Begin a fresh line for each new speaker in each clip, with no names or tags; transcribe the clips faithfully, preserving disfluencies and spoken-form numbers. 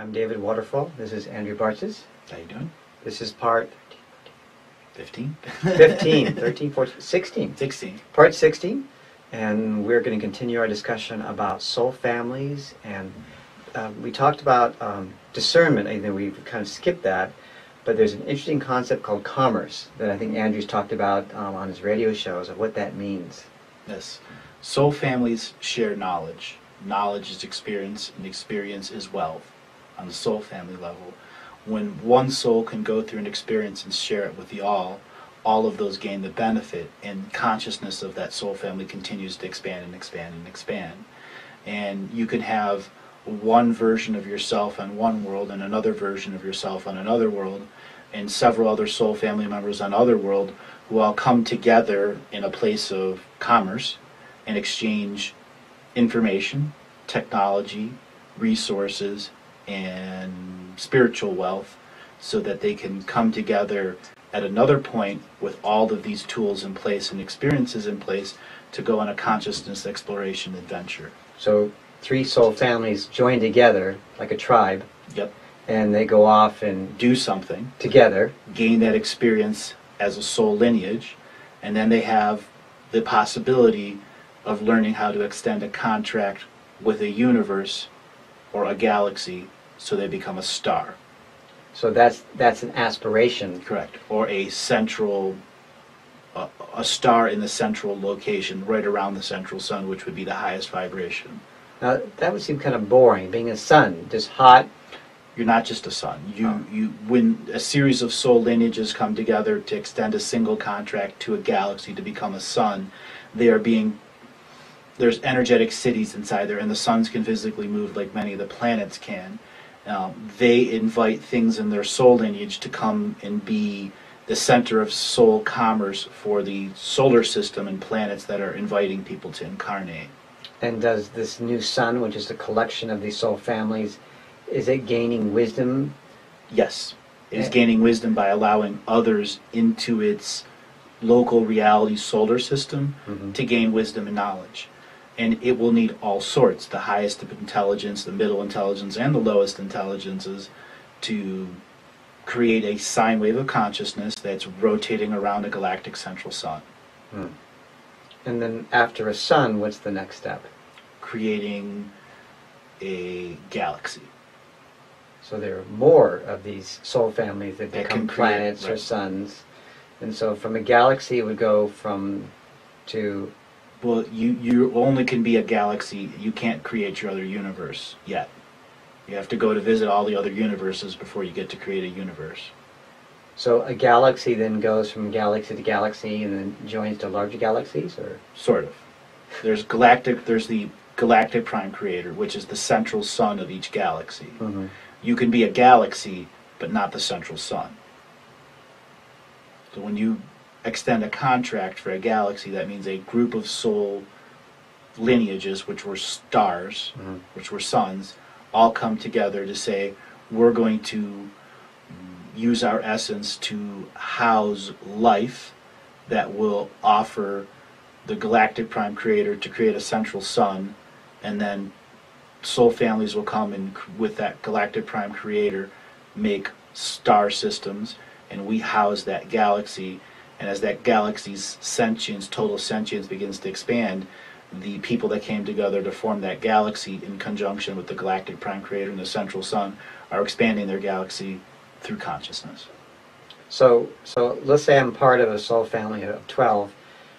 I'm David Waterfall. This is Andrew Bartzes.
How you doing?
This is part
fifteen?
fifteen, thirteen, fourteen, sixteen.
sixteen.
Part sixteen. And we're going to continue our discussion about soul families. And uh, we talked about um, discernment. I think we kind of skipped that. But there's an interesting concept called commerce that I think Andrew's talked about um, on his radio shows of what that means.
Yes. Soul families share knowledge. Knowledge is experience, and experience is wealth on the soul family level. When one soul can go through an experience and share it with the all, all of those gain the benefit, and consciousness of that soul family continues to expand and expand and expand. And you can have one version of yourself on one world and another version of yourself on another world, and several other soul family members on other world who all come together in a place of commerce and exchange information, technology, resources, and spiritual wealth, so that they can come together at another point with all of these tools in place and experiences in place to go on a consciousness exploration adventure.
So three soul families join together like a tribe.
Yep.
And they go off and
do something
together,
gain that experience as a soul lineage, and then they have the possibility of learning how to extend a contract with a universe or a galaxy, so they become a star.
So that's that's an aspiration.
Correct. Or a central, uh, a star in the central location, right around the central sun, which would be the highest vibration.
Now that would seem kind of boring, being a sun, just hot.
You're not just a sun. You,
oh.
you, when a series of soul lineages come together to extend a single contract to a galaxy to become a sun, they are being, there's energetic cities inside there, and the suns can physically move like many of the planets can. Um, they invite things in their soul lineage to come and be the center of soul commerce for the solar system and planets that are inviting people to incarnate.
And does this new sun, which is a collection of these soul families, is it gaining wisdom?
Yes. It is
Yeah.
gaining wisdom by allowing others into its local reality solar system
mm-hmm.
to gain wisdom and knowledge. And it will need all sorts, the highest of intelligence, the middle intelligence, and the lowest intelligences, to create a sine wave of consciousness that's rotating around a galactic central sun.
Hmm. And then after a sun, what's the next step?
Creating a galaxy.
So there are more of these soul families that
That
become
can create-
planets or
right.
suns. And so from a galaxy it would go from to...
Well, you, you only can be a galaxy. You can't create your other universe yet. You have to go to visit all the other universes before you get to create a universe.
So a galaxy then goes from galaxy to galaxy and then joins to larger galaxies, or?
Sort of. There's galactic, there's the galactic prime creator, which is the central sun of each galaxy.
Mm-hmm.
You can be a galaxy, but not the central sun. So when you extend a contract for a galaxy, that means a group of soul lineages, which were stars,
mm-hmm.
which were suns, all come together to say, we're going to use our essence to house life that will offer the galactic prime creator to create a central sun, and then soul families will come and with that galactic prime creator make star systems, and we house that galaxy. And as that galaxy's sentience, total sentience, begins to expand, the people that came together to form that galaxy in conjunction with the galactic prime creator and the central sun are expanding their galaxy through consciousness.
So, so let's say I'm part of a soul family of twelve.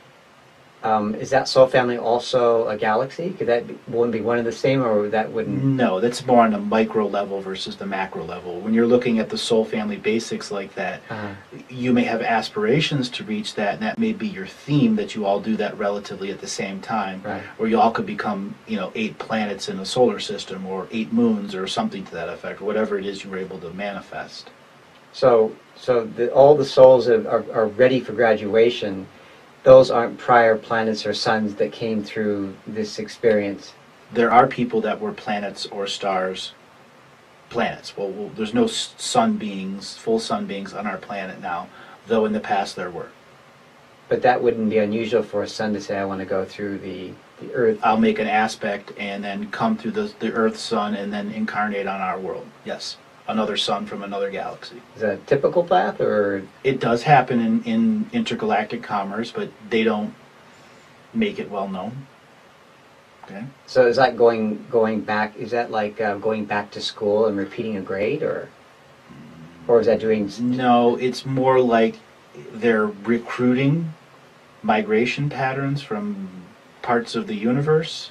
Um, is that soul family also a galaxy? Could that be, wouldn't be one and the same, or that wouldn't?
No, that's more on a micro level versus the macro level. When you're looking at the soul family basics like that,
uh,
you may have aspirations to reach that, and that may be your theme, that you all do that relatively at the same time.
Right.
Or you all could become, you know, eight planets in a solar system, or eight moons, or something to that effect, or whatever it is you were able to manifest.
So, so the, all the souls that are, are ready for graduation, those aren't prior planets or suns that came through this experience.
There are people that were planets or stars. Planets. Well, well there's no sun beings, full sun beings on our planet now, though in the past there were.
But that wouldn't be unusual for a sun to say, I want to go through the, the Earth.
I'll make an aspect and then come through the, the Earth sun and then incarnate on our world. Yes. Another sun from another galaxy.
Is that a typical path, or?
It does happen in, in intergalactic commerce, but they don't make it well known. Okay.
So is that going going back? Is that like uh, going back to school and repeating a grade, or or is that doing?
No, it's more like they're recruiting migration patterns from parts of the universe,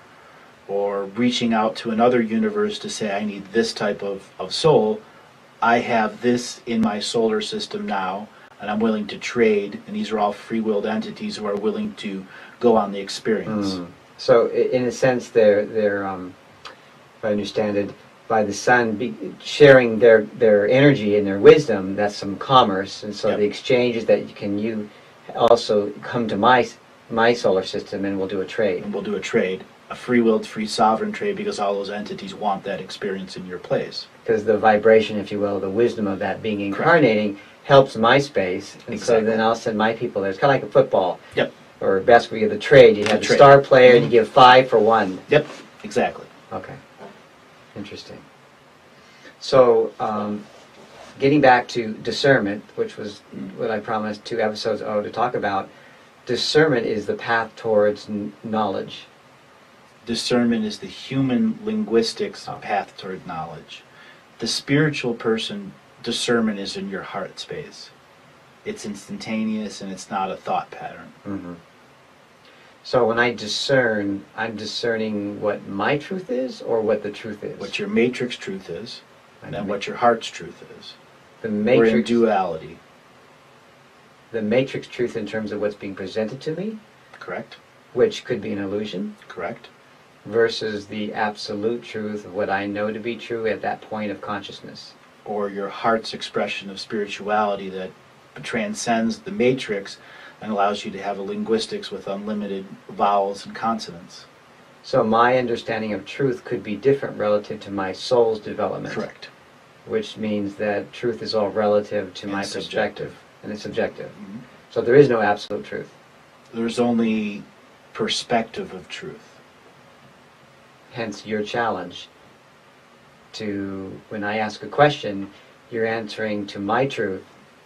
or reaching out to another universe to say, I need this type of, of soul. I have this in my solar system now, and I'm willing to trade, and these are all free-willed entities who are willing to go on the experience.
Mm. So i- in a sense, they're, they're um, if I understand it, by the sun be sharing their, their energy and their wisdom, that's some commerce, and so
Yep.
the exchange is that you can you also come to my, s- my solar system and we'll do a trade.
And we'll do a trade, a free-willed, free sovereign trade, because all those entities want that experience in your place.
Because the vibration, if you will, the wisdom of that being incarnating helps my space, and so
Exactly.
then I'll send my people there. It's kind of like a football.
Yep.
Or basketball, you have the trade. You
The
have the
trade.
star player, and you
Mhm.
give five for one.
Yep, exactly.
Okay. Interesting. So, um, getting back to discernment, which was what I promised two episodes ago to talk about, discernment is the path towards n- knowledge.
Discernment is the human linguistics
Oh.
path toward knowledge. The spiritual person, discernment is in your heart space. It's instantaneous and it's not a thought pattern.
Mm-hmm. So when I discern, I'm discerning what my truth is or what the truth is.
What your matrix truth is, and then what your heart's truth is.
the
We're in
matrix,
duality,
the matrix truth in terms of what's being presented to me,
correct?
which could be an illusion,
Correct?
versus the absolute truth of what I know to be true at that point of consciousness.
Or your heart's expression of spirituality that transcends the matrix and allows you to have a linguistics with unlimited vowels and consonants.
So my understanding of truth could be different relative to my soul's development.
Correct.
Which means that truth is all relative to
And
my
subjective.
perspective, and it's subjective.
Mhm.
So there is no absolute truth.
There's only perspective of truth.
Hence your challenge to, when I ask a question, you're answering to my truth.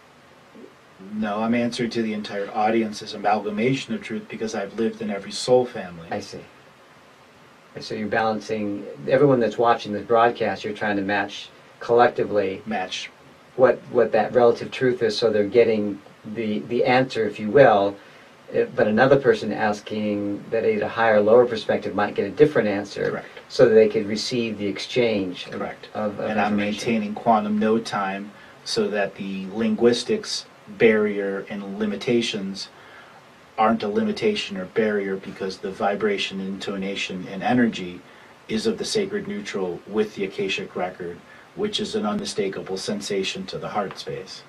No, I'm answering to the entire audience's amalgamation of truth because I've lived in every soul family.
I see. And so you're balancing, everyone that's watching this broadcast, you're trying to match collectively
Match.
what, what that relative truth is, so they're getting the, the answer, if you will. Eh, But another person asking that at a higher, lower perspective might get a different answer.
Correct.
So that they could receive the exchange of-
Correct.
of, of
And I'm
information.
maintaining quantum no time so that the linguistics barrier and limitations aren't a limitation or barrier because the vibration, intonation, and energy is of the sacred neutral with the Akashic record, which is an unmistakable sensation to the heart space.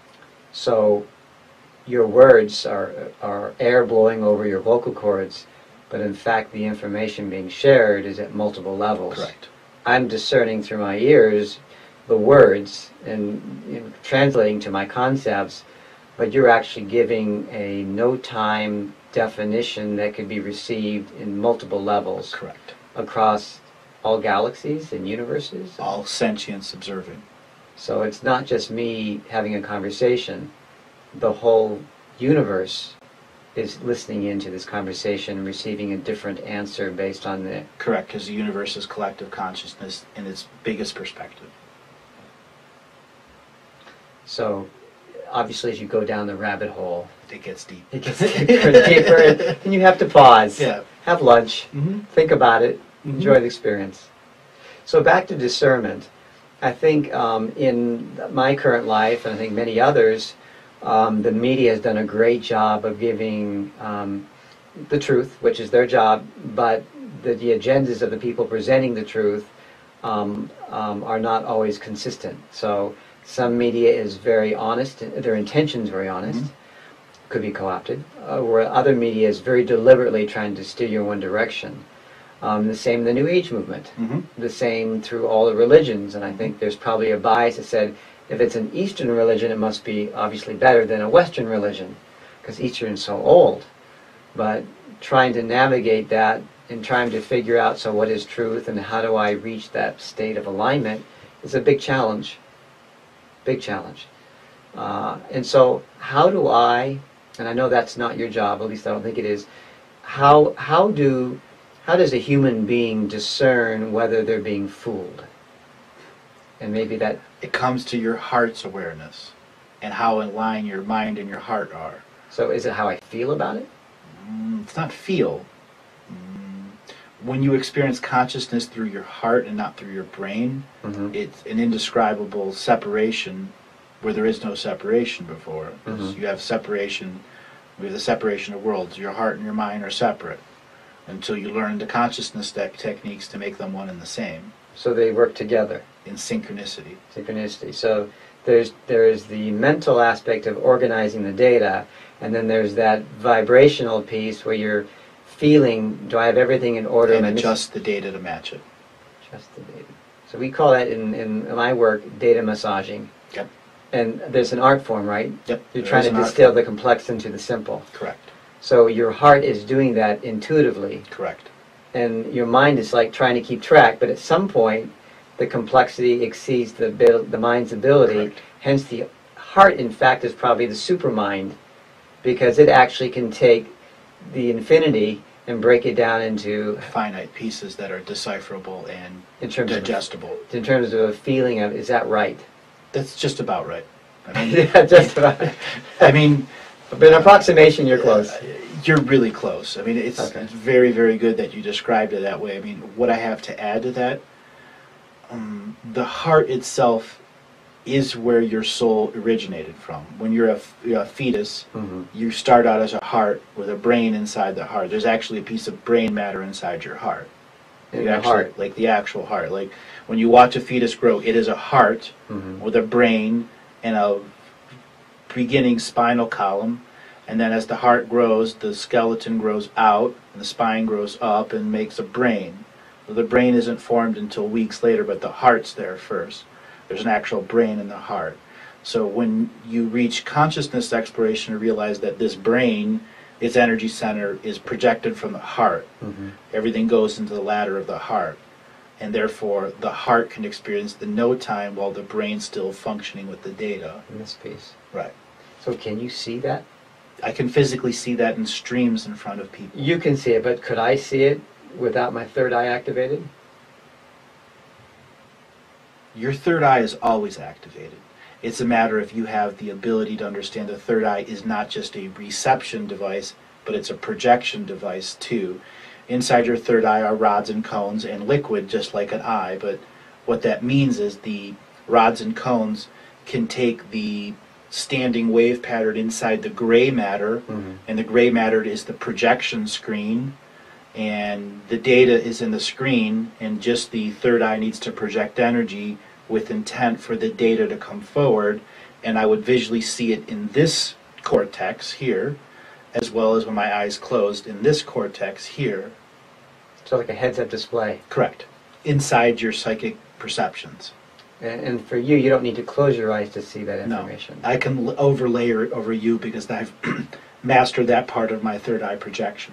So your words are, are air blowing over your vocal cords, but in fact the information being shared is at multiple levels.
Correct.
I'm discerning through my ears the words and, you know, translating to my concepts, but you're actually giving a no-time definition that could be received in multiple levels
Correct.
across all galaxies and universes.
All sentience observing.
So it's not just me having a conversation. The whole universe is listening into this conversation and receiving a different answer based on the...
Correct, because the universe is collective consciousness in its biggest perspective.
So obviously as you go down the rabbit hole,
It gets deep.
it gets deeper and deeper, and you have to pause,
Yeah.
have lunch,
Mm-hmm.
think about it,
Mhm.
enjoy the experience. So back to discernment. I think um, in my current life, and I think many others, um, the media has done a great job of giving um, the truth, which is their job, but the, the agendas of the people presenting the truth um, um, are not always consistent. So some media is very honest, their intentions very honest,
Mhm.
could be co-opted, uh, where other media is very deliberately trying to steer you in one direction. Um, the same in the New Age movement,
Mm-hmm.
the same through all the religions, and I think there's probably a bias that said if it's an Eastern religion it must be obviously better than a Western religion, because Eastern is so old. But trying to navigate that and trying to figure out, so what is truth and how do I reach that state of alignment is a big challenge. Big challenge. Uh, and so how do I, and I know that's not your job, at least I don't think it is, how, how do, how does a human being discern whether they're being fooled? And maybe that...
It comes to your heart's awareness and how in line your mind and your heart are.
So is it how I feel about it?
Mm, it's not feel. Mm, when you experience consciousness through your heart and not through your brain,
Mm-hmm.
it's an indescribable separation where there is no separation before.
Mhm.
You have separation, we have the separation of worlds. Your heart and your mind are separate until you learn the consciousness tech techniques to make them one and the same
So they work together.
in synchronicity.
Synchronicity. So there's there is the mental aspect of organizing the data, and then there's that vibrational piece where you're feeling, do I have everything in order?
And
Am I miss-
adjust the data to match it.
Adjust the data. So we call that in, in my work data massaging.
Yep.
And there's an art form, right?
Yep.
You're
there
trying
is
to
an art
distill
form.
the complex into the simple.
Correct.
So your heart is doing that intuitively,
Correct.
and your mind is like trying to keep track, but at some point the complexity exceeds the abil- the mind's ability.
Correct.
Hence the heart, in fact, is probably the supermind, because it actually can take the infinity and break it down into,
Finite pieces that are decipherable and
in terms of,
digestible.
in terms of a feeling of, is that right?
That's just about right. I mean,
Yeah, just about.
I mean,
But an approximation, you're close.
Uh, you're really close. I mean, it's,
Okay.
it's very, very good that you described it that way. I mean, what I have to add to that, um, the heart itself is where your soul originated from. When you're a, f- you're a fetus,
Mm-hmm.
you start out as a heart with a brain inside the heart. There's actually a piece of brain matter inside your heart.
In
You
the
actually-
heart.
Like the actual heart. Like when you watch a fetus grow, it is a heart
Mm-hmm.
with a brain and a beginning spinal column, and then as the heart grows, the skeleton grows out, and the spine grows up and makes a brain. Well, the brain isn't formed until weeks later, but the heart's there first. There's an actual brain in the heart. So when you reach consciousness exploration and realize that this brain, its energy center, is projected from the heart,
Mm-hmm.
everything goes into the ladder of the heart. And therefore, the heart can experience the no time while the brain's still functioning with the data.
In this piece.
Right.
So can you see that?
I can physically see that in streams in front of people.
You can see it, but could I see it without my third eye activated?
Your third eye is always activated. It's a matter if you have the ability to understand the third eye is not just a reception device, but it's a projection device too. Inside your third eye are rods and cones and liquid just like an eye, but what that means is the rods and cones can take the standing wave pattern inside the gray matter,
Mm-hmm.
and the gray matter is the projection screen, and the data is in the screen, and just the third eye needs to project energy with intent for the data to come forward, and I would visually see it in this cortex here, as well as when my eyes closed in this cortex here.
So like a heads-up display.
Correct. Inside your psychic perceptions.
And, and for you, you don't need to close your eyes to see that
No,
information.
I can l- overlay it over you because I've mastered that part of my third eye projection.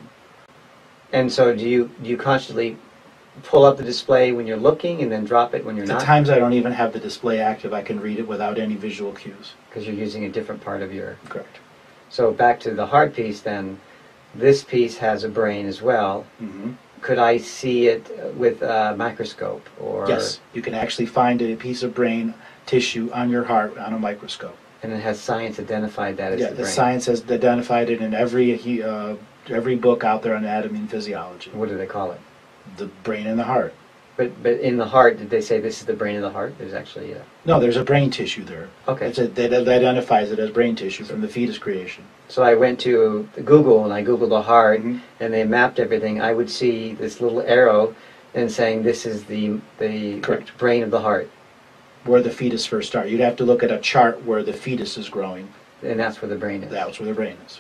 And so do you do you constantly pull up the display when you're looking and then drop it when you're
At
not?
times I don't even have the display active. I can read it without any visual cues.
Because you're using a different part of your...
Correct.
So back to the heart piece then, this piece has a brain as well.
hmm
Could I see it with a microscope? Or
Yes, you can actually find a piece of brain tissue on your heart on a microscope.
And it has science identified that as
Yeah,
the
the
brain.
science has identified it in every uh, every book out there on anatomy and physiology.
What do they call it?
The brain and the heart.
But but in the heart, did they say this is the brain of the heart? There's actually a...
No, there's a brain tissue there.
Okay.
It's a, that, that identifies it as brain tissue from the fetus creation.
So I went to Google and I Googled the heart,
Mhm.
and they mapped everything. I would see this little arrow and saying this is the the
Correct.
brain of the heart,
Where the fetus first started. You'd have to look at a chart where the fetus is growing.
and that's where the brain is.
That's where the brain is.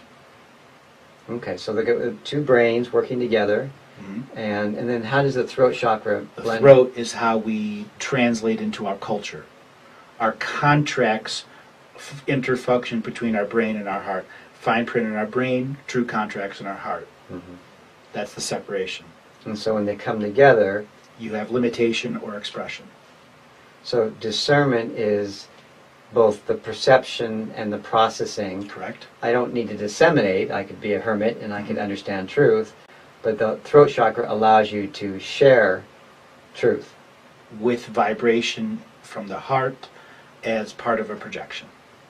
Okay, so the two brains working together,
Mhm.
and and then how does the throat chakra
The
blend?
throat is how we translate into our culture. Our contracts f- interfunction between our brain and our heart. Fine print in our brain, true contracts in our heart.
Mhm.
That's the separation.
And so when they come together,
You have limitation or expression.
so discernment is both the perception and the processing.
Correct?
I don't need to disseminate. I could be a hermit and I could understand truth, but the throat chakra allows you to share truth.
With vibration from the heart as part of a projection.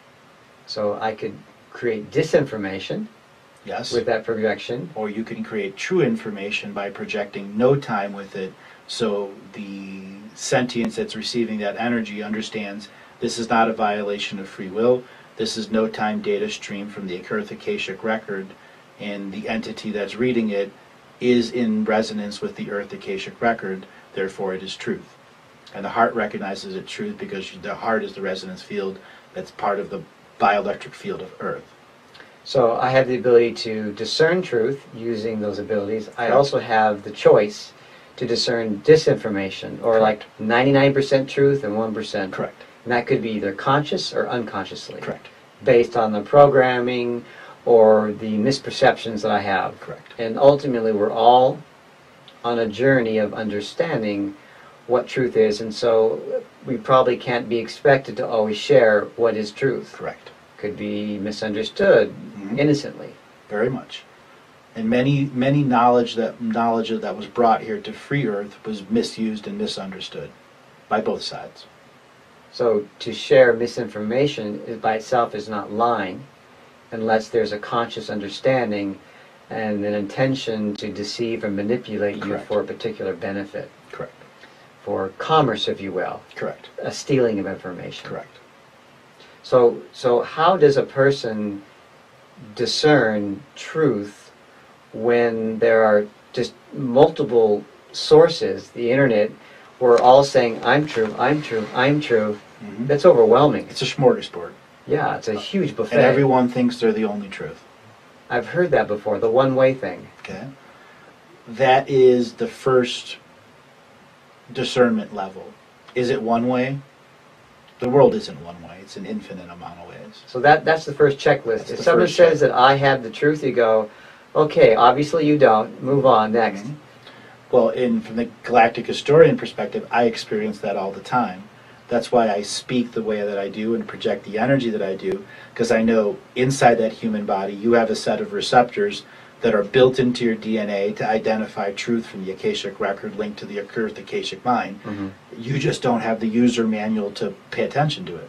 So I could create disinformation
Yes?
with that projection.
Or you can create true information by projecting no time with it, so the sentience that's receiving that energy understands this is not a violation of free will, this is no time data stream from the Earth Akashic record, and the entity that's reading it is in resonance with the Earth Akashic record, therefore it is truth. And the heart recognizes it truth because the heart is the resonance field that's part of the bioelectric field of Earth.
So I have the ability to discern truth using those abilities. I
Correct.
also have the choice to discern disinformation, or like ninety-nine percent truth and one percent.
Correct.
And that could be either conscious or unconsciously.
Correct.
Based on the programming or the misperceptions that I have.
Correct.
And ultimately we're all on a journey of understanding what truth is, and so we probably can't be expected to always share what is truth.
Correct.
Could be misunderstood
Mhm.
innocently.
Very much. And many, many knowledge that knowledge that was brought here to free Earth was misused and misunderstood by both sides.
So to share misinformation is, by itself is not lying, unless there's a conscious understanding and an intention to deceive or manipulate you
Correct.
for a particular benefit,
Correct.
for commerce, if you will,
Correct.
a stealing of information.
Correct.
So, so how does a person discern truth when there are just multiple sources, the internet, we're all saying, I'm true, I'm true, I'm true?
Mhm.
That's overwhelming.
It's a smorgasbord.
Yeah, it's a huge buffet.
And everyone thinks they're the only truth.
I've heard that before, the one-way thing.
Okay? That is the first discernment level. Is it one way? The world isn't one way. It's an infinite amount of ways.
So that that's the first checklist.
That's
if
the
someone
first
says
check.
that I have the truth, you go, okay, obviously you don't. Move on, next.
Mhm. Well, in from the galactic historian perspective, I experience that all the time. That's why I speak the way that I do and project the energy that I do, because I know inside that human body you have a set of receptors that are built into your D N A to identify truth from the Akashic record linked to the Earth Akashic mind.
Mhm.
You just don't have the user manual to pay attention to it.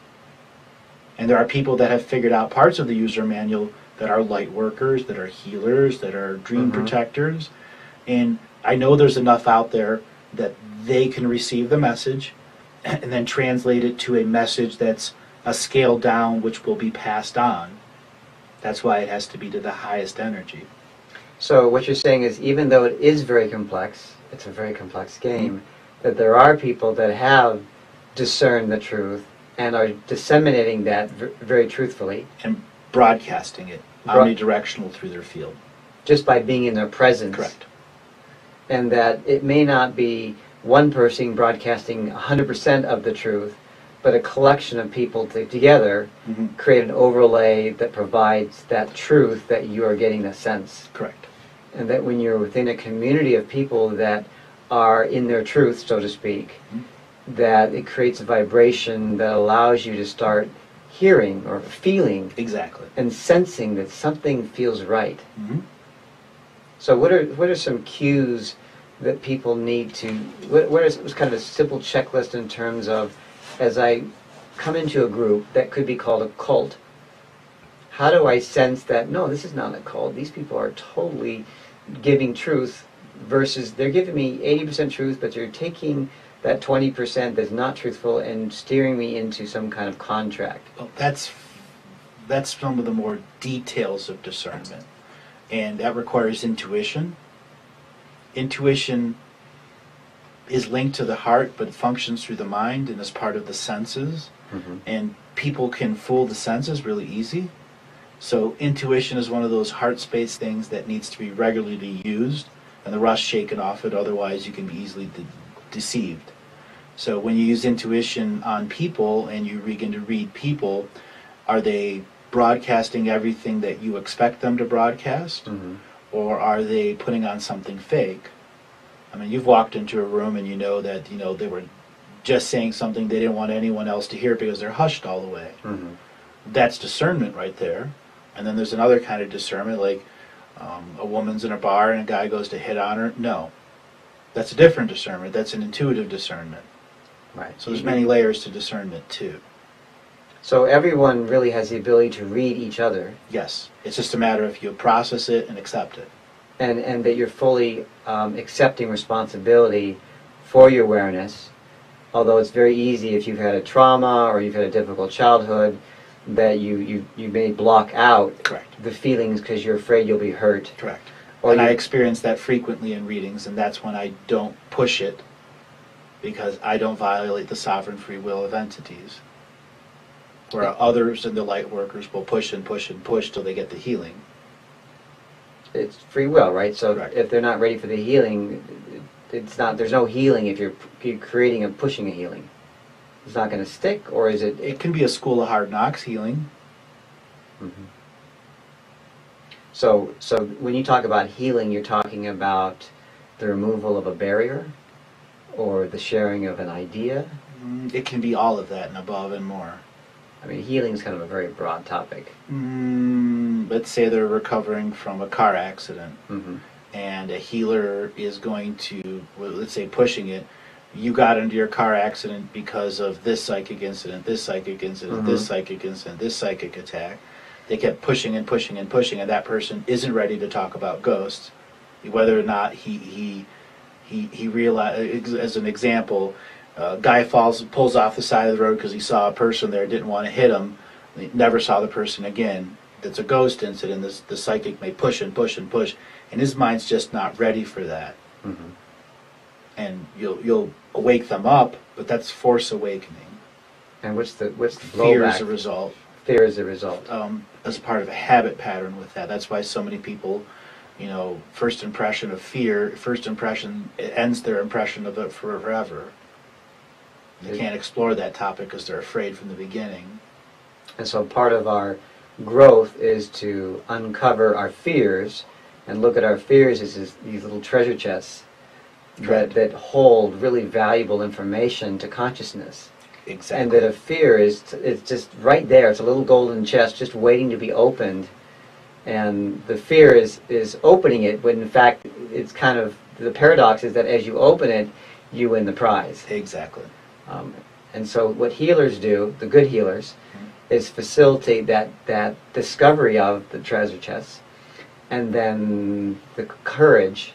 And there are people that have figured out parts of the user manual that are light workers, that are healers, that are dream
Mhm.
protectors. And I know there's enough out there that they can receive the message and then translate it to a message that's a scale down, which will be passed on. That's why it has to be to the highest energy.
So what you're saying is, even though it is very complex, it's a very complex game, that there are people that have discerned the truth and are disseminating that v- very truthfully,
And broadcasting it
Bro-
omnidirectional through their field.
just by being in their presence.
Correct.
And that it may not be one person broadcasting one hundred percent of the truth, but a collection of people to, together
Mhm.
create an overlay that provides that truth that you are getting a sense.
Correct.
And that when you're within a community of people that are in their truth, so to speak,
Mhm.
that it creates a vibration that allows you to start hearing or feeling
Exactly.
and sensing that something feels right.
Mhm.
So what are what are some cues that people need to, what, what is what's kind of a simple checklist in terms of, as I come into a group that could be called a cult, how do I sense that, no, this is not a cult, these people are totally giving truth, versus they're giving me eighty percent truth, but they're taking that twenty percent that's not truthful and steering me into some kind of contract.
Well, that's that's some of the more details of discernment, and that requires intuition. Intuition is linked to the heart, but functions through the mind and is part of the senses.
Mm-hmm.
And people can fool the senses really easy. So intuition is one of those heart space things that needs to be regularly used, and the rust shaken off it. Otherwise, you can be easily de- deceived. So when you use intuition on people and you begin to read people, are they broadcasting everything that you expect them to broadcast?
Mm-hmm.
or are they putting on something fake? I mean, you've walked into a room and you know that, you know, they were just saying something they didn't want anyone else to hear because they're hushed all the way.
Mm-hmm.
That's discernment right there. And then there's another kind of discernment, like um, a woman's in a bar and a guy goes to hit on her. No. That's a different discernment. That's an intuitive discernment.
Right.
So there's many layers to discernment too.
So everyone really has the ability to read each other.
Yes. It's just a matter of you process it and accept it.
And, and that you're fully um, accepting responsibility for your awareness, although it's very easy if you've had a trauma or you've had a difficult childhood that you, you, you may block out
Correct.
the feelings because you're afraid you'll be hurt.
Correct.
Or
and
you,
I experience that frequently in readings, and that's when I don't push it because I don't violate the sovereign free will of entities. Where others in the light workers will push and push and push till they get the healing.
it's free will, right? So
Correct.
if they're not ready for the healing, it's not. There's no healing if you're, you're creating and pushing a healing. It's not going to stick, or is it?
It can be a school of hard knocks healing.
Mm-hmm. So, so when you talk about healing, you're talking about the removal of a barrier, or the sharing of an idea.
Mm, It can be all of that and above and more.
I mean, healing is kind of a very broad topic.
Mm, let's say they're recovering from a car accident,
Mm-hmm.
and a healer is going to, well, let's say, pushing it. You got into your car accident because of this psychic incident, this psychic incident, this
Mhm.
psychic incident, this psychic attack. They kept pushing and pushing and pushing, and that person isn't ready to talk about ghosts, whether or not he he he he realized. As an example, a guy falls, pulls off the side of the road because he saw a person there, didn't want to hit him, he never saw the person again. That's a ghost incident. This, the psychic may push and push and push, and his mind's just not ready for that.
Mm-hmm.
And you'll you'll wake them up, but that's force awakening.
And what's the what's the
Fear
blowback?
is a result.
Fear is a result.
Um, as part of a habit pattern with that. That's why so many people, you know, first impression of fear, first impression, it ends their impression of it forever. They can't explore that topic because they're afraid from the beginning.
And so part of our growth is to uncover our fears and look at our fears as this, these little treasure chests that,
Correct.
that hold really valuable information to consciousness.
Exactly.
And that a fear is it's just right there. It's a little golden chest just waiting to be opened. And the fear is, is opening it, when in fact it's kind of, the paradox is that as you open it, you win the prize.
Exactly.
Um, and so what healers do, the good healers,
Mhm.
is facilitate that, that discovery of the treasure chests, and then the courage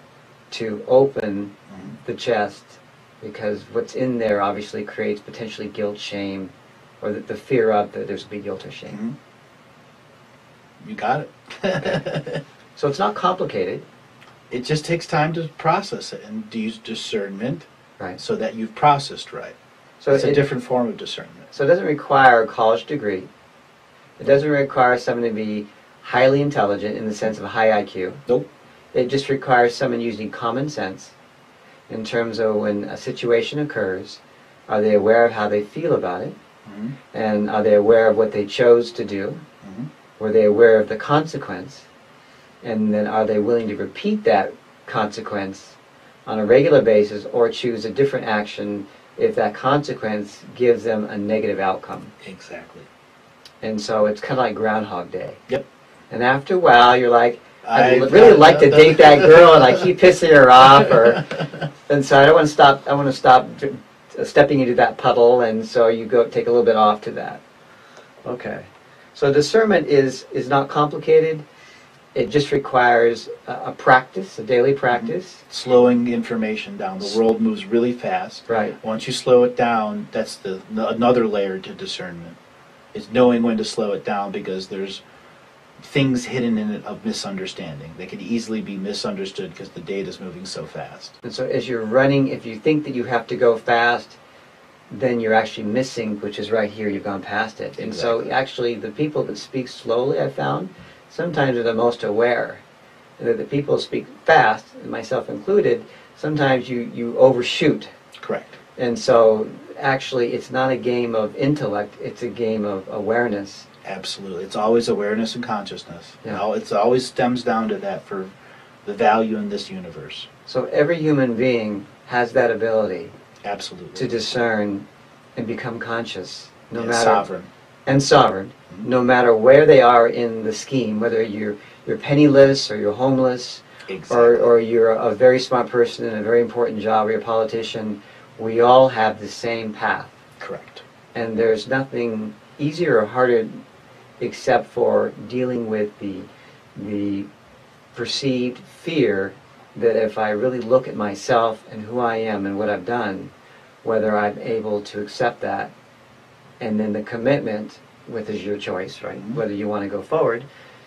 to open
Mhm.
the chest, because what's in there obviously creates potentially guilt, shame, or the, the fear of that there's going to be guilt or shame.
Mhm. You got it.
So it's not complicated,
It just takes time to process it and to use discernment
right?
so that you've processed right.
So
it's a
it,
different form of discernment.
so it doesn't require a college degree. It doesn't require someone to be highly intelligent in the sense of a high I Q.
Nope.
It just requires someone using common sense in terms of when a situation occurs, are they aware of how they feel about it?
Mhm.
And are they aware of what they chose to do?
Mhm.
Were they aware of the consequence? And then are they willing to repeat that consequence on a regular basis, or choose a different action if that consequence gives them a negative outcome?
Exactly.
And so it's kind of like Groundhog Day.
Yep.
And after a while, you're like, I'd
I've
really
got
like to
that-
date that girl, and I keep pissing her off, or and so I don't want to stop. I want to stop d- stepping into that puddle, and so you go take a little bit off to that. Okay, so discernment is is not complicated. It just requires a, a practice, a daily practice.
Slowing information down. The world moves really fast.
Right.
Once you slow it down, that's the another layer to discernment. It's knowing when to slow it down, because there's things hidden in it of misunderstanding. They can easily be misunderstood because the data is moving so fast.
And so as you're running, if you think that you have to go fast, then you're actually missing, which is right here. You've gone past it. And so
Exactly.
actually, the people that speak slowly, I found, sometimes are the most aware. And that the people who speak fast, and myself included, sometimes you, you overshoot.
Correct.
And so actually, it's not a game of intellect, it's a game of awareness.
Absolutely. It's always awareness and consciousness.
Yeah.
Now, it's always stems down to that for the value in this universe.
So every human being has that ability
Absolutely.
to discern and become conscious, no
And
matter
sovereign.
and sovereign,
Mhm.
no matter where they are in the scheme, whether you're you're penniless or you're homeless,
Exactly.
or or you're a very smart person in a very important job, or you're a politician. We all have the same path,
Correct.
and there's nothing easier or harder except for dealing with the the perceived fear that if I really look at myself and who I am and what I've done, whether I'm able to accept that, and then the commitment, which is your choice, right?
Mhm.
Whether you want to go forward,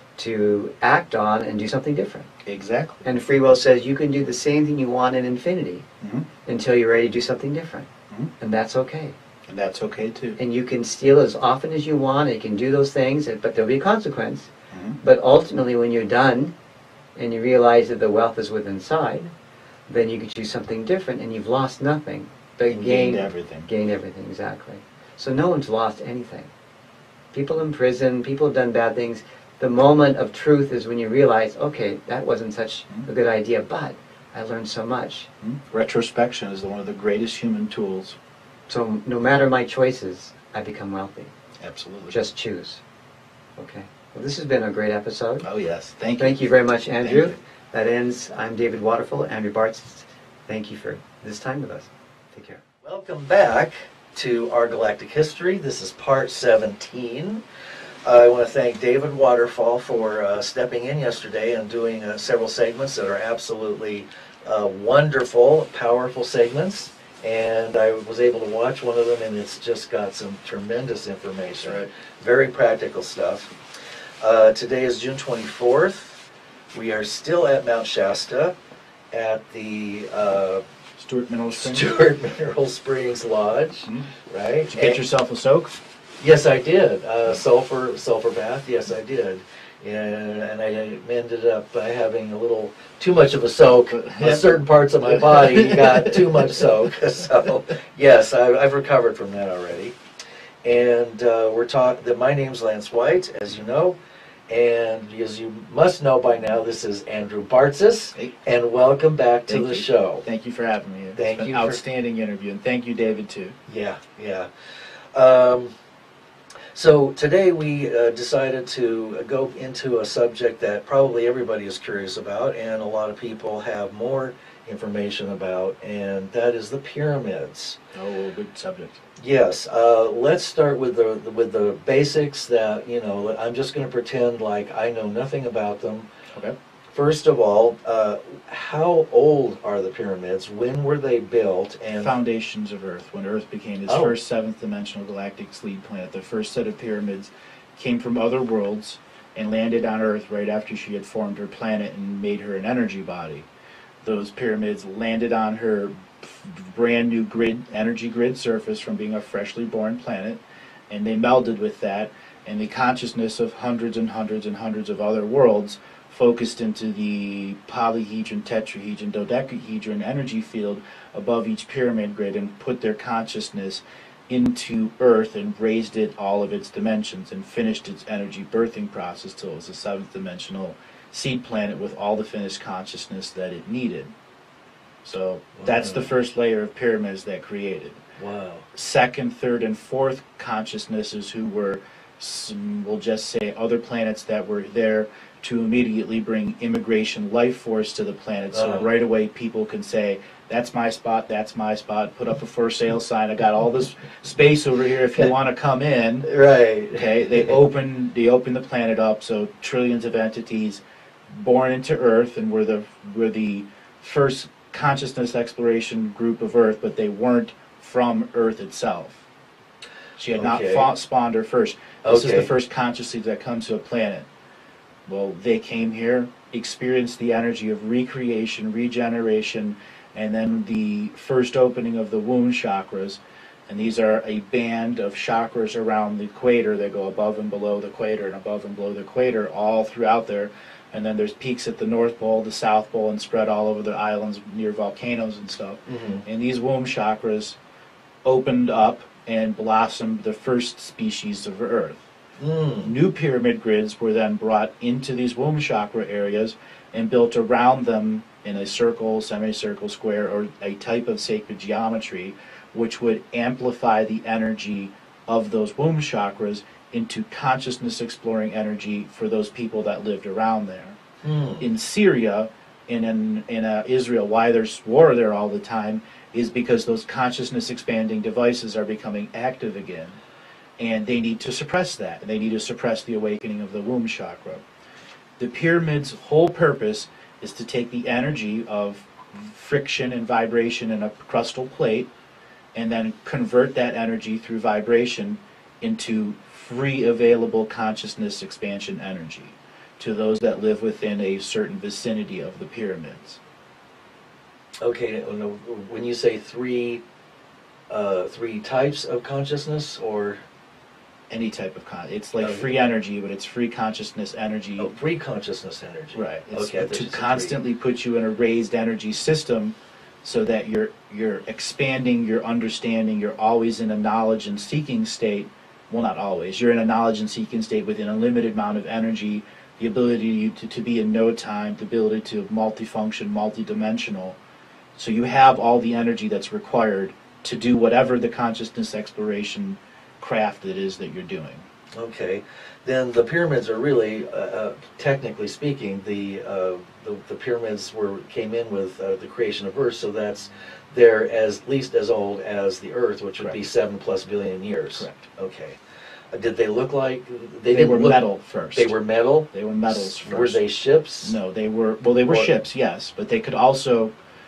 to act on and do something different.
Exactly.
And free will says you can do the same thing you want in infinity
Mhm.
until you're ready to do something different.
Mhm.
And that's okay.
And that's okay too.
And you can steal as often as you want, and you can do those things, but there'll be a consequence.
Mhm.
But ultimately, when you're done and you realize that the wealth is within inside, then you can choose something different, and you've lost nothing, but
And
gained
gained everything.
Gained everything, exactly. So no one's lost anything. People in prison, people have done bad things. The moment of truth is when you realize, okay, that wasn't such a good idea, but I learned so much.
Mhm. Retrospection is one of the greatest human tools.
So no matter my choices, I become wealthy.
Absolutely.
Just choose. Okay. Well, this has been a great episode.
Oh yes. Thank you.
Thank you very much, Andrew.
Thank you.
That ends. I'm David Waterfall. Andrew Bartz. Thank you for this time with us. Take care.
Welcome back to Our Galactic History. This is part seventeen. I want to thank David Waterfall for uh, stepping in yesterday and doing uh, several segments that are absolutely uh, wonderful, powerful segments. And I was able to watch one of them, and it's just got some tremendous information.
Right.
Very practical stuff. Uh, today is June twenty-fourth. We are still at Mount Shasta at the uh,
Stuart Mineral Springs.
Stuart Mineral Springs Lodge,
Mhm.
right?
Did you get
And-
yourself a soak?
Yes, I did. Uh, sulfur sulfur bath. Yes, I did. And, and I ended up by having a little too much of a soak. On certain parts of my body got too much soak. So yes, I, I've recovered from that already. And uh, we're talking. My name's Lance White, as you know. And as you must know by now, this is Andrew Bartzis.
Hey.
And welcome back to
Thank
the
you.
show.
Thank you for having me. It's
Thank
been
you
an
for-
outstanding interview, and thank you, David, too.
Yeah, yeah. Um, so today we uh, decided to go into a subject that probably everybody is curious about, and a lot of people have more information about, and that is the pyramids.
Oh, good subject.
Yes, uh, let's start with the with the basics. That you know, I'm just going to pretend like I know nothing about them.
Okay.
First of all, uh, how old are the pyramids? When were they built? And
Foundations of Earth. When Earth became its
Oh.
first seventh dimensional galactic sleep planet, the first set of pyramids came from other worlds and landed on Earth right after she had formed her planet and made her an energy body. Those pyramids landed on her brand new grid, energy grid surface from being a freshly born planet, and they melded with that, and the consciousness of hundreds and hundreds and hundreds of other worlds focused into the polyhedron, tetrahedron, dodecahedron energy field above each pyramid grid and put their consciousness into Earth and raised it all of its dimensions and finished its energy birthing process till it was a seventh dimensional seed planet with all the finished consciousness that it needed. So that's the
Wow.
first layer of pyramids that created.
wow.
Second, third, and fourth consciousnesses who were, some, we'll just say, other planets that were there to immediately bring immigration life force to the planet. So
Oh.
right away people can say, that's my spot, that's my spot, put up a for sale sign, I got all this space over here if you want to come in.
Right.
Okay, they open they open the planet up, so trillions of entities born into Earth, and we're the we're the first consciousness exploration group of Earth, but they weren't from Earth itself. She had
Okay.
not fought, spawned her first. This is
Okay.
the first consciousness that comes to a planet. Well, they came here, experienced the energy of recreation, regeneration, and then the first opening of the womb chakras. And these are a band of chakras around the equator that go above and below the equator and above and below the equator all throughout there. And then there's peaks at the North Pole, the South Pole, and spread all over the islands near volcanoes and stuff.
Mhm.
And these womb chakras opened up and blossomed the first species of Earth.
Mm.
New pyramid grids were then brought into these womb chakra areas and built around them in a circle, semicircle, square, or a type of sacred geometry, which would amplify the energy of those womb chakras into consciousness exploring energy for those people that lived around there.
Mm.
In Syria, and in, in uh, Israel, why there's war there all the time is because those consciousness expanding devices are becoming active again. And they need to suppress that. They need to suppress the awakening of the womb chakra. The pyramid's whole purpose is to take the energy of friction and vibration in a crustal plate and then convert that energy through vibration into free available consciousness expansion energy to those that live within a certain vicinity of the pyramids.
Okay, when you say three, uh, three types of consciousness, or
Any type of con, it's like
Okay.
free energy, but it's free consciousness energy.
oh, free consciousness energy.
Right. It's
Okay, I thought
to
you said
constantly put you in a raised energy system so that you're you're expanding your understanding, you're always in a knowledge and seeking state. Well, not always. You're in a knowledge and seeking state within a limited amount of energy, the ability to, to be in no time, the ability to multifunction, multidimensional. So you have all the energy that's required to do whatever the consciousness exploration craft it is that you're doing.
three. Okay, then the pyramids are really, uh, uh, technically speaking, the, uh, the the pyramids were came in with uh, the creation of Earth, so that's they're as least as old as the Earth, which would be
Correct.
seven plus billion years.
Correct.
Okay. Uh, did they look like
They,
didn't
were
look-
metal first.
They were metal.
They were metals first.
Were they ships?
No, they were, well, they were
Or-
ships, yes, but they could also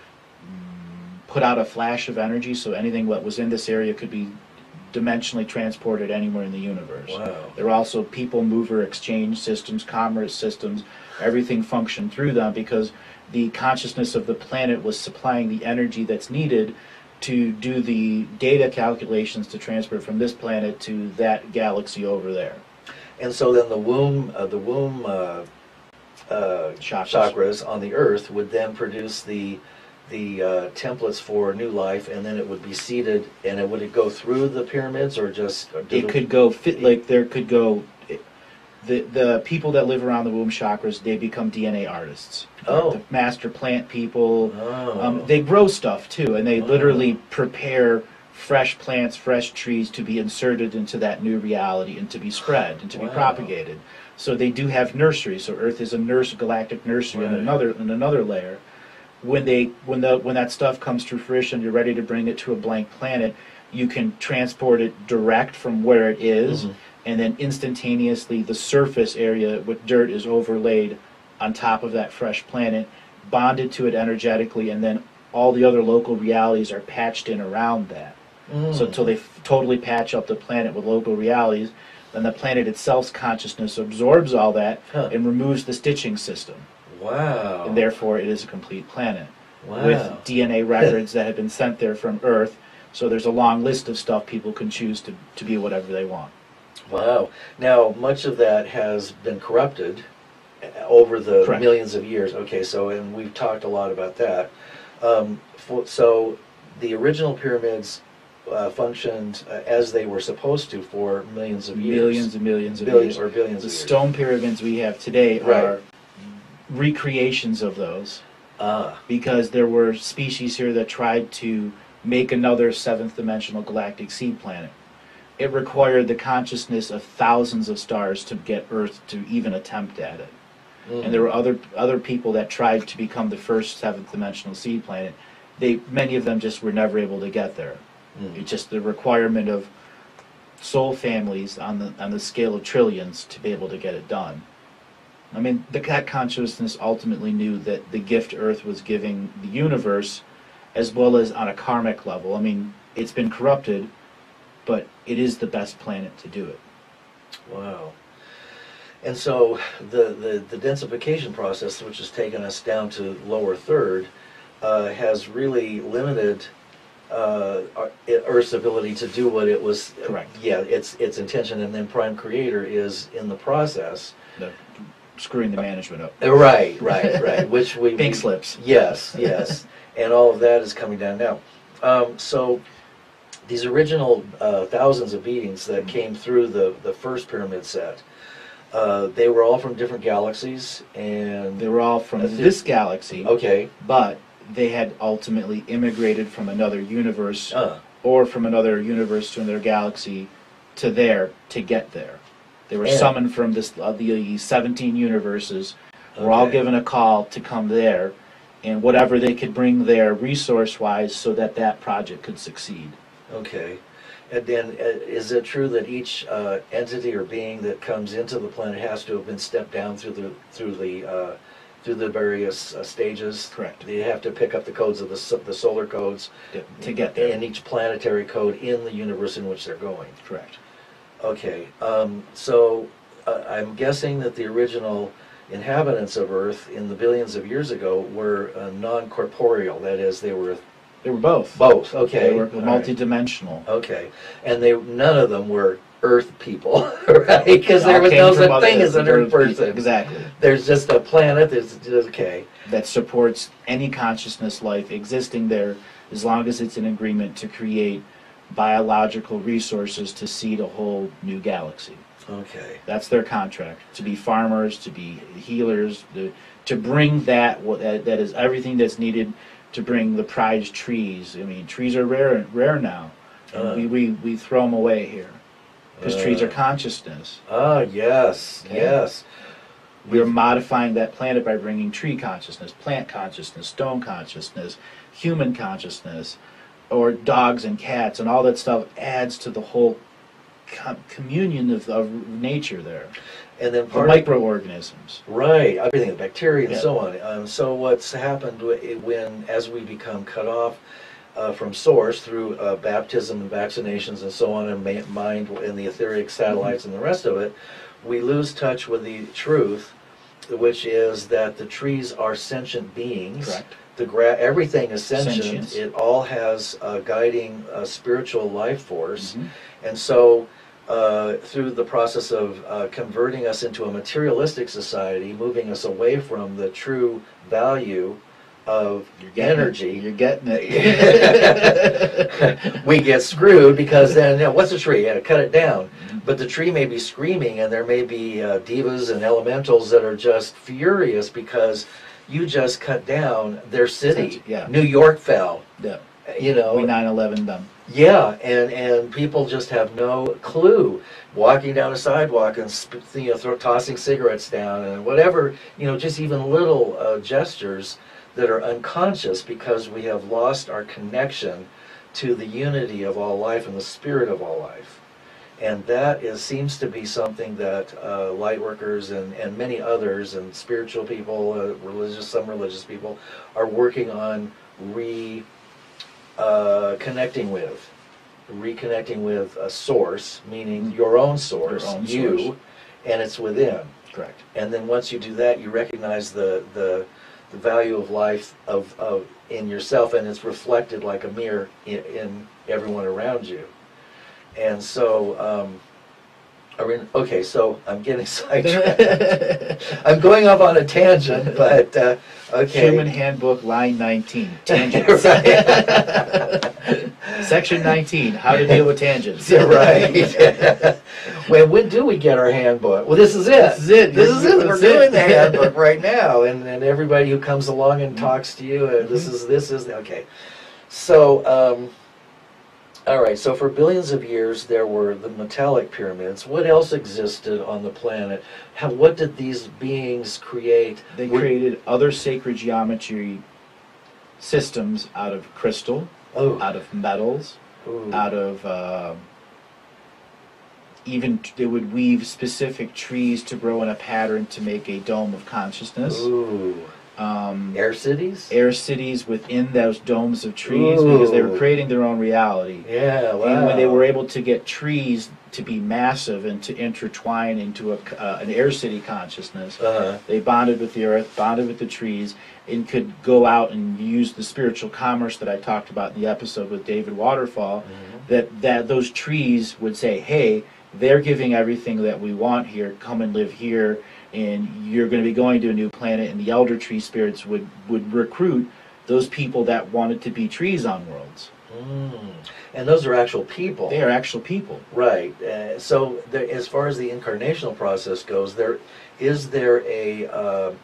mm, put out a flash of energy, so anything that was in this area could be dimensionally transported anywhere in the universe.
Wow.
There were also people mover exchange systems, commerce systems, everything functioned through them because the consciousness of the planet was supplying the energy that's needed to do the data calculations to transfer from this planet to that galaxy over there.
And so then the womb, uh, the womb uh, uh,
Chakras.
chakras on the Earth would then produce the the uh, templates for new life, and then it would be seeded. And it would it go through the pyramids, or just or did
It could go fit like there could go. The the people that live around the womb chakras, they become D N A artists.
Oh.
The master plant people.
Oh.
Um, they grow stuff too, and they
Oh.
literally prepare fresh plants, fresh trees to be inserted into that new reality and to be spread and to be
Wow.
propagated. So they do have nurseries. So Earth is a nurse, galactic nursery in
Right.
another in another layer. When they when the when that stuff comes to fruition, you're ready to bring it to a blank planet. You can transport it direct from where it is,
Mhm.
and then instantaneously the surface area with dirt is overlaid on top of that fresh planet, bonded to it energetically, and then all the other local realities are patched in around that.
Mm.
So until they f- totally patch up the planet with local realities, then the planet itself's consciousness absorbs all that
Huh.
and removes the stitching system.
Wow.
And therefore it is a complete planet
wow.
with D N A records that have been sent there from Earth. So there's a long list of stuff people can choose to, to be whatever they want.
Wow. Now, much of that has been corrupted uh, over the
Correct.
millions of years. Okay, so, and we've talked a lot about that. Um, for, so, the original pyramids uh, functioned uh, as they were supposed to for millions of years.
Millions and millions of
Billions
years.
or billions
The
of years.
stone pyramids we have today
Right.
are recreations of those
Ah,
because there were species here that tried to make another seventh dimensional galactic seed planet. It required the consciousness of thousands of stars to get Earth to even attempt at it.
mm.
And there were other other people that tried to become the first seventh dimensional seed planet. They many of them just were never able to get there.
Mm.
It's just the requirement of soul families on the on the scale of trillions to be able to get it done. I mean, the cat consciousness ultimately knew that the gift Earth was giving the universe, as well as on a karmic level. I mean, it's been corrupted, but it is the best planet to do it.
Wow. And so the, the, the densification process, which has taken us down to lower third, uh, has really limited uh, our- Earth's ability to do what it was.
Correct.
Yeah, its its intention, and then Prime Creator is in the process.
The, screwing the management up.
Uh, Right, right, right. Which we
Pink
we-
slips.
Yes, yes, and all of that is coming down now. Um, so these original uh, thousands of beings that came through the, the first pyramid set, uh, they were all from different galaxies, and
They were all from
That's it.
this galaxy,
okay,
but they had ultimately immigrated from another universe
uh,
or from another universe to another galaxy to there to get there. They were
And-
summoned from this uh, the seventeen universes. Were all
Okay.
given a call to come there, and whatever they could bring there resource-wise, so that that project could succeed.
okay. And then, uh, is it true that each uh, entity or being that comes into the planet has to have been stepped down through the through the uh, through the various uh, stages?
Correct.
They have to pick up the codes of the s- the solar codes
To get there.
and each planetary code in the universe in which they're going.
Correct.
Okay, um, so uh, I'm guessing that the original inhabitants of Earth in the billions of years ago were uh, non-corporeal. That is, they were
They were both.
both. Okay,
They were
all right.
multi-dimensional.
Okay, and they none of them were Earth people, right? Because
They all
there was
came
no
from
such
other-
thing as an Earth person.
Exactly.
There's just a planet. There's okay.
That supports any consciousness life existing there, as long as it's in agreement to create biological resources to seed a whole new galaxy.
Okay.
That's their contract. To be farmers, to be healers, to, to bring that, what that, that is everything that's needed to bring the prized trees. I mean, trees are rare rare now. And
Uh.
we, we, we throw them away here. Because trees
Uh.
are consciousness.
Ah, yes,
Okay.
yes.
We're modifying that planet by bringing tree consciousness, plant consciousness, stone consciousness, human consciousness, or dogs and cats, and all that stuff adds to the whole com- communion of, of nature there.
And then
The
part of,
microorganisms.
right, everything, the bacteria and
Yeah.
so on. Um, so what's happened w- when, as we become cut off uh, from source through uh, baptism and vaccinations and so on, and ma- mind and the etheric satellites and the rest of it, we lose touch with the truth, which is that the trees are sentient beings.
Correct.
The gra- everything is sentient.
Sentience.
It all has a guiding uh, spiritual life force.
Mhm.
And so, uh, through the process of uh, converting us into a materialistic society, moving us away from the true value of
You're getting
energy,
It. You're getting it.
we get screwed because then, you know, what's a tree? Yeah, cut it down. But the tree may be screaming, and there may be uh, divas and elementals that are just furious because you just cut down their city.
Yeah.
New York fell.
Yeah.
You know,
We nine eleven them.
yeah, and and people just have no clue. Walking down a sidewalk and sp- you know, throw, tossing cigarettes down and whatever, you know, just even little uh, gestures that are unconscious because we have lost our connection to the unity of all life and the spirit of all life. And that is seems to be something that uh, light workers and, and many others and spiritual people, uh, religious some religious people, are working on re uh, connecting with, reconnecting with a source, meaning your own source,
Your own
you,
source.
and it's within.
Correct.
And then once you do that, you recognize the the, the value of life of, of in yourself, and it's reflected like a mirror in, in everyone around you. And so, um, I mean, okay, so I'm getting sidetracked. I'm going off on a tangent, but uh, okay.
Human Handbook, line nineteen. Tangents. Section nineteen. How to deal with tangents.
Right. Well, when do we get our handbook? Well, this is it.
This is it.
This is it. We're
That's
doing
it.
the handbook right now, and, and everybody who comes along and talks to you, uh, this is this is okay. So, um, all right. So for billions of years, there were the metallic pyramids. What else existed on the planet? How, what did these beings create?
They
Were-
created other sacred geometry systems out of crystal,
Oh,
out of metals,
ooh.
out of uh, even t- they would weave specific trees to grow in a pattern to make a dome of consciousness.
Ooh.
Um,
Air cities.
air cities within those domes of trees because they were
Ooh.
creating their own reality.
Yeah. Wow.
And when they were able to get trees to be massive and to intertwine into a, c- uh, an air city consciousness,
Uh-huh.
they bonded with the earth, bonded with the trees, and could go out and use the spiritual commerce that I talked about in the episode with David Waterfall.
Mhm.
That that those trees would say, "Hey, they're giving everything that we want here. Come and live here, and you're going to be going to a new planet." And the elder tree spirits would would recruit those people that wanted to be trees on worlds.
Mm. And those are actual people.
They are actual people.
Right. Uh, so there, as far as the incarnational process goes, there is there a uh,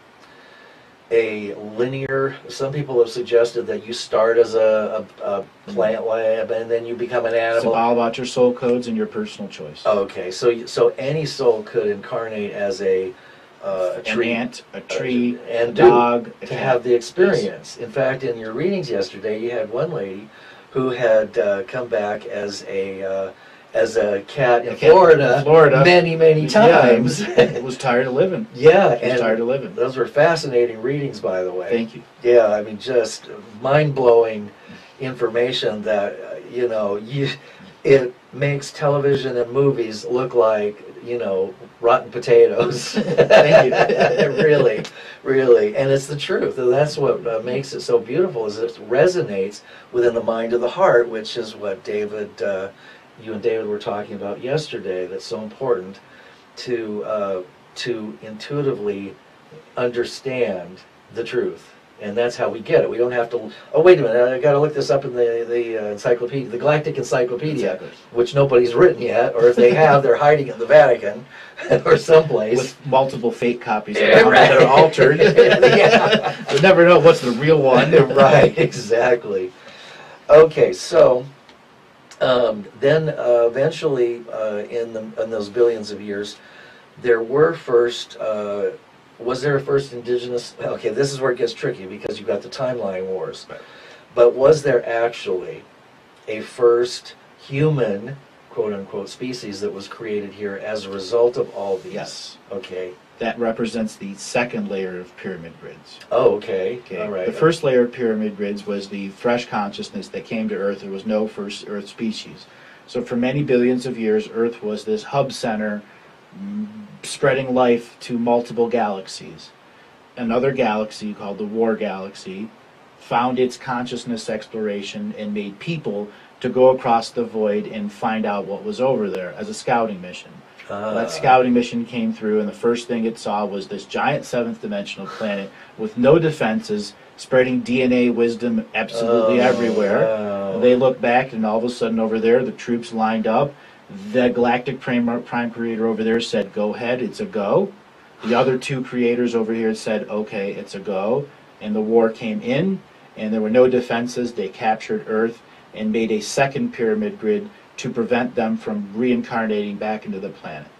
a linear. Some people have suggested that you start as a, a, a plant lab and then you become an
It's
animal.
all about your soul codes and your personal choice.
Okay, so you- so any soul could incarnate as a, uh, a
An
tree
ant, a tree,
and
a
do,
dog, a
to
cat.
have the experience. In fact, in your readings yesterday, you had one lady who had uh, come back as a uh, as a cat in
A cat
Florida,
in Florida.
many many times.
Yeah, was tired of living.
Yeah,
Was
and
tired of living.
those were fascinating readings, by the way.
Thank you.
Yeah, I mean, just mind blowing information that uh, you know you it makes television and movies look like you know rotten potatoes.
Thank you.
Really, really, and it's the truth. And that's what uh, makes it so beautiful. Is it resonates within the mind of the heart, which is what David, uh, you and David were talking about yesterday. That's so important to uh, to intuitively understand the truth. And that's how we get it. We don't have to. Oh, wait a minute! I got to look this up in the the uh, encyclopedia, the Galactic Encyclopedia,
Exactly.
which nobody's written yet, or if they have, they're hiding in the Vatican or someplace.
With multiple fake copies of
Yeah,
them
right.
that are altered.
Yeah.
You'll never know what's the real one.
Right, exactly. Okay, so um, then uh, eventually, uh, in the in those billions of years, there were first. Uh, Was there a first indigenous? Okay, this is where it gets tricky because you've got the timeline wars.
Right.
But was there actually a first human, quote unquote, species that was created here as a result of all these?
Yes.
Okay.
That represents the second layer of pyramid grids.
Oh, okay.
Okay.
All right.
The first layer of pyramid grids was the fresh consciousness that came to Earth. There was no first Earth species. So for many billions of years, Earth was this hub center, mm, spreading life to multiple galaxies. Another galaxy called the War Galaxy found its consciousness exploration and made people to go across the void and find out what was over there as a scouting mission.
Ah.
That scouting mission came through, and the first thing it saw was this giant seventh dimensional planet with no defenses, spreading D N A wisdom absolutely
Oh,
everywhere.
wow.
They looked back, and all of a sudden over there, the troops lined up. The Galactic Prime, Prime Creator over there said, go ahead, it's a go. The other two creators over here said, okay, it's a go. And the war came in, and there were no defenses. They captured Earth and made a second pyramid grid to prevent them from reincarnating back into the planet.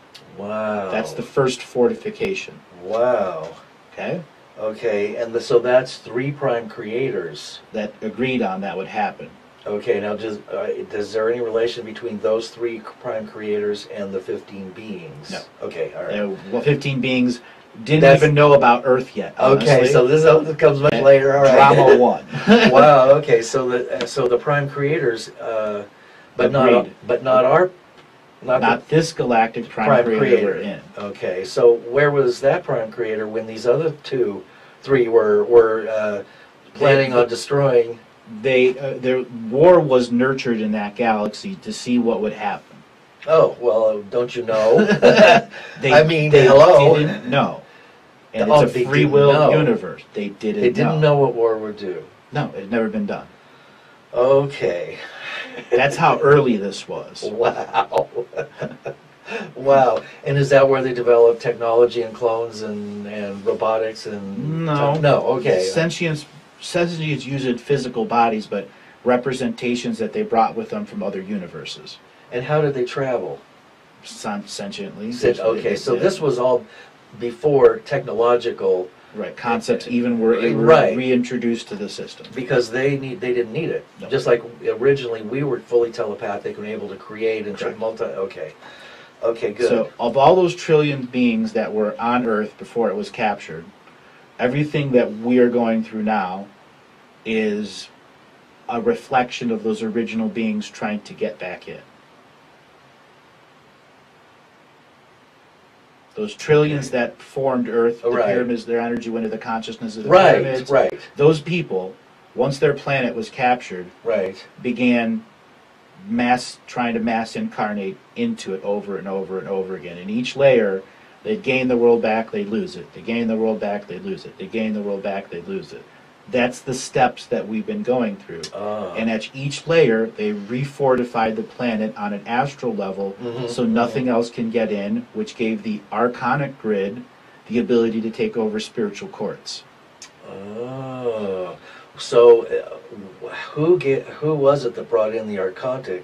Wow.
That's the first fortification.
Wow.
Okay?
Okay, and the, so that's three prime creators.
That agreed on that would happen.
Okay, now does, uh, is there any relation between those three prime creators and the fifteen beings?
No.
Okay, all right.
Uh, well, fifteen beings didn't
That's-
even know about Earth yet.
Okay,
honestly.
so this is- comes much
And
later. All right.
Drama one.
Wow. Okay, so the so the prime creators, uh, but not
Agreed.
but not our not,
Not this galactic
the
prime,
prime
creator,
creator.
we're in.
Okay, so where was that prime creator when these other two, three were were uh, planning on destroying?
They uh, their war was nurtured in that galaxy to see what would happen.
Oh well, don't you know?
They,
I mean,
they
hello.
didn't know. And
Oh,
it's
they
a free
didn't
will
know.
universe. They didn't.
They didn't know what war would do.
No, it had never been done.
Okay.
That's how early this was.
Wow. Wow. And is that where they developed technology and clones and, and robotics and
No.
no, okay.
Sentience, sentience used physical bodies, but representations that they brought with them from other universes.
And how did they travel?
Sen- Sentiently.
Said-
They-
okay,
they
so
did.
this was all before technological
Right, concepts even were, were
Right.
reintroduced to the system.
because they need they didn't need it.
No.
Just like originally we were fully telepathic and able to create and
Correct.
multi okay. Okay, good.
So, of all those trillion beings that were on Earth before it was captured, everything that we are going through now is a reflection of those original beings trying to get back in. Those trillions that formed Earth, the
Right.
pyramids, their energy went into the consciousness of the
right,
pyramids.
right,
Those people, once their planet was captured,
right.
began mass trying to mass incarnate into it over and over and over again. In each layer, they'd gain the world back, they'd lose it. They gain the world back, they'd lose it. They gain the world back, they'd lose it. That's the steps that we've been going through.
Ah.
And at each layer, they refortified the planet on an astral level
Mhm,
so nothing else can get in, which gave the archonic grid the ability to take over spiritual courts.
Oh, so uh, who get who was it that brought in the Archontic?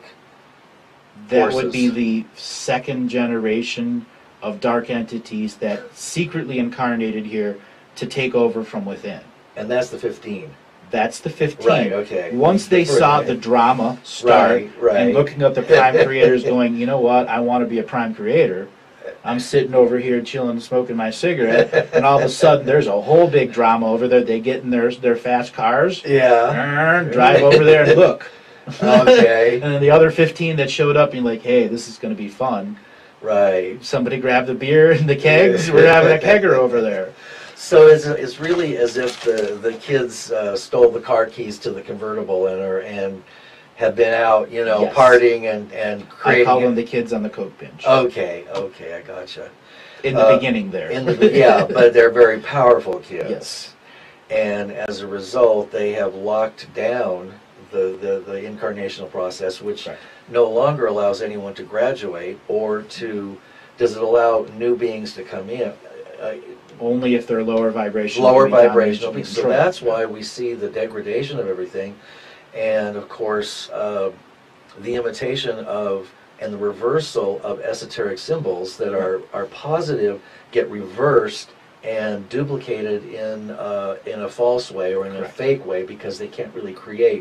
That would be
Forces.
the second generation of dark entities that secretly incarnated here to take over from within.
And that's the fifteen.
That's the fifteen.
Right, okay.
Once they
The
saw
first-
the drama start
Right, right.
and looking at the prime creators going, you know what, I want to be a prime creator. I'm sitting over here chilling, smoking my cigarette, and all of a sudden there's a whole big drama over there. They get in their, their fast cars,
Yeah.
drive over there and look.
Okay.
And then the other fifteen that showed up and like, hey, this is going to be fun.
Right.
Somebody grabbed the beer and the kegs. We're having a kegger over there.
So it's, it's really as if the the kids uh, stole the car keys to the convertible and are and have been out, you know,
Yes.
partying and and
I
creating.
call them the kids on the coke bench.
Okay. Okay. I gotcha.
In the
uh,
beginning there.
In the yeah, but they're very powerful kids.
Yes.
And as a result, they have locked down the, the, the incarnational process, which
Right.
no longer allows anyone to graduate or to, does it allow new beings to come in? Uh,
Only if they're lower vibrational.
lower
can be
vibrational
dominated
beings.
and
So
controlled.
that's why we see the degradation of everything. And of course, uh, the imitation of and the reversal of esoteric symbols that are, are positive get reversed and duplicated in uh, in a false way or in a
Correct.
fake way because they can't really create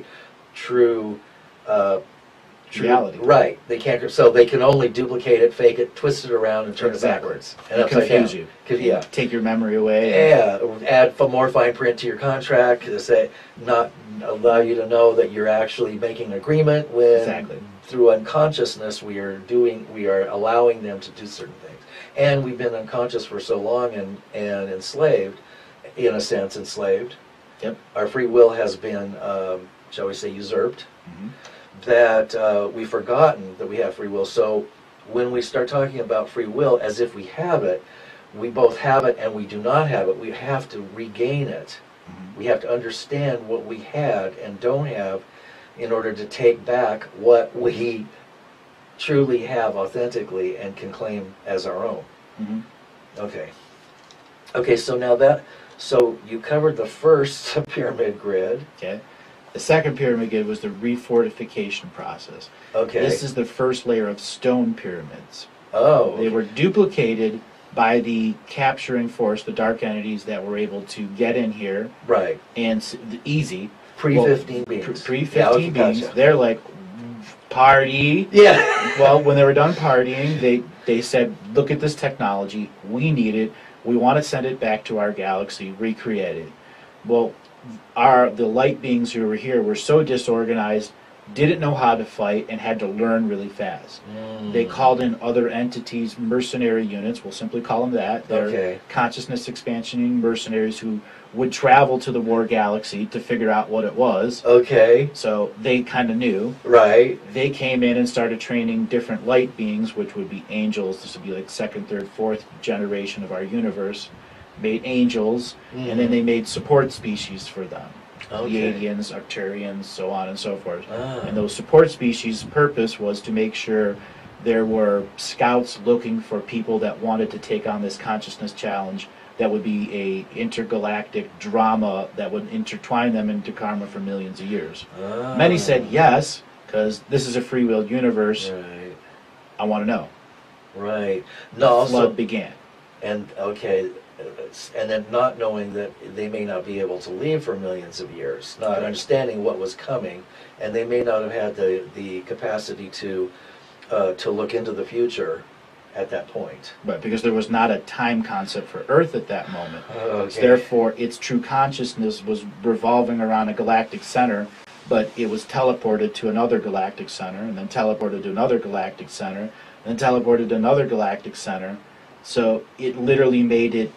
true uh, true-
Reality.
Right. They can't. So they can only duplicate it, fake it, twist it around, and turn
Exactly.
it backwards and
And
upside
confuse
down.
you.
Cause, yeah.
Take your memory away.
Yeah, add f- more fine print to your contract to say not allow you to know that you're actually making an agreement when
Exactly.
through unconsciousness we are doing we are allowing them to do certain things. And we've been unconscious for so long and, and enslaved, in a sense enslaved.
Yep.
Our free will has been, um, shall we say, usurped,
Mhm.
that uh, we've forgotten that we have free will. So when we start talking about free will as if we have it, we both have it and we do not have it. We have to regain it.
Mhm.
We have to understand what we had and don't have in order to take back what we truly have authentically and can claim as our own.
Mhm.
Okay. Okay, so now that, so you covered the first pyramid grid.
Okay. The second pyramid grid was the refortification process.
Okay.
This is the first layer of stone pyramids.
Oh.
They were duplicated by the capturing force, the dark entities that were able to get in here
Right.
and s- easy.
Pre fifteen beings.
Pre
Yeah,
fifteen
okay,
beings.
gotcha.
They're like, party.
Yeah.
Well, when they were done partying, they, they said, look at this technology. We need it. We want to send it back to our galaxy, recreate it. Well, our the light beings who were here were so disorganized, didn't know how to fight, and had to learn really fast.
Mm.
They called in other entities, mercenary units, we'll simply call them that. They're
Okay.
consciousness expansioning mercenaries who would travel to the war galaxy to figure out what it was.
Okay.
So they kind of knew.
Right.
They came in and started training different light beings, which would be angels. This would be like second, third, fourth generation of our universe. Made angels, and then they made support species for them.
Okay.
Pleiadians, Arcturians, so on and so forth.
Ah.
And those support species' purpose was to make sure there were scouts looking for people that wanted to take on this consciousness challenge that would be a intergalactic drama that would intertwine them into karma for millions of years.
Ah.
Many said yes, because this is a free will universe.
Right.
I want to know.
Right. No. Also,
Flood began.
and okay, it's- and then not knowing that they may not be able to leave for millions of years, not understanding what was coming, and they may not have had the the capacity to uh, to look into the future at that point.
But because there was not a time concept for Earth at that moment.
Okay.
Therefore, its true consciousness was revolving around a galactic center, but it was teleported to another galactic center, and then teleported to another galactic center, and then teleported to another galactic center. So it literally made it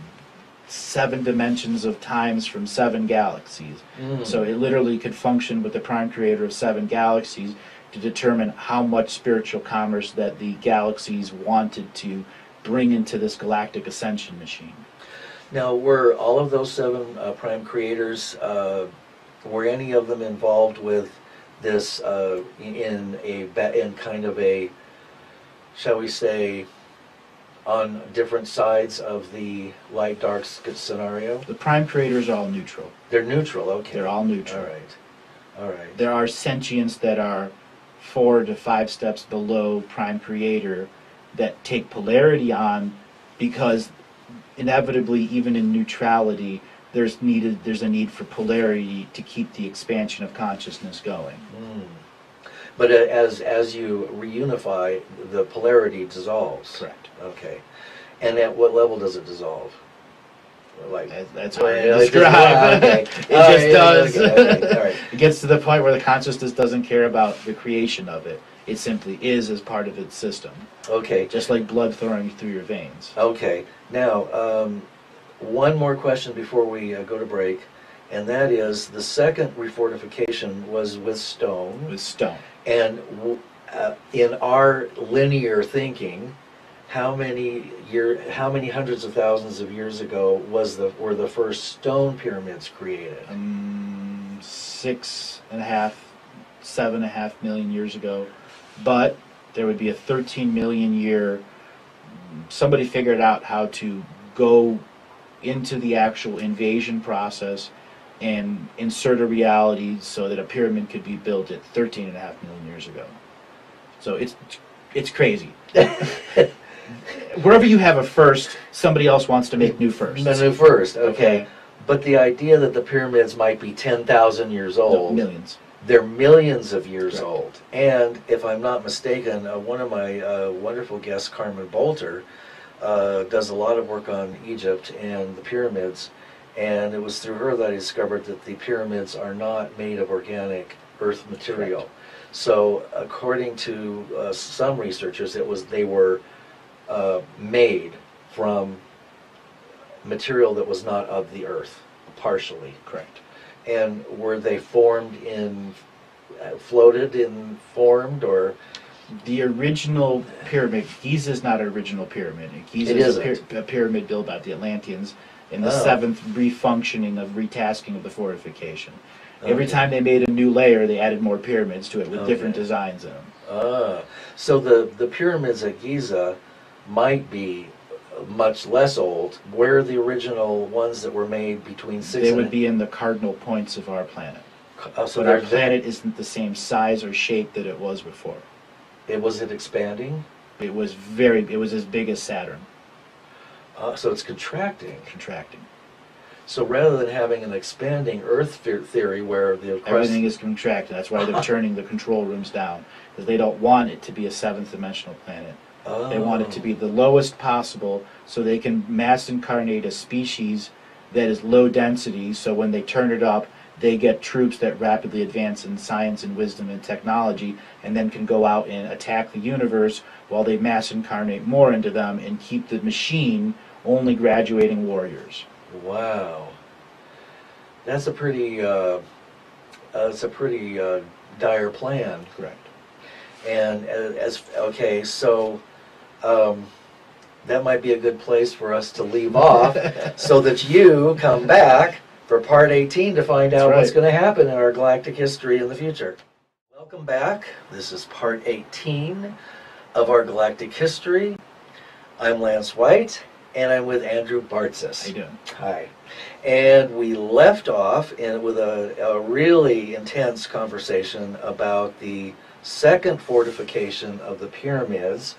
seven dimensions of times from seven galaxies.
Mm.
So it literally could function with the prime creator of seven galaxies to determine how much spiritual commerce that the galaxies wanted to bring into this galactic ascension machine.
Now, were all of those seven uh, prime creators, uh, were any of them involved with this uh, in a ba- in kind of a, shall we say, on different sides of the light dark scenario?
The prime creators are all neutral.
They're neutral. Okay.
They're all neutral.
All right. All right.
There are sentients that are four to five steps below prime creator that take polarity on, because inevitably, even in neutrality, there's needed there's a need for polarity to keep the expansion of consciousness going.
Mm. But uh, as as you reunify, the polarity dissolves.
Correct.
Okay. And at what level does it dissolve? Like
That- That's hard
Well,
to
it's just-
describe.
yeah, okay.
It
All
just
right,
does.
okay, okay, all right.
It gets to the point where the consciousness doesn't care about the creation of it. It simply is as part of its system,
Okay.
just like blood flowing through your veins.
Okay. Now, um, one more question before we uh, go to break, and that is the second refortification was with stone.
With stone.
And w- uh, in our linear thinking, how many year, how many hundreds of thousands of years ago was the were the first stone pyramids created?
Um, six and a half, seven and a half million years ago. But there would be a thirteen million year, somebody figured out how to go into the actual invasion process and insert a reality so that a pyramid could be built at thirteen and a half million years ago. So it's it's crazy. Wherever you have a first, somebody else wants to make new firsts.
The new first, okay.
Okay.
But the idea that the pyramids might be ten thousand years
No,
old,
millions.
they're millions of years
Correct.
old. And if I'm not mistaken, uh, one of my uh, wonderful guests, Carmen Bolter, uh, does a lot of work on Egypt and the pyramids. And it was through her that I discovered that the pyramids are not made of organic earth material.
Correct.
So according to uh, some researchers, it was they were uh, made from material that was not of the earth, partially.
Correct.
And were they formed in, uh, floated in, formed, or?
The original pyramid, Giza is not an original pyramid. Giza
It
is a,
isn't.
pyra- a pyramid built by the Atlanteans in the
Oh.
seventh refunctioning of retasking of the fortification. Every
Okay.
time they made a new layer, they added more pyramids to it with different
Okay.
designs in them.
Ah, so the, the pyramids at Giza might be much less old. Where are the original ones that were made between six
They
and...
would be in the cardinal points of our planet.
uh, so
But our
they're-
planet isn't the same size or shape that it was before.
It, was it expanding?
It was very, it was as big as Saturn,
Uh, so it's contracting.
contracting.
So rather than having an expanding Earth the- theory where the crust...
Everything is contracting. That's why they're turning the control rooms down, because they don't want it to be a seventh dimensional planet.
Oh.
They want it to be the lowest possible so they can mass incarnate a species that is low density, so when they turn it up, they get troops that rapidly advance in science and wisdom and technology, and then can go out and attack the universe while they mass incarnate more into them and keep the machine only graduating warriors.
Wow, that's a pretty uh, that's a pretty uh, dire plan.
Correct.
And as, as okay, so um, that might be a good place for us to leave off, so that you come back for part eighteen to find out
That's
what's
right.
going to happen in our galactic history in the future. Welcome back. This is part eighteen of our galactic history. I'm Lance White, and I'm with Andrew Bartzis.
How you doing?
Hi. And we left off in, with a, a really intense conversation about the second fortification of the pyramids.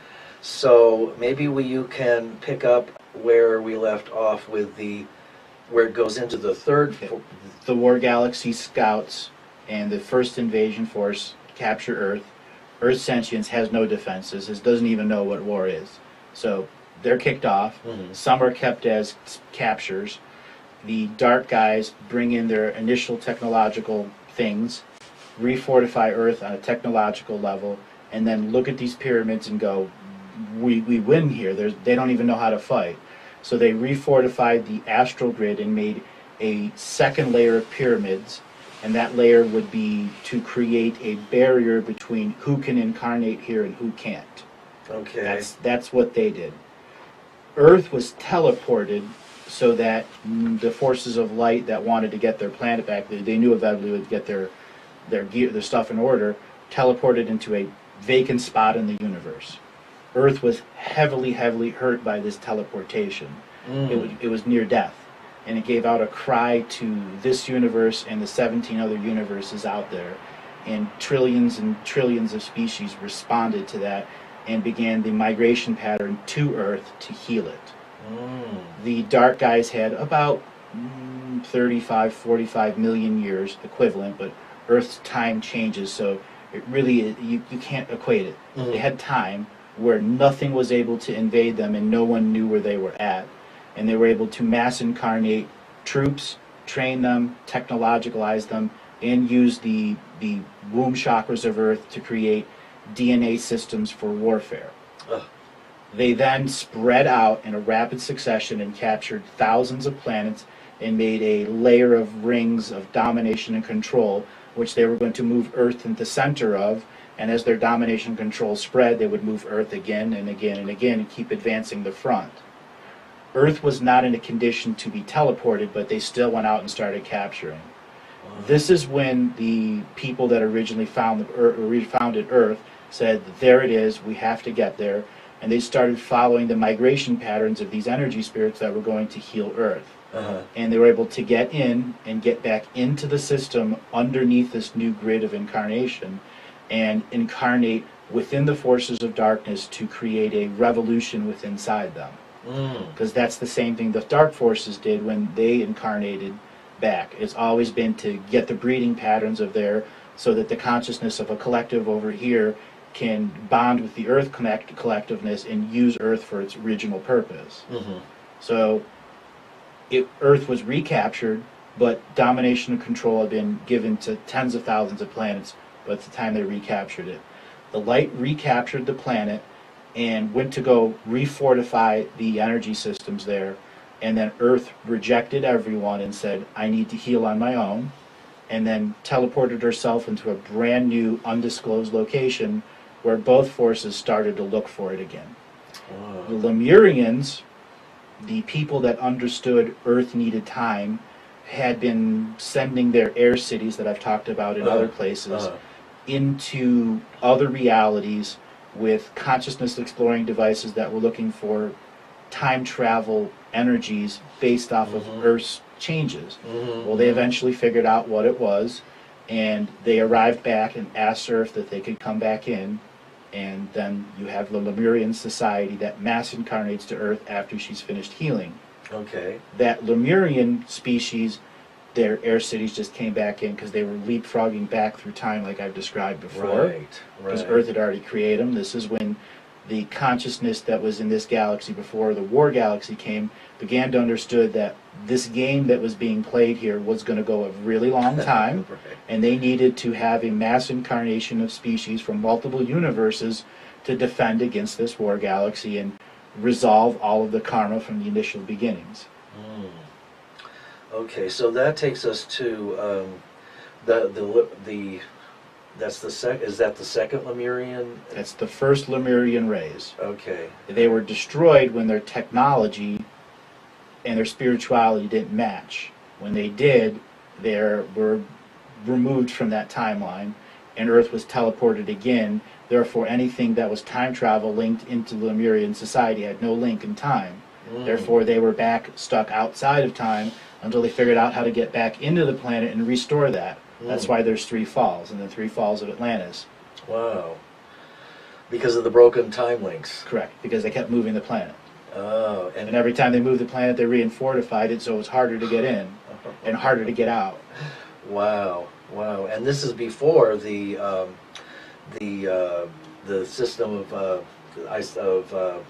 So maybe we, you can pick up where we left off with the, where it goes into the third. For,
The War Galaxy scouts and the first invasion force capture Earth. Earth sentience has no defenses. It doesn't even know what war is. So they're kicked off.
Mhm.
Some are kept as captures. The dark guys bring in their initial technological things, refortify Earth on a technological level, and then look at these pyramids and go, we, we win here. There's, they don't even know how to fight. So they refortified the astral grid and made a second layer of pyramids, and that layer would be to create a barrier between who can incarnate here and who can't.
okay.
That's that's what they did. Earth was teleported so that mm, the forces of light that wanted to get their planet back, they, they knew eventually would get their their gear, their stuff in order, teleported into a vacant spot in the universe. Earth was heavily, heavily hurt by this teleportation.
Mm.
It was it was near death, and it gave out a cry to this universe and the seventeen other universes out there, and trillions and trillions of species responded to that and began the migration pattern to Earth to heal it.
Mm.
The dark guys had about mm, thirty-five, forty-five million years equivalent, but Earth's time changes, so it really, you, you can't equate it.
Mhm.
They had time where nothing was able to invade them and no one knew where they were at. And they were able to mass incarnate troops, train them, technologicalize them, and use the, the womb chakras of Earth to create D N A systems for warfare.
Ugh.
They then spread out in a rapid succession and captured thousands of planets and made a layer of rings of domination and control, which they were going to move Earth into the center of, and as their domination control spread, they would move Earth again and again and again and keep advancing the front. Earth was not in a condition to be teleported, but they still went out and started capturing. This is when the people that originally found the Earth, founded Earth said, there it is, we have to get there, and they started following the migration patterns of these energy spirits that were going to heal Earth.
Uh-huh.
And they were able to get in and get back into the system underneath this new grid of incarnation and incarnate within the forces of darkness to create a revolution within inside them. Because mm. that's the same thing the dark forces did when they incarnated back. It's always been to get the breeding patterns of there so that the consciousness of a collective over here can bond with the Earth connect collectiveness and use Earth for its original purpose. Mm-hmm. So it, Earth was recaptured, but domination and control had been given to tens of thousands of planets by the time they recaptured it. The light recaptured the planet and went to go refortify the energy systems there, and then Earth rejected everyone and said, I need to heal on my own, and then teleported herself into a brand new undisclosed location where both forces started to look for it again. Wow. The Lemurians, the people that understood Earth needed time, had been sending their air cities that I've talked about in uh, other places uh. into other realities with consciousness exploring devices that were looking for time travel energies based off mm-hmm. of Earth's changes. Mm-hmm. Well, they eventually figured out what it was, and they arrived back and asked Earth that they could come back in, and then you have the Lemurian society that mass incarnates to Earth after she's finished healing.
Okay.
That Lemurian species, their air cities just came back in because they were leapfrogging back through time like I've described before.
Right,
Because
right.
Earth had already created them. This is when the consciousness that was in this galaxy before the War Galaxy came began to understood that this game that was being played here was going to go a really long time, right. and they needed to have a mass incarnation of species from multiple universes to defend against this War Galaxy and resolve all of the karma from the initial beginnings.
Mm. Okay, so that takes us to um, the the the. That's the sec. Is that the second Lemurian?
That's the first Lemurian race.
Okay.
They were destroyed when their technology and their spirituality didn't match. When they did, they were removed from that timeline, and Earth was teleported again. Therefore, anything that was time travel linked into Lemurian society had no link in time. Mm. Therefore, they were back stuck outside of time until they figured out how to get back into the planet and restore that. That's mm. why there's three falls, and the three falls of Atlantis.
Wow. Because of the broken time links.
Correct, because they kept moving the planet.
Oh. And,
and every time they moved the planet, they re-fortified it, so it was harder to get in and harder to get out.
Wow, wow. And this is before the um, the uh, the system of uh, of uh,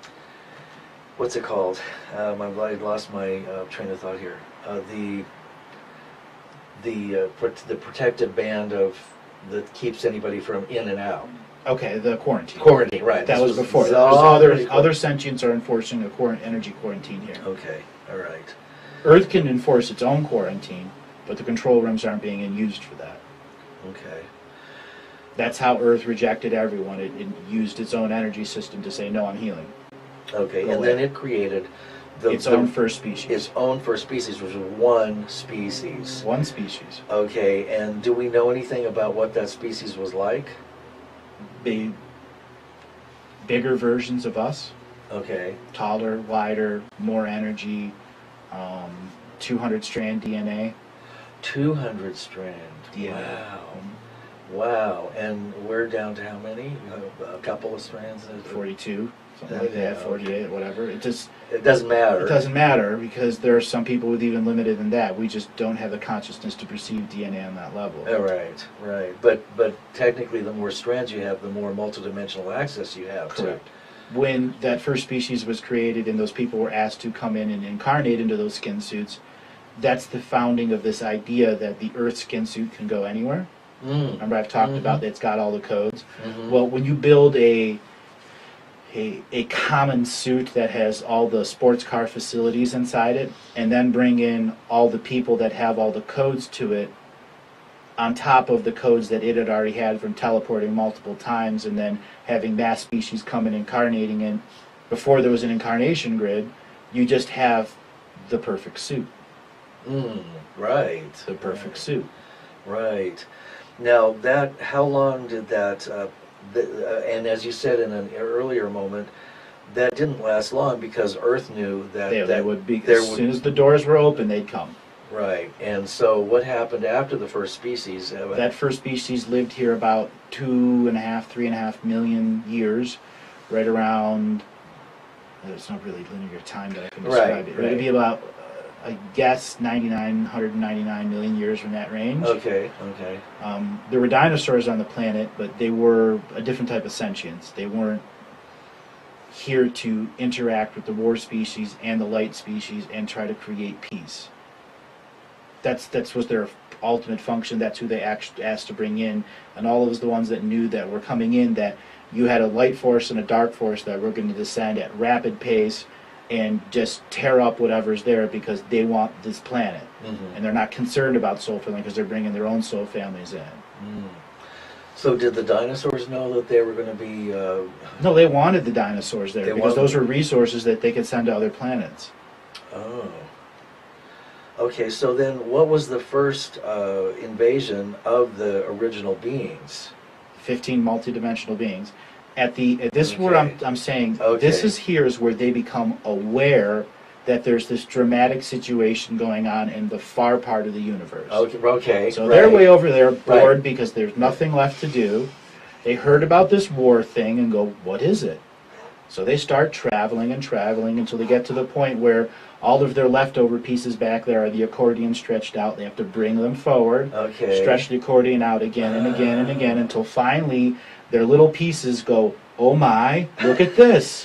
what's it called? Um, I've lost my uh, train of thought here. Uh, the the uh, pro the protective band of that keeps anybody from in and out.
Okay, the quarantine.
Quarantine, right.
That was, was before.
There's
other other sentients are enforcing a quarant energy quarantine here.
Okay, all right.
Earth can enforce its own quarantine, but the control rooms aren't being used for that.
Okay.
That's how Earth rejected everyone. It, it used its own energy system to say, no, I'm healing.
Okay,
Go
and
away.
then it created the,
its
the-
own first species.
its own first species, which was one species.
One species.
Okay, and do we know anything about what that species was like?
Big, bigger versions of us,
Okay.
taller, wider, more energy, um, two hundred strand D N A.
two hundred strand.
Yeah.
Wow. Wow. And we're down to how many? A, a couple of strands?
forty-two, something
Yeah,
like that,
okay.
forty-eight, whatever. It just
It doesn't matter.
it doesn't matter because there are some people with even limited than that. We just don't have the consciousness to perceive D N A on that level.
Oh, right, right. But but technically, the more strands you have, the more multidimensional access you have. to-
Correct. When that first species was created and those people were asked to come in and incarnate into those skin suits, that's the founding of this idea that the Earth skin suit can go anywhere.
Mm.
Remember I've talked
Mhm.
about that it's got all the codes.
Mhm.
Well, when you build a, a a common suit that has all the sports car facilities inside it, and then bring in all the people that have all the codes to it, on top of the codes that it had already had from teleporting multiple times, and then having mass species come and incarnating in, before there was an incarnation grid, you just have the perfect suit.
Mm. Right.
The perfect suit.
Right. Now that, how long did that? Uh, the, uh, and as you said in an earlier moment, that didn't last long because Earth knew that
They,
that
they would be
there
as
would-
soon as the doors were open, they'd come.
Right. And so, what happened after the first species? Uh,
That first species lived here about two and a half, three and a half million years, right around. There's not really linear time that I can describe
Right,
it. But it'd be
right.
about, uh, I guess, ninety-nine, one hundred ninety-nine million years in that range.
Okay. Okay.
Um, there were dinosaurs on the planet, but they were a different type of sentience. They weren't here to interact with the war species and the light species and try to create peace. That's that's was their ultimate function. That's who they act, asked to bring in, and all of us the ones that knew that were coming in that you had a light force and a dark force that were going to descend at rapid pace and just tear up whatever's there because they want this planet,
Mm-hmm.
and they're not concerned about soul family because they're bringing their own soul families in.
Mm. So, did the dinosaurs know that they were going to be? Uh,
No, they wanted the dinosaurs there
They
because
wanted
those were
them.
resources that they could send to other planets.
oh. Okay. So then, what was the first uh, invasion of the original beings?
fifteen multidimensional beings. At the at this is where I'm
Okay.
I'm saying
Okay.
this is here is where they become aware that there's this dramatic situation going on in the far part of the universe.
Okay. Okay.
So
right.
they're way over there bored
Right.
because there's nothing left to do. They heard about this war thing and go, what is it? So they start traveling and traveling until they get to the point where all of their leftover pieces back there are the accordion stretched out. They have to bring them forward,
Okay.
stretch the accordion out again and again and again until finally their little pieces go, oh my, look at this.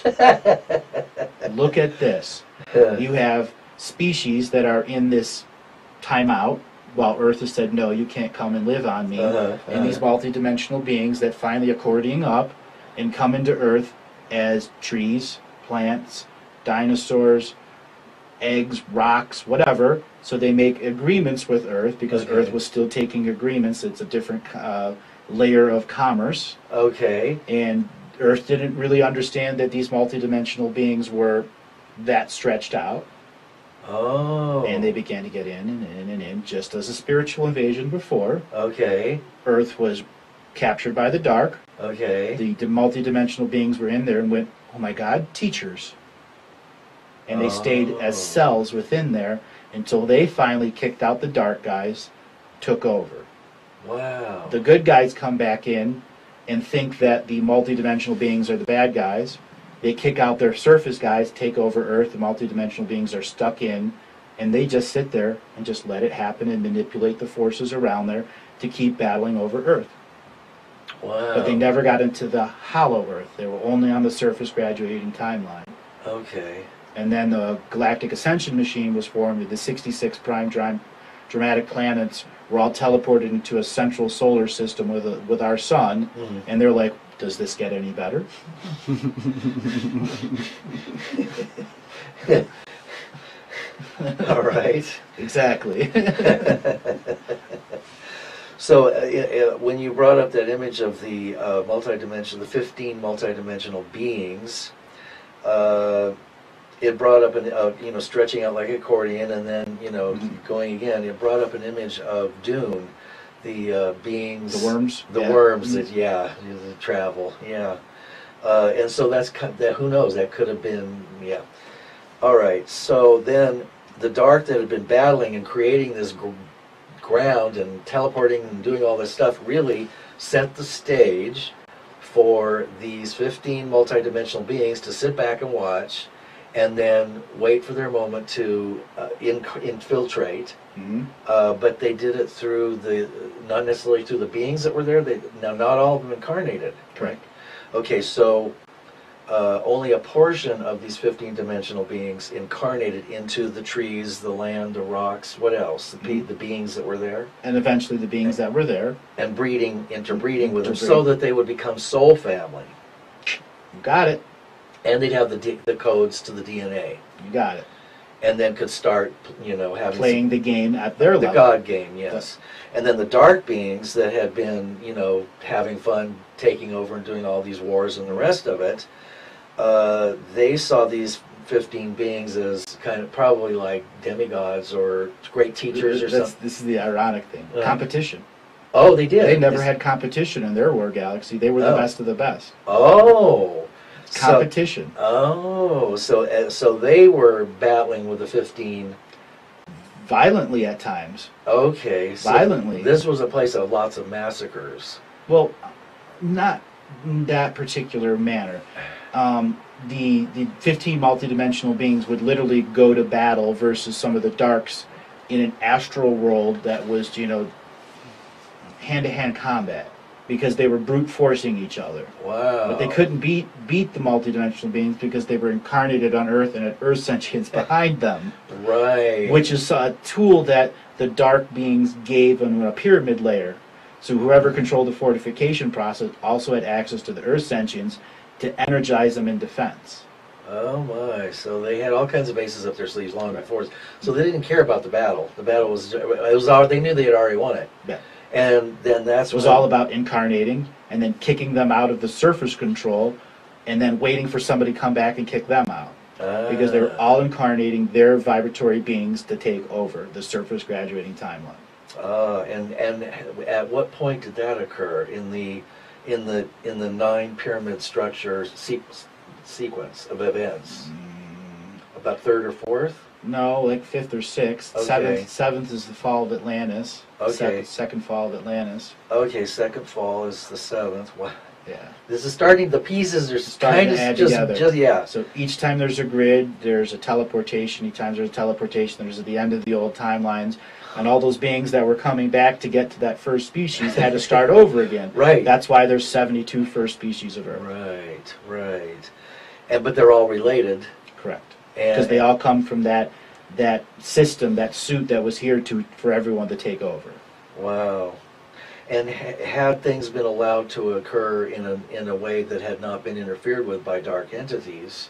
Look at this.
Uh,
You have species that are in this timeout while Earth has said, no, you can't come and live on me.
Uh-huh,
And these
uh-huh.
multidimensional beings that finally accordioning up and come into Earth as trees, plants, dinosaurs, eggs, rocks, whatever. So they make agreements with Earth because
Okay.
Earth was still taking agreements. It's a different uh, layer of commerce.
okay.
And Earth didn't really understand that these multidimensional beings were that stretched out.
Oh.
And they began to get in and in and in, just as a spiritual invasion before.
Okay.
Earth was captured by the dark.
Okay.
The, the multidimensional beings were in there and went, oh my God, teachers. And they stayed as
Oh.
cells within there until they finally kicked out the dark guys, took over.
Wow.
The good guys come back in and think that the multidimensional beings are the bad guys. They kick out their surface guys, take over Earth. The multidimensional beings are stuck in, and they just sit there and just let it happen and manipulate the forces around there to keep battling over Earth.
Wow.
But they never got into the hollow Earth. They were only on the surface graduating timeline.
Okay.
And then the Galactic Ascension machine was formed with the sixty-six prime dram- dramatic planets were all teleported into a central solar system with a, with our sun,
Mhm.
and they're like, does this get any better?
All right.
Exactly.
So, uh, uh, when you brought up that image of the uh, multidimensional, the fifteen multidimensional beings, uh, it brought up an uh, you know stretching out like accordion, and then you know
Mhm.
going again. It brought up an image of Dune, the uh, beings,
The worms?
the
Yeah.
worms
Mhm.
that yeah, the travel, yeah, uh, and so that's kind that. Who knows? That could have been yeah. All right, so then the dark that had been battling and creating this gr- ground and teleporting and doing all this stuff really set the stage for these fifteen multidimensional beings to sit back and watch and then wait for their moment to uh, inc- infiltrate.
Mhm.
Uh, but they did it through the, not necessarily through the beings that were there. They, now, not all of them incarnated.
Correct.
Okay, so uh, only a portion of these fifteen dimensional beings incarnated into the trees, the land, the rocks, what else? The, pe-
Mhm.
the beings that were there,
And eventually the beings that were there,
and breeding, interbreeding with them,
Interbreed.
so that they would become soul family,
you got it,
and they'd have the D- the codes to the D N A,
you got it.
and then could start, you know, having
Playing the game at their
the
level.
God game, yes. And then the dark beings that had been, you know, having fun, taking over and doing all these wars and the rest of it, uh, they saw these fifteen beings as kind of probably like demigods or great teachers or
That's,
something.
this is the ironic thing.
Uh,
Competition.
Oh, they did.
They never
This-
had competition in their war galaxy. They were the
Oh.
best of the best.
Oh. So,
Competition.
oh, so uh, so they were battling with the fifteen.
Violently at times.
Okay. So
Violently.
This was a place of lots of massacres.
Well, not in that particular manner. Um, the the fifteen multidimensional beings would literally go to battle versus some of the darks in an astral world that was, you know, hand-to-hand combat because they were brute forcing each other.
Wow.
But they couldn't beat beat the multidimensional beings because they were incarnated on Earth and had Earth sentience behind them,
Right.
which is a tool that the dark beings gave them a pyramid layer. So whoever controlled the fortification process also had access to the Earth sentience to energize them in defense.
Oh my! So they had all kinds of bases up their sleeves long before. So they didn't care about the battle. The battle was it was all they knew they had already won it.
Yeah.
And then that's
It was
when-
all about incarnating and then kicking them out of the surface control and then waiting for somebody to come back and kick them out. Because they were
Ah.
all incarnating their vibratory beings to take over the surface graduating timeline.
Ah, and and at what point did that occur in the in the in the nine pyramid structure se- sequence of events? About third or fourth?
No, like fifth or sixth.
Okay.
Seventh, seventh is the fall of Atlantis.
Okay.
Second, second fall of Atlantis.
Okay, second fall is the seventh. Wow.
Yeah.
This is starting. The pieces are
Starting
kind
to add
of just
together.
just yeah.
So each time there's a grid, there's a teleportation. Each time there's a teleportation, there's at the end of the old timelines. And all those beings that were coming back to get to that first species had to start over again.
Right.
That's why there's seventy-two first species of Earth.
Right, right. And but they're all related.
Correct.
And
Because they all come from that that system, that suit that was here to for everyone to take over.
wow. And ha- had things been allowed to occur in a in a way that had not been interfered with by dark entities,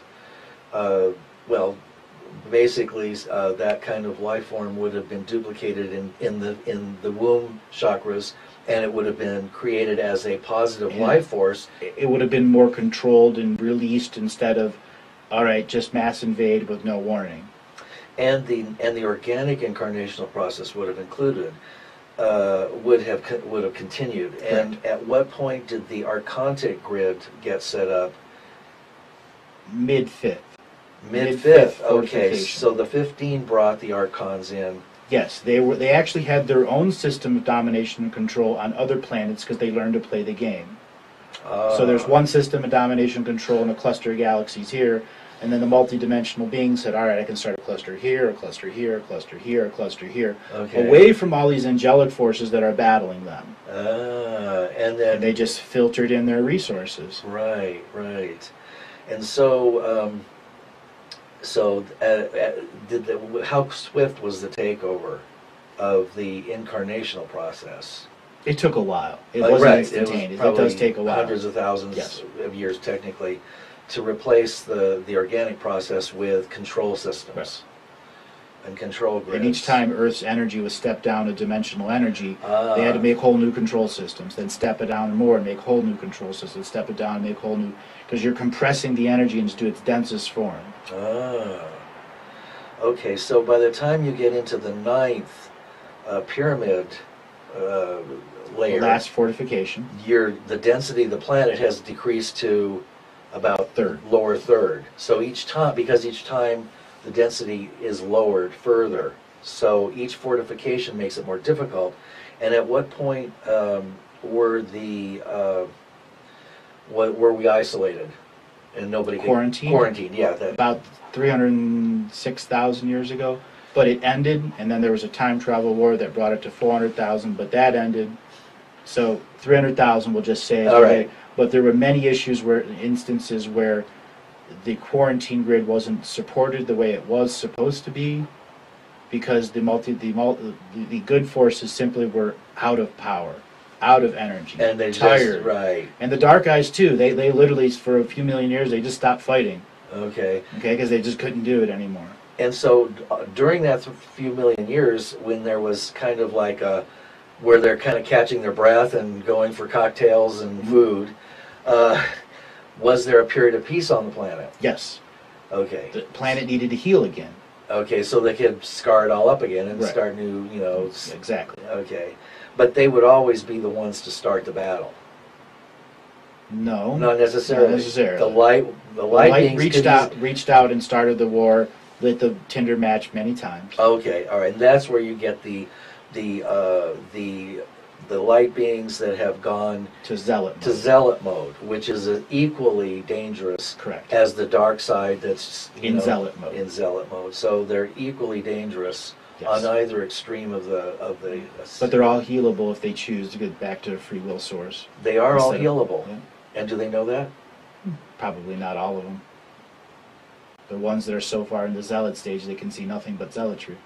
uh, well, basically uh, that kind of life form would have been duplicated in, in the in the womb chakras, and it would have been created as a positive
Yeah.
life force.
It it would have been more controlled and released instead of, all right, just mass invade with no warning.
And the and the organic incarnational process would have included, uh, would have co- would have continued. And at what point did the archontic grid get set up?
Mid fifth.
Mid fifth.
Mid-fifth
Okay,
fortification.
so the fifteen brought the archons in.
Yes, they were. They actually had their own system of domination and control on other planets because they learned to play the game.
Uh,
So there's one system of domination and control in a cluster of galaxies here, and then the multi-dimensional being said, all right, I can start a cluster here, a cluster here, a cluster here, a cluster here,
Okay.
away from all these angelic forces that are battling them.
Ah, and then
And they just filtered in their resources.
right, right, and so um, so uh, uh, did the, how swift was the takeover of the incarnational process?
It took a while. It
Uh,
wasn't
right,
instantaneous. It,
probably
does take a while.
hundreds of thousands
Yes.
of years technically, to replace the the organic process with control systems
Right.
and control grids.
And each time Earth's energy was stepped down to dimensional energy,
Ah.
they had to make whole new control systems, then step it down more and make whole new control systems, step it down and make whole new, because you're compressing the energy into its densest form.
Ah. Okay, so by the time you get into the ninth uh, pyramid uh,
The
layer,
last fortification.
your the density of the planet has decreased to about
Third.
lower third. So each time, because each time the density is lowered further, so each fortification makes it more difficult. And at what point um, were the uh, what were we isolated and nobody could-
Quarantine?
Quarantine, yeah. That,
About three hundred six thousand years ago. But it ended, and then there was a time travel war that brought it to four hundred thousand, but that ended. So three hundred thousand, we'll just say.
All right.
But there were many issues where, instances where the quarantine grid wasn't supported the way it was supposed to be, because the multi, the, multi, the good forces simply were out of power, out of energy,
and they
tired.
just right.
And the Dark Eyes too. They they literally for a few million years they just stopped fighting.
Okay.
Okay, because they just couldn't do it anymore.
And so uh, during that th- few million years, when there was kind of like a, where they're kind of catching their breath and going for cocktails and food, uh, was there a period of peace on the planet?
Yes,
Okay.
the planet needed to heal again.
Okay, so they could scar it all up again and
Right.
start new, you know. s-
Exactly.
Okay. But they would always be the ones to start the battle.
No,
Not necessarily.
Not necessarily.
The light, the
The
light,
light
beings
reached
could
out,
use-
reached out and started the war. Lit the tinder match many times.
Okay, all right, and that's where you get the, the, uh, the, the light beings that have gone
To zealot.
to
mode.
zealot mode, which is as equally dangerous
Correct.
as the dark side that's you
In
know,
zealot mode.
In zealot mode, so they're equally dangerous
Yes.
on either extreme of the of the.
But they're all healable if they choose to get back to their free will source.
They are all
Instead of-
healable,
Yeah.
and do they know that?
Probably not all of them. The ones that are so far in the zealot stage, they can see nothing but zealotry.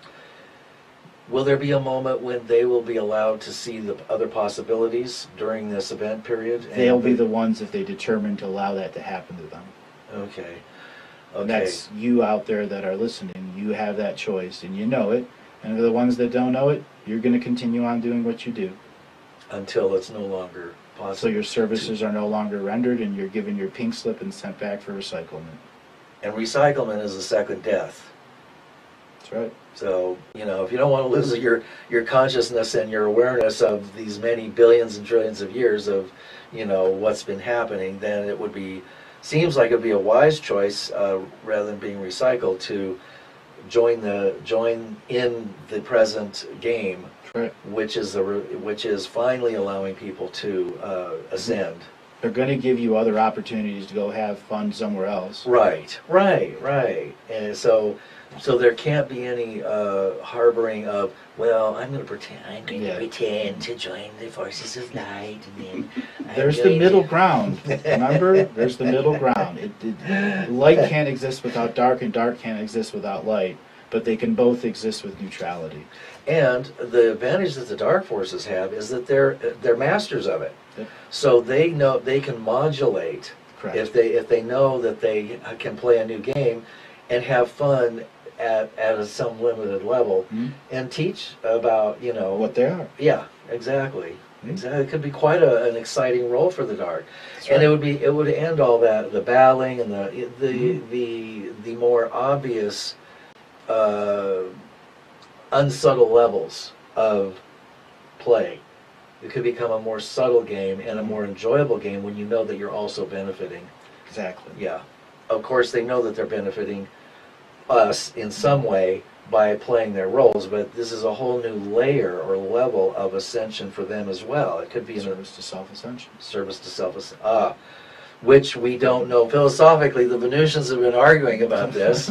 Will there be a moment when they will be allowed to see the other possibilities during this event period? And
They'll be the ones if they determine to allow that to happen to them.
Okay.
And
Okay.
that's you out there that are listening. You have that choice, and you know it. And for the ones that don't know it, you're going to continue on doing what you do.
Until it's no longer possible.
So your services are no longer rendered, and you're given your pink slip and sent back for recyclement.
And recyclement is a second death.
That's right.
So, you know, if you don't want to lose your, your consciousness and your awareness of these many billions and trillions of years of, you know, what's been happening, then it would be, seems like it would be a wise choice, uh, rather than being recycled, to join the, join in the present game,
That's right.
which is a, re- which is finally allowing people to uh, ascend.
They're going to give you other opportunities to go have fun somewhere else.
Right, right, right. And so, so there can't be any uh, harboring of, well, I'm going to pretend, I'm going
Yeah.
to pretend to join the forces of light, and then I'm
There's the
going
middle
to-
ground. Remember? There's the middle ground. It, it, light can't exist without dark, and dark can't exist without light. But they can both exist with neutrality.
And the advantage that the dark forces have is that they're they're masters of it.
Yep.
So they know they can modulate
Correct.
if they if they know that they can play a new game and have fun at at a, some limited level
Mhm.
and teach about you know
What they are.
Yeah, exactly.
Mhm.
Exactly. It could be quite a, an exciting role for the dark,
That's
and
right.
it would be it would end all that the battling and the the
Mhm.
the the more obvious, uh, unsubtle levels of play. It could become a more subtle game and a more enjoyable game when you know that you're also benefiting.
Exactly.
Yeah, of course they know that they're benefiting us in some way by playing their roles, but this is a whole new layer or level of ascension for them as well. It could be in a
Service to self-ascension.
service to self, ah, which we don't know philosophically. The Venusians have been arguing about this,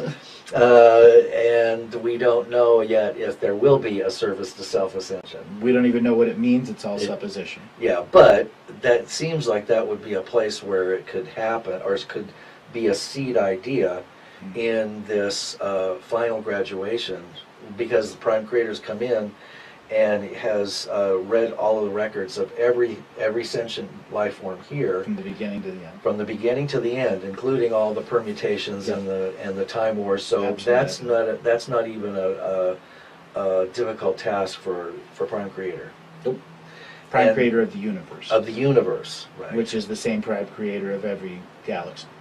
uh, and we don't know yet if there will be a service to self-ascension.
We don't even know what it means. It's all
It-
supposition.
Yeah, but that seems like that would be a place where it could happen, or it could be a seed idea in this uh, final graduation, because the prime creators come in and has uh, read all of the records of every every sentient life form here
From the beginning to the end.
from the beginning to the end, including all the permutations and the and the time wars. So
Absolutely.
that's not a, that's not even a, a, a difficult task for for prime creator
Prime
And-
creator of the universe.
of the universe, right?
Which is the same prime creator of every galaxy.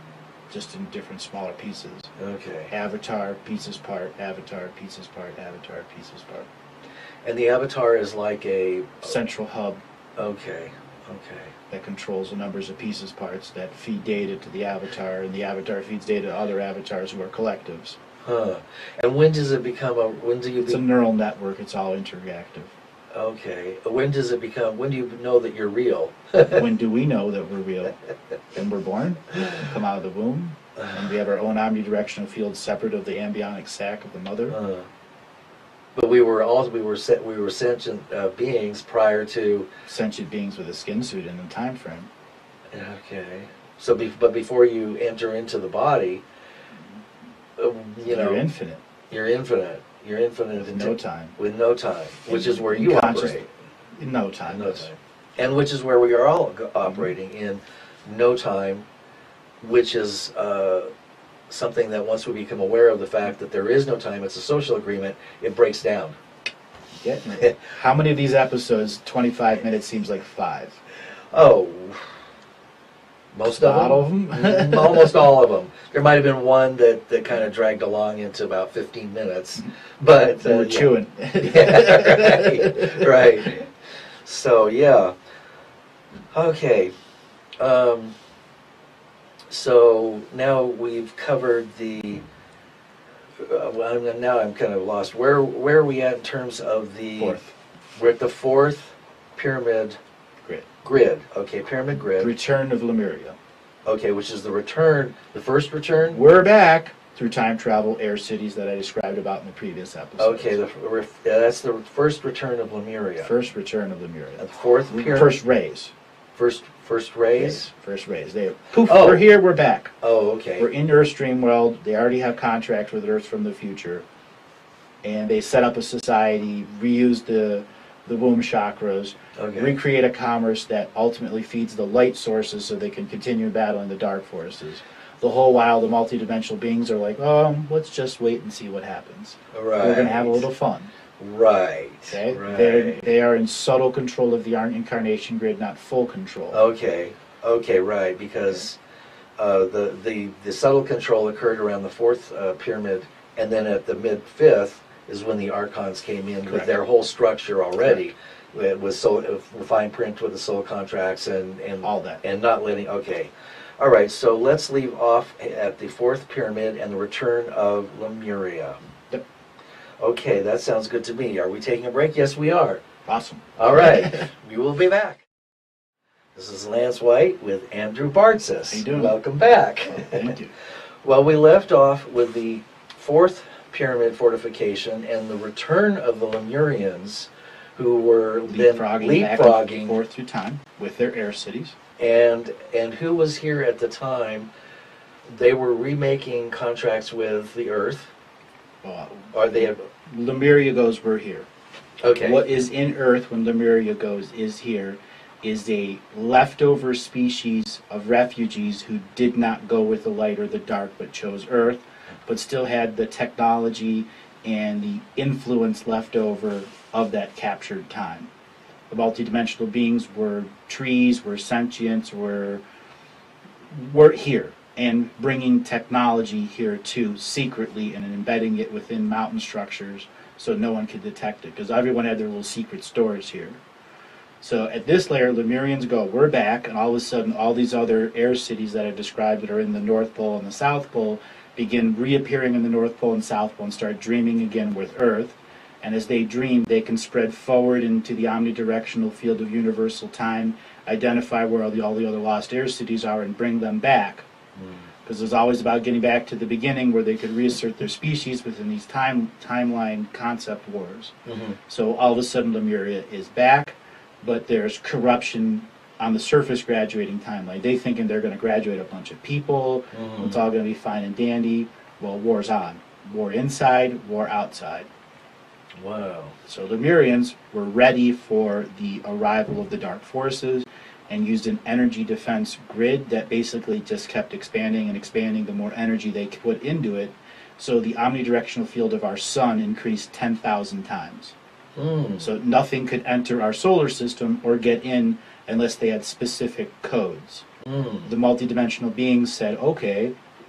just in different smaller pieces.
Okay.
Avatar, pieces part, avatar, pieces part, avatar, pieces part.
And the avatar is like a
Central hub
okay. Okay.
that controls the numbers of pieces parts that feed data to the avatar, and the avatar feeds data to other avatars who are collectives.
Huh. And when does it become a when do you
It's a
be,
neural network. It's all interactive.
okay. When does it become when do you know that you're real?
When do we know that we're real? When we're born, we come out of the womb, and we have our own omnidirectional field separate of the embryonic sac of the mother.
Uh, but we were all we were set we were sentient uh, beings prior to
Sentient beings with a skin suit and a time frame.
okay. So be, but before you enter into the body, uh, you know
You're infinite
you're infinite. You're infinite
with
into-
no time.
with no time, which
In-
is where
in
you
conscious-
operate.
In no time.
No
yes.
time. And which is where we are all go- operating in no time, which is uh, something that once we become aware of the fact that there is no time, it's a social agreement, it breaks down.
Getting it. How many of these episodes, twenty-five minutes, seems like five?
Oh, most of
Not
them?
all of them?
Mm, almost all of them. There might have been one that, that kind of dragged along into about fifteen minutes, but
They were
uh, yeah.
chewing.
Yeah, right, right. So yeah, okay. Um, so now we've covered the. Uh, well, I'm, now I'm kind of lost. Where where are we at in terms of the?
Fourth.
We're at the fourth pyramid
Grid.
grid. Okay, pyramid
The
grid.
return of Lemuria.
Okay, which is the return, the first return.
We're back through time travel, air cities that I described about in the previous episode.
Okay, the, ref- yeah, that's the first return of Lemuria.
First return of
Uh,
Lemuria.
the fourth pyramid.
First rays.
First first rays.
First rays. They poof.
Oh.
We're here. We're back.
Oh, okay.
We're in Earthstream world. They already have contracts with Earth from the future, and they set up a society, reuse the the womb chakras,
Okay.
recreate a commerce that ultimately feeds the light sources so they can continue battling the dark forces. The whole while, the multidimensional beings are like, um, let's just wait and see what happens.
Right.
We're gonna have a little fun.
Right.
Okay,
Right.
They're, they are in subtle control of the incarnation grid, not full control.
Okay. Okay. Right. Because uh, the the the subtle control occurred around the fourth uh, pyramid, and then at the mid fifth is when the archons came in with
Correct.
their whole structure already. It was so uh, fine print with the soul contracts and and
All that.
and not letting. Okay. All right. So let's leave off at the fourth pyramid and the return of Lemuria.
Yep.
Okay, that sounds good to me. Are we taking a break? Yes, we are.
Awesome.
All right, we will be back. This is Lance White with Andrew Bartzis.
How you doing?
Welcome back.
Thank you.
Well, we left off with the fourth pyramid fortification and the return of the Lemurians, who were then
Leapfrogging, back and
leapfrogging,
forth through time with their air cities.
and and who was here at the time? They were remaking contracts with the Earth.
Well,
Or they have
Lemuria goes, we're here.
okay.
What is in Earth when Lemuria goes is here is a leftover species of refugees who did not go with the light or the dark but chose Earth, but still had the technology and the influence left over of that captured time. The multidimensional beings were trees, were sentients, were, were here and bringing technology here too secretly and embedding it within mountain structures so no one could detect it because everyone had their little secret stores here. So at this layer, Lemurians go, we're back, and all of a sudden all these other air cities that I described that are in the North Pole and the South Pole begin reappearing in the North Pole and South Pole and start dreaming again with Earth. And as they dream, they can spread forward into the omnidirectional field of universal time, identify where all the, all the other lost air cities are, and bring them back. Because it's always about getting back to the beginning where they could reassert their species within these time timeline concept wars.
Mhm.
So all of a sudden Lemuria is back, but there's corruption on the surface graduating timeline. They thinking they're going to graduate a bunch of people,
Mhm.
it's all going to be fine and dandy. Well, war's on. War inside, war outside.
Wow.
So Lemurians were ready for the arrival of the dark forces and used an energy defense grid that basically just kept expanding and expanding the more energy they put into it. So the omnidirectional field of our sun increased ten thousand times.
Mm.
So nothing could enter our solar system or get in unless they had specific codes.
Mm.
The multidimensional beings said, okay,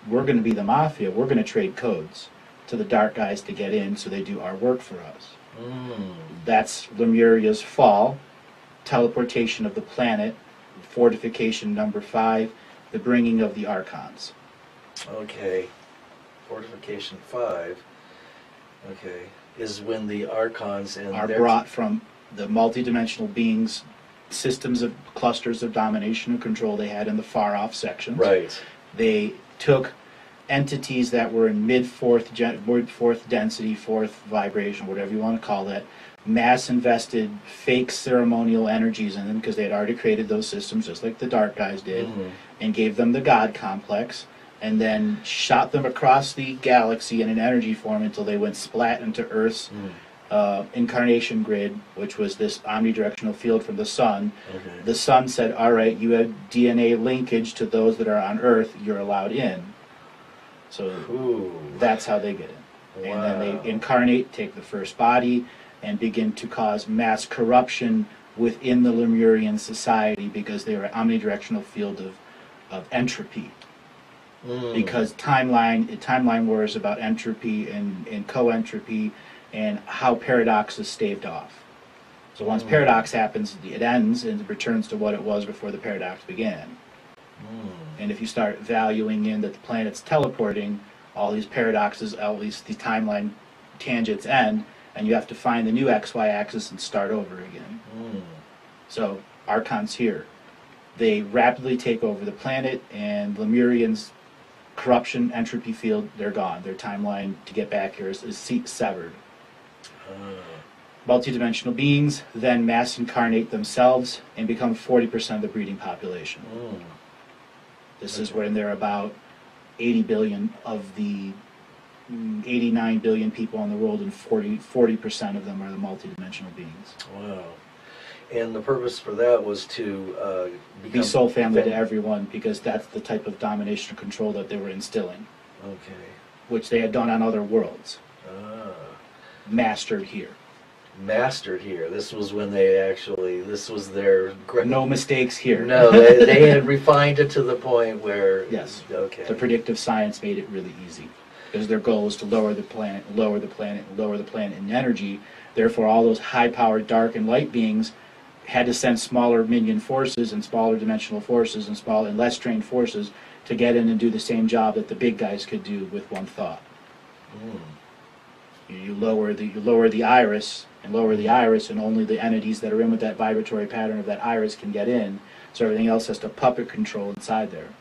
we're going to be the mafia. We're going to trade codes to the dark guys to get in so they do our work for us.
Mm.
That's Lemuria's fall, teleportation of the planet, fortification number five, the bringing of the Archons.
Okay. Fortification five. Okay. Is when the Archons and
Are
their-
brought from the multidimensional beings, systems of clusters of domination and control they had in the far off sections.
Right.
They took entities that were in mid fourth gen, mid fourth density, fourth vibration, whatever you want to call that, mass invested fake ceremonial energies in them because they had already created those systems just like the dark guys did,
Mhm.
and gave them the God complex, and then shot them across the galaxy in an energy form until they went splat into Earth's
Mm.
uh, incarnation grid, which was this omnidirectional field from the sun.
Okay.
The sun said, all right, you have D N A linkage to those that are on Earth, you're allowed in. So
Ooh.
that's how they get in. And then
Wow.
they incarnate, take the first body, and begin to cause mass corruption within the Lemurian society because they were an omnidirectional field of, of entropy.
Mm.
Because timeline timeline war is about entropy and, and co-entropy and how paradox is staved off. So once
Mm.
paradox happens, it ends and it returns to what it was before the paradox began.
Mm.
And if you start valuing in that the planet's teleporting, all these paradoxes, all these, these timeline tangents end, and you have to find the new X Y axis and start over again.
Mm.
So Archon's here. They rapidly take over the planet, and Lemurians' corruption, entropy field, they're gone. Their timeline to get back here is, is se- severed.
Ah.
Multidimensional beings then mass incarnate themselves and become forty percent of the breeding population.
Mm.
This is
Okay.
when there are about eighty billion of the mm, eighty-nine billion people in the world, and forty percent of them are the multidimensional beings.
Wow. And the purpose for that was to uh, become
Be soul family to
fam-
everyone because that's the type of domination and control that they were instilling,
Okay.
which they had done on other worlds,
Ah.
mastered here.
Mastered here. This was when they actually. This was their. gra-
No mistakes here.
No, they, they had refined it to the point where.
Yes.
Okay.
The predictive science made it really easy because their goal is to lower the planet, lower the planet, lower the planet in energy. Therefore, all those high-powered dark and light beings had to send smaller minion forces and smaller dimensional forces and smaller and less trained forces to get in and do the same job that the big guys could do with one thought.
Mm.
You, you lower the you lower the iris and lower the iris, and only the entities that are in with that vibratory pattern of that iris can get in. So everything else has to puppet control inside there.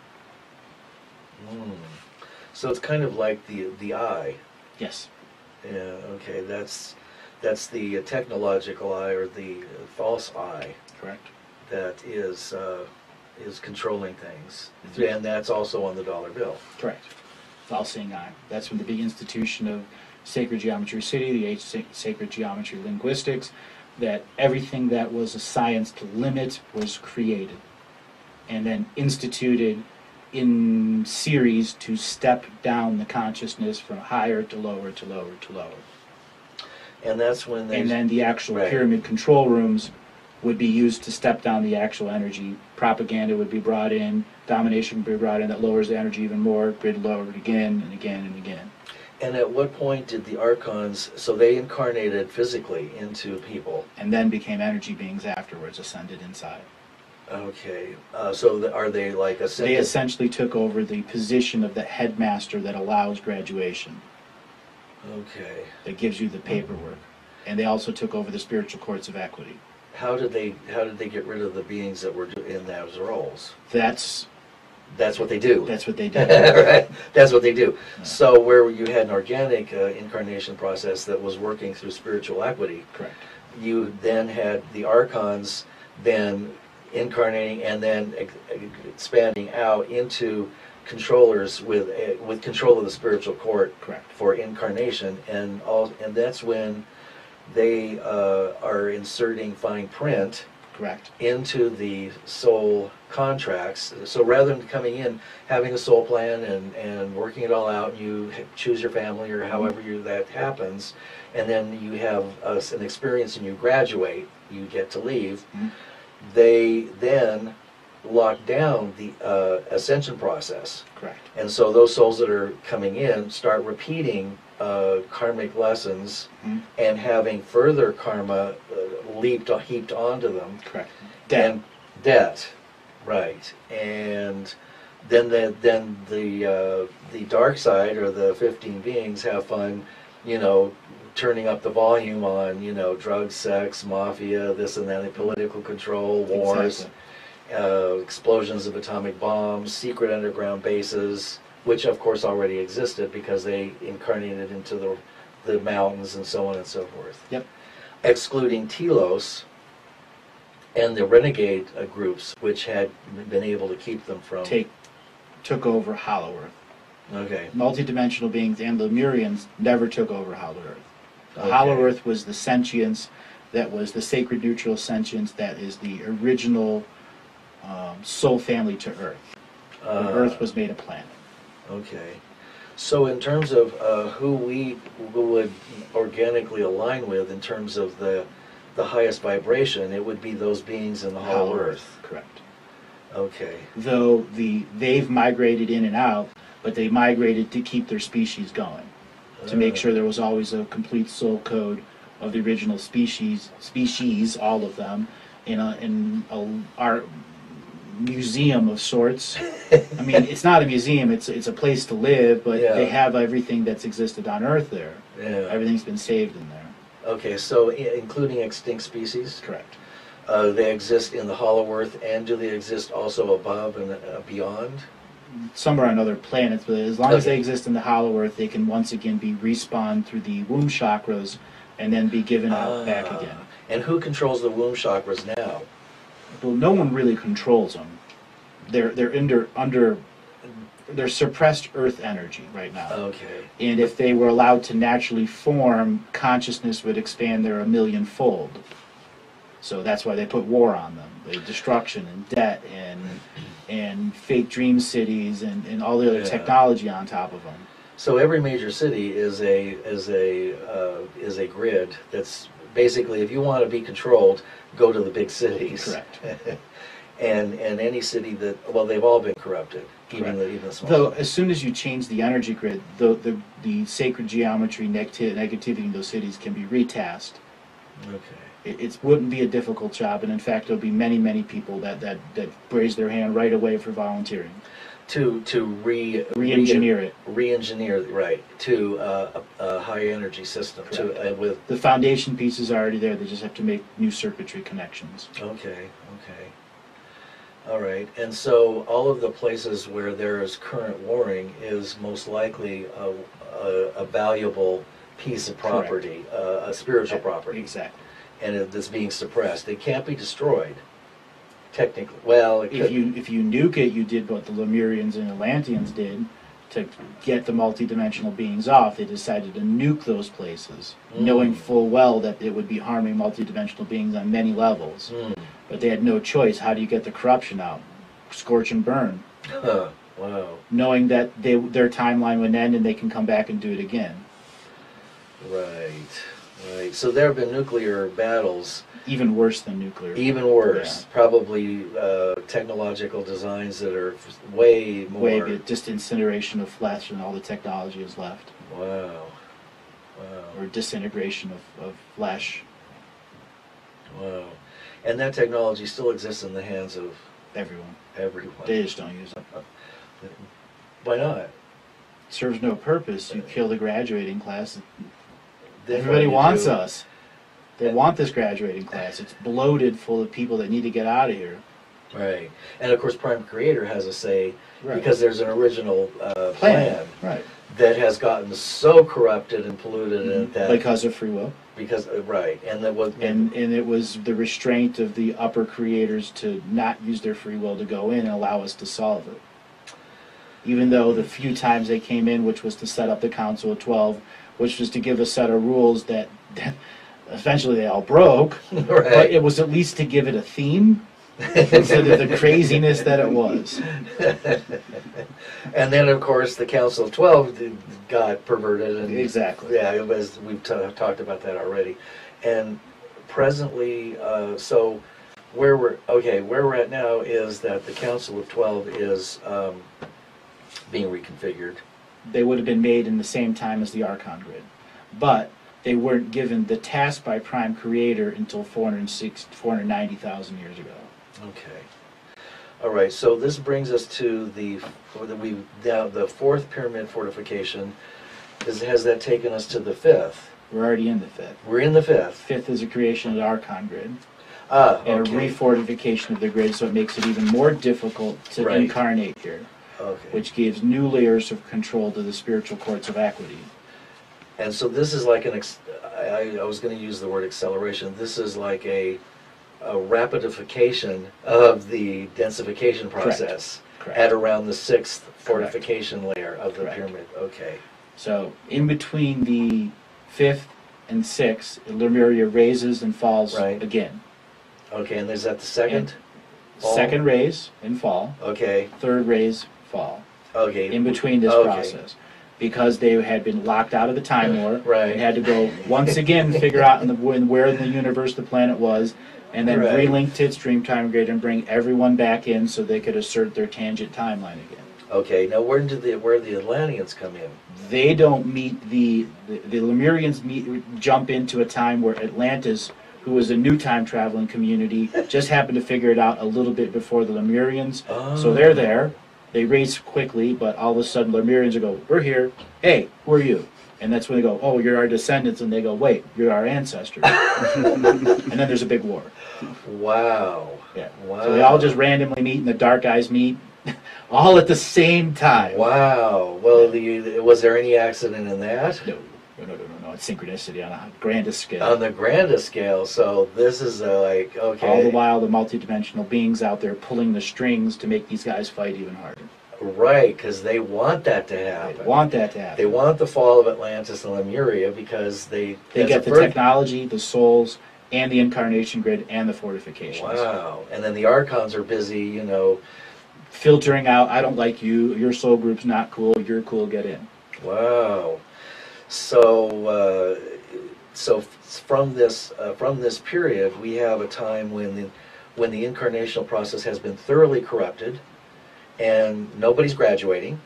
Mm. So it's kind of like the the eye.
Yes.
Yeah. Okay. That's that's the technological eye or the false eye
Correct.
that is uh, is controlling things,
Mhm.
and that's also on the dollar bill.
Correct. All-seeing eye. That's from the big institution of Sacred Geometry City, the H Sacred Geometry Linguistics, that everything that was a science to limit was created and then instituted in series to step down the consciousness from higher to lower to lower to lower.
And that's when they.
And then the actual
Right.
pyramid control rooms would be used to step down the actual energy. Propaganda would be brought in, domination would be brought in that lowers the energy even more, grid lowered again and again and again.
And at what point did the archons? So they incarnated physically into people.
And then became energy beings afterwards, ascended inside.
Okay. Uh, so the, are they like
They
ascended?
essentially took over the position of the headmaster that allows graduation,
Okay.
that gives you the paperwork. And they also took over the spiritual courts of equity.
How did they? How did they get rid of the beings that were do- in those roles?
That's
That's what they do.
that's what they did.
right. That's what they do.
Yeah.
So where you had an organic uh, incarnation process that was working through spiritual equity,
Correct.
you then had the archons then incarnating and then ex- expanding out into controllers with uh, with control of the spiritual court
Correct.
for incarnation, and all, and that's when they uh, are inserting fine print
Correct.
into the soul contracts. So rather than coming in, having a soul plan and, and working it all out, you h- choose your family or however you, that happens, and then you have uh, an experience and you graduate, you get to leave.
Mhm.
They then lock down the uh, ascension process.
Correct.
And so those souls that are coming in start repeating uh, karmic lessons
Mhm.
and having further karma uh, leaped heaped onto them.
Correct. Debt.
And debt, right? And then the then the uh, the dark side, or the fifteen beings, have fun, you know, turning up the volume on, you know, drugs, sex, mafia, this and that, political control, wars,
Exactly.
uh, explosions of atomic bombs, secret underground bases, which of course already existed because they incarnated into the the mountains and so on and so forth.
Yep.
Excluding Telos and the renegade uh, groups, which had been able to keep them from.
Take took over Hollow Earth.
Okay.
Multidimensional beings and Lemurians never took over Hollow Earth. The
Okay.
Hollow Earth was the sentience that was the sacred neutral sentience that is the original um, soul family to Earth. When
Uh,
Earth was made a planet.
Okay. So in terms of uh, who we would organically align with in terms of the the highest vibration, it would be those beings in the Hollow Earth.
Correct.
Okay.
Though the they've migrated in and out, but they migrated to keep their species going, to make
Uh,
sure there was always a complete soul code of the original species, species, all of them, in a in a art museum of sorts. I mean, it's not a museum; it's it's a place to live, but
Yeah.
they have everything that's existed on Earth there.
Yeah.
Everything's been saved in there.
Okay. So I- including extinct species,
Correct.
uh, they exist in the Hollow Earth, and do they exist also above and uh, beyond?
Some are on other planets, but as long as
Okay.
they exist in the Hollow Earth, they can once again be respawned through the womb chakras, and then be given out back
Ah.
again.
And who controls the womb chakras now?
Well, no one really controls them. They're they're under under they're suppressed Earth energy right now.
Okay.
And if they were allowed to naturally form, consciousness would expand there a million fold. So that's why they put war on them, the destruction and debt and and fake dream cities and, and all the other
Yeah.
technology on top of them.
So every major city is a is a uh, is a grid that's basically, if you want to be controlled, go to the big cities.
Correct.
and and any city that, well, they've all been corrupted, even
Correct.
the even the small.
Though as soon as you change the energy grid, the the, the sacred geometry negati- negativity in those cities can be retasked.
Okay.
It it wouldn't be a difficult job, and in fact, there'll be many, many people that, that, that raise their hand right away for volunteering.
To to re
Re-engineer it.
Re-engineer, right, to uh, a, a high energy system. To uh, with
The foundation pieces are already there. They just have to make new circuitry connections.
okay, okay. All right, and so all of the places where there is current warring is most likely a, a, a valuable piece of property, uh, a spiritual property,
Exactly.
and it, that's being suppressed. It can't be destroyed, technically. Well, it
If
could.
you if you nuke it, you did what the Lemurians and Atlanteans did to get the multidimensional beings off. They decided to nuke those places,
Mm.
knowing full well that it would be harming multidimensional beings on many levels.
Hmm.
But they had no choice. How do you get the corruption out? Scorch and burn.
Huh. Wow.
Knowing that they their timeline would end and they can come back and do it again.
Right. Right. So there have been nuclear battles.
Even worse than nuclear.
Even worse, probably uh, technological designs that are way more.
Way bit, just incineration of flesh and all the technology is left.
Wow, wow,
Or disintegration of, of flesh.
wow. And that technology still exists in the hands of
Everyone.
everyone.
They just don't use it.
Why not?
It serves no purpose. You kill the graduating class.
Then
Everybody
what do you
wants
do?
us. They want this graduating class. It's bloated full of people that need to get out of here.
Right. And of course, Prime Creator has a say
Right.
because there's an original uh, plan,
Right.
that has gotten so corrupted and polluted and that
Because of free will.
because uh, right, and that was
And and it was the restraint of the upper creators to not use their free will to go in and allow us to solve it. Even though the few times they came in, which was to set up the Council of Twelve, which was to give a set of rules that, that eventually they all broke,
right.
but it was at least to give it a theme instead of the craziness that it was.
And then, of course, the Council of Twelve did- got perverted, and
Exactly.
yeah, it was. We've t- talked about that already. And presently, uh, so where we're okay, where we're at now is that the Council of Twelve is um, being reconfigured.
They would have been made in the same time as the Archon grid, but they weren't given the task by Prime Creator until four hundred ninety thousand years ago.
Okay. All right. So this brings us to the we now the fourth pyramid fortification. Is, has that taken us to the fifth?
We're already in the fifth.
We're in the fifth.
Fifth is a creation of the Archon grid.
Ah,
And
okay.
a refortification of the grid, so it makes it even more difficult to
Right.
incarnate here,
Okay.
which gives new layers of control to the spiritual courts of equity.
And so this is like an, ex I, I was going to use the word acceleration. This is like a, a rapidification of the densification process
Correct.
at around the sixth fortification layer of the
Correct.
pyramid. Okay.
So in between the fifth and sixth, Lemuria raises and falls
Right.
again.
Okay, and is that the second? Fall?
Second raise and fall.
Okay.
Third raise, fall.
Okay.
In between this
Okay.
process. Because they had been locked out of the Time War,
Right.
and had to go once again figure out in the, when, where in the universe the planet was, and then
Right.
relink to its dream time grid and bring everyone back in so they could assert their tangent timeline again.
Okay. Now, where did the where the Atlanteans come in?
They don't meet the the, the Lemurians meet jump into a time where Atlantis, who was a new time traveling community, just happened to figure it out a little bit before the Lemurians.
Oh.
So they're there. They race quickly, but all of a sudden Lemurians will go, "We're here. Hey, who are you?" And that's when they go, "Oh, you're our descendants." And they go, "Wait, you're our ancestors." And then there's a big war.
Wow.
Yeah.
Wow.
So they all just randomly meet, and the Dark Eyes meet, all at the same time.
Wow. Well, the, was there any accident in that?
No, no, no, no, no, no. It's synchronicity on a grandest scale.
On the grandest scale, so this is uh, like, okay.
All the while, the multidimensional beings out there pulling the strings to make these guys fight even harder.
Right, because they want that to
They
happen.
want that to happen.
They want the fall of Atlantis and Lemuria because they...
They
as
get
a
the
birth-
technology, the souls, and the incarnation grid, and the fortifications.
Wow. And then the Archons are busy, you know,
Filtering out, I don't like you, your soul group's not cool, you're cool, get in.
wow. So, uh, so f- from this uh, from this period, we have a time when the when the incarnational process has been thoroughly corrupted, and nobody's graduating,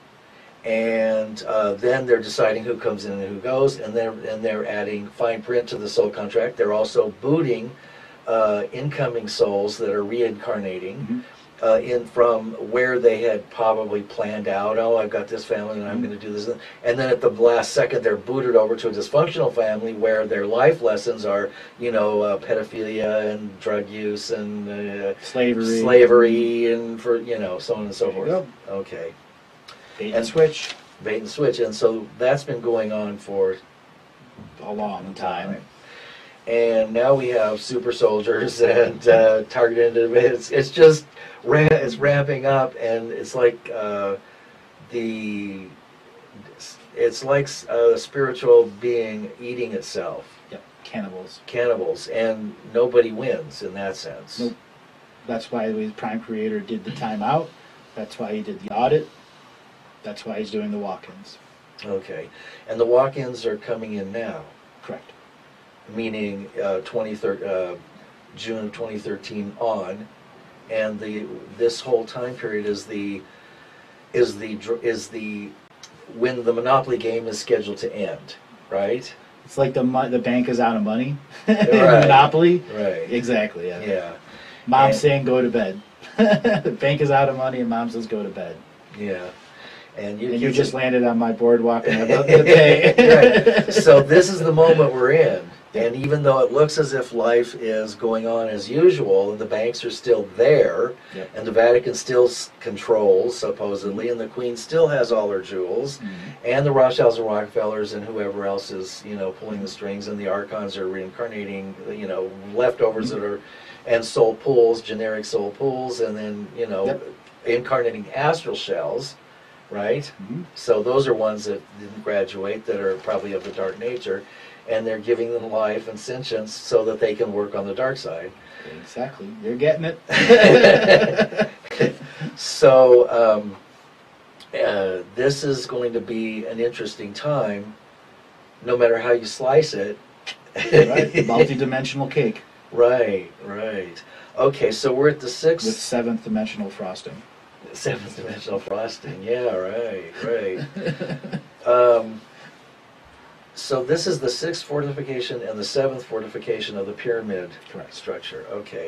and uh, then they're deciding who comes in and who goes, and they're and they're adding fine print to the soul contract. They're also booting uh, incoming souls that are reincarnating.
Mhm.
Uh, in from where they had probably planned out, oh, I've got this family and I'm
Mhm.
going to do this. And then at the last second, they're booted over to a dysfunctional family where their life lessons are, you know, uh, pedophilia and drug use and uh,
Slavery.
slavery and for, you know, so on and so
There you
forth. Okay.
Bait
And-
and switch.
Bait and switch. And so that's been going on for
A long time.
and now we have super soldiers and uh, targeted individuals. It's, it's just ra- it's ramping up, and it's like uh, the it's like a spiritual being eating itself,
Yep. Cannibals.
cannibals, and nobody wins in that sense.
Nope. That's why the Prime Creator did the timeout. That's why he did the audit. That's why he's doing the walk-ins.
Okay, and the walk-ins are coming in now,
Correct.
meaning uh, twenty thir- uh, June of twenty thirteen on, and the this whole time period is the is the dr- is the when the Monopoly game is scheduled to end, right?
It's like the mo- the bank is out of money.
Right.
Monopoly.
Right.
Exactly. Yeah.
Yeah.
Mom's
And-
saying go to bed. The bank is out of money, and Mom says go to bed.
Yeah. And you,
And you
kids-
just landed on my boardwalk and I'm about to pay.
Right. So this is the moment we're in. And even though it looks as if life is going on as usual, and the banks are still there,
Yep.
and the Vatican still s- controls, supposedly, and the Queen still has all her jewels,
Mhm.
and the Rothschilds and Rockefellers and whoever else is, you know, pulling the strings, and the Archons are reincarnating, you know, leftovers that are, and soul pools, generic soul pools, and then, you know,
Yep.
incarnating astral shells, right?
Mhm.
So those are ones that didn't graduate, that are probably of the dark nature, and they're giving them life and sentience so that they can work on the dark side.
Exactly. You're getting it.
So um, uh, this is going to be an interesting time, no matter how you slice it.
Right? Multi-dimensional cake.
Right, right. Okay, so we're at the
with
sixth,
seventh dimensional frosting.
seventh dimensional frosting. Yeah, right, right. Um, so this is the sixth fortification and the seventh fortification of the pyramid
Correct.
structure. Okay.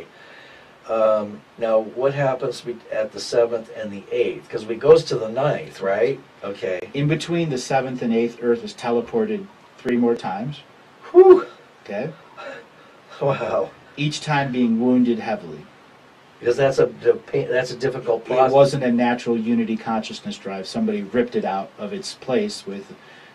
Um, now, what happens be- at the seventh and the eighth? Because we goes to the ninth, right? Okay.
In between the seventh and eighth, Earth is teleported three more times.
Whew.
Okay,
Wow.
each time being wounded heavily.
Because that's a the pa- that's a difficult
It
process.
wasn't a natural unity consciousness drive. Somebody ripped it out of its place with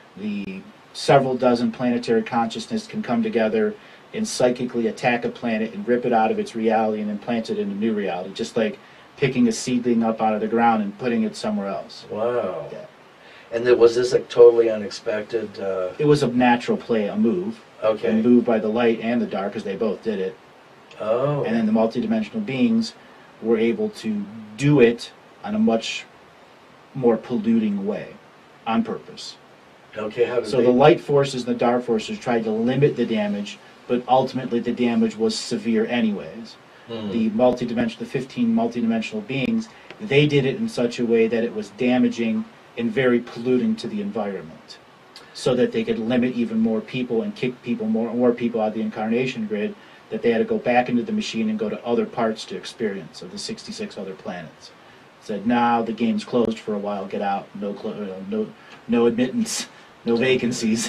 the several dozen planetary consciousness can come together and psychically attack a planet and rip it out of its reality and implant it in a new reality, just like picking a seedling up out of the ground and putting it somewhere else.
Wow.
Yeah.
And then was this a totally unexpected? Uh,
It was a natural play, a move,
okay.
and moved by the light and the dark, because they both did it.
Oh.
And then the multidimensional beings were able to do it on a much more polluting way, on purpose.
Okay. How did
So
they?
the light forces and the dark forces tried to limit the damage, but ultimately the damage was severe anyways.
Hmm.
The multidimensional, the fifteen multidimensional beings, they did it in such a way that it was damaging and very polluting to the environment, so that they could limit even more people and kick people more more people out of the incarnation grid, that they had to go back into the machine and go to other parts to experience of the sixty-six other planets. Said, now the game's closed for a while, get out, no clo- no no admittance, no vacancies.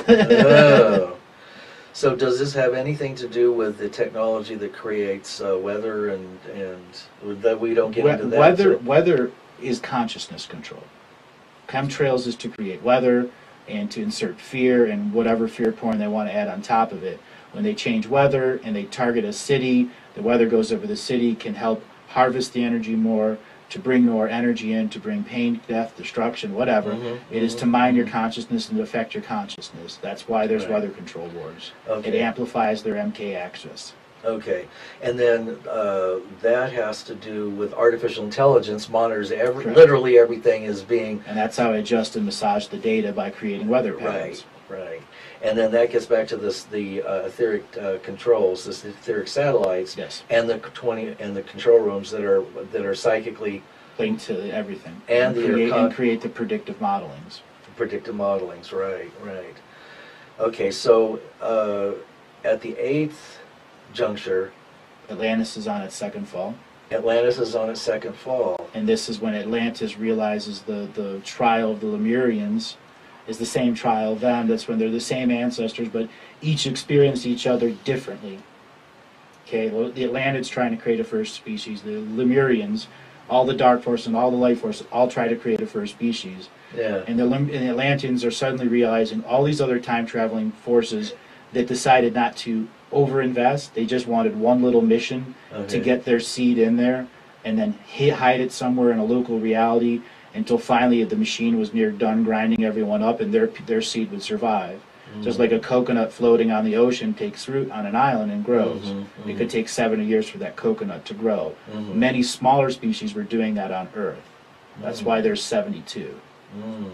Oh. So does this have anything to do with the technology that creates uh, weather and and that we don't get
We-
into that?
weather
so-
weather is consciousness control. Chemtrails is to create weather and to insert fear and whatever fear porn they want to add on top of it. When they change weather and they target a city, the weather goes over the city, can help harvest the energy more, to bring more energy in, to bring pain, death, destruction, whatever.
Mhm,
It is to
mhm,
mine your
mhm.
consciousness and to affect your consciousness. That's why there's
Right.
weather control wars. It
Okay.
amplifies their M K axis.
Okay, and then uh, that has to do with artificial intelligence monitors every,
Correct.
literally everything is being
And that's how I adjust and massage the data, by creating weather
right,
patterns.
right, and then that gets back to this the uh, etheric uh, controls, this etheric satellites,
Yes,
and the twenty and the control rooms that are that are psychically
linked to everything.
And the
create,
con-
and create the predictive modelings.
predictive modelings. Right, right. Okay, so uh, at the eighth juncture,
Atlantis is on its second fall,
Atlantis is on its second fall.
and this is when Atlantis realizes the, the trial of the Lemurians is the same trial of them. That's when they're the same ancestors, but each experienced each other differently. Okay, well, the Atlantids trying to create a first species. The Lemurians, all the dark force and all the light force, all try to create a first species.
Yeah.
And the, Lim- and the Atlanteans are suddenly realizing all these other time-traveling forces that decided not to overinvest. They just wanted one little mission to
Okay.
get their seed in there and then hi- hide it somewhere in a local reality until finally the machine was near done grinding everyone up and their their seed would survive. Just like a coconut floating on the ocean takes root on an island and grows.
Mhm,
It
mhm.
could take seventy years for that coconut to grow.
Mhm.
Many smaller species were doing that on Earth. That's
Mhm.
why there's seventy-two.
Mm.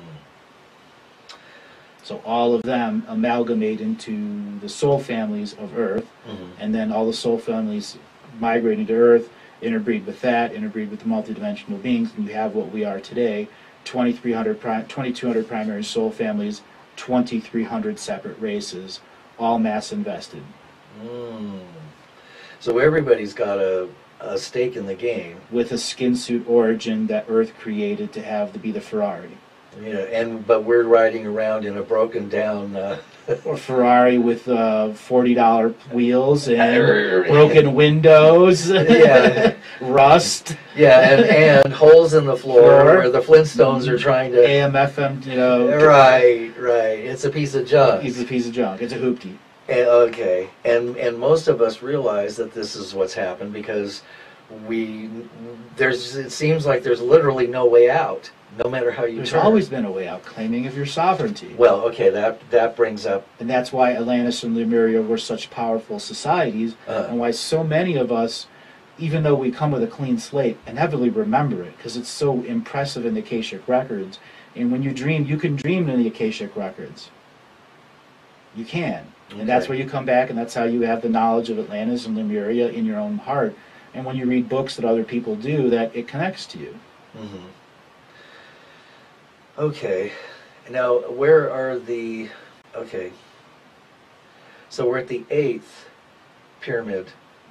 So all of them amalgamate into the soul families of Earth,
Mhm.
and then all the soul families migrate into Earth, interbreed with that, interbreed with the multidimensional beings, and you have what we are today, twenty-three hundred, pri- twenty-two hundred primary soul families, twenty-three hundred separate races, all mass invested.
Mm. So everybody's got a, a stake in the game.
With a skin suit origin that Earth created to have to be the Ferrari.
Yeah, and but we're riding around in a broken down. Uh,
Or Ferrari with uh, forty dollar wheels and broken windows,
Yeah.
rust,
yeah, and, and holes in the floor
Floor.
where the Flintstones are trying to.
A M F M, you know.
Right, right. It's a piece of junk.
It's a piece of junk. It's a hoopty.
And, okay, and and most of us realize that this is what's happened because we there's it seems like there's literally no way out, no matter how you
There's
turn.
always been a way out, claiming of your sovereignty.
Well, okay, that that brings up.
And that's why Atlantis and Lemuria were such powerful societies,
Uh,
and why so many of us, even though we come with a clean slate, inevitably remember it, because it's so impressive in the Akashic Records. And when you dream, you can dream in the Akashic Records. You can. And that's
Okay.
where you come back, and that's how you have the knowledge of Atlantis and Lemuria in your own heart. And when you read books that other people do, that it connects to you.
Mm-hmm. Okay. Now, where are the... Okay. So we're at the eighth pyramid.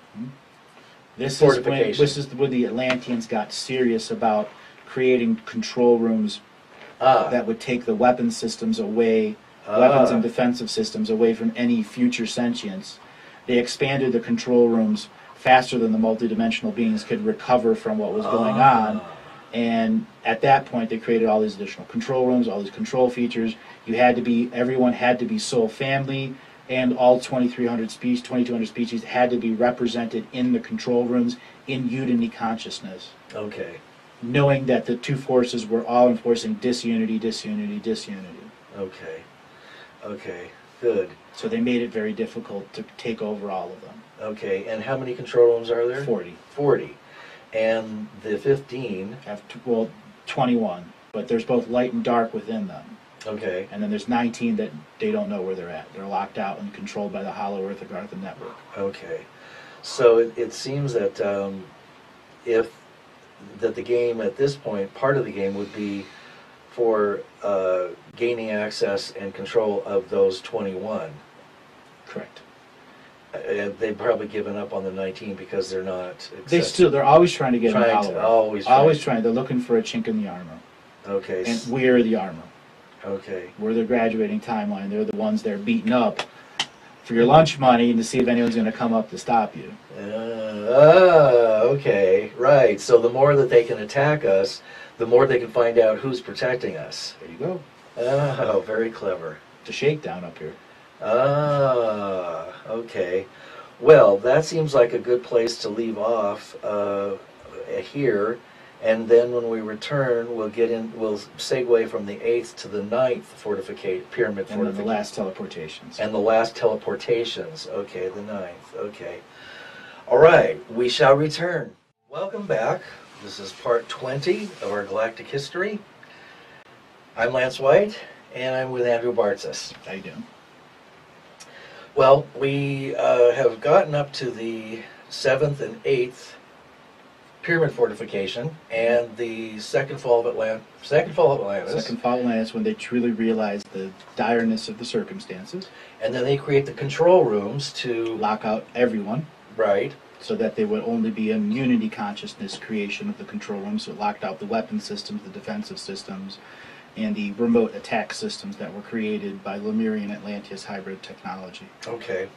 This is when,
Fortification.
this is when the Atlanteans got serious about creating control rooms
Ah.
that would take the weapon systems away, weapons
Ah.
and defensive systems away from any future sentience. They expanded the control rooms faster than the multidimensional beings could recover from what was going
Ah.
on. And at that point, they created all these additional control rooms, all these control features. You had to be, everyone had to be soul family, and all twenty-three hundred species, twenty-two hundred species had to be represented in the control rooms in unity consciousness,
Okay.
knowing that the two forces were all enforcing disunity, disunity, disunity.
Okay. Okay. Good.
So they made it very difficult to take over all of them.
Okay. And how many control rooms are there?
forty.
Forty. And the fifteen.
Have t- well, twenty-one, but there's both light and dark within them.
Okay.
And then there's nineteen that they don't know where they're at. They're locked out and controlled by the Hollow Earth Agartha network.
Okay. So it, it seems that um, if that the game at this point, part of the game would be for uh, gaining access and control of those twenty-one.
Correct.
Uh, they've probably given up on the nineteen because they're not.
They
access-
still, they're always trying to get in the
Trying
Hollow
to-
Earth.
always trying
always
to.
trying. They're looking for a chink in the armor.
Okay.
And
s-
we're the armor.
Okay.
We're the graduating timeline. They're the ones they're beating up for your lunch money and to see if anyone's going to come up to stop you.
Uh, ah, okay. Right. So the more that they can attack us, the more they can find out who's protecting us.
There you go.
Oh, very clever.
It's a shakedown up here.
Ah, okay. Well, that seems like a good place to leave off uh, here, and then when we return, we'll get in. We'll segue from the eighth to the ninth fortificate pyramid
And then the
fortification,
last teleportations.
and the last teleportations. Okay, the ninth. Okay. All right. We shall return. Welcome back. This is part twenty of our galactic history. I'm Lance White, and I'm with Andrew Bartzis.
How you doing?
Well, we uh, have gotten up to the seventh and eighth pyramid fortification and the second fall of Atlantis. Second fall of Atlantis.
Second fall of Atlantis, when they truly realized the direness of the circumstances,
And then they create the control rooms to...
lock out everyone,
Right.
so that they would only be in unity consciousness creation of the control room. So it locked out the weapon systems, the defensive systems, and the remote attack systems that were created by Lemurian Atlantis hybrid technology.
Okay.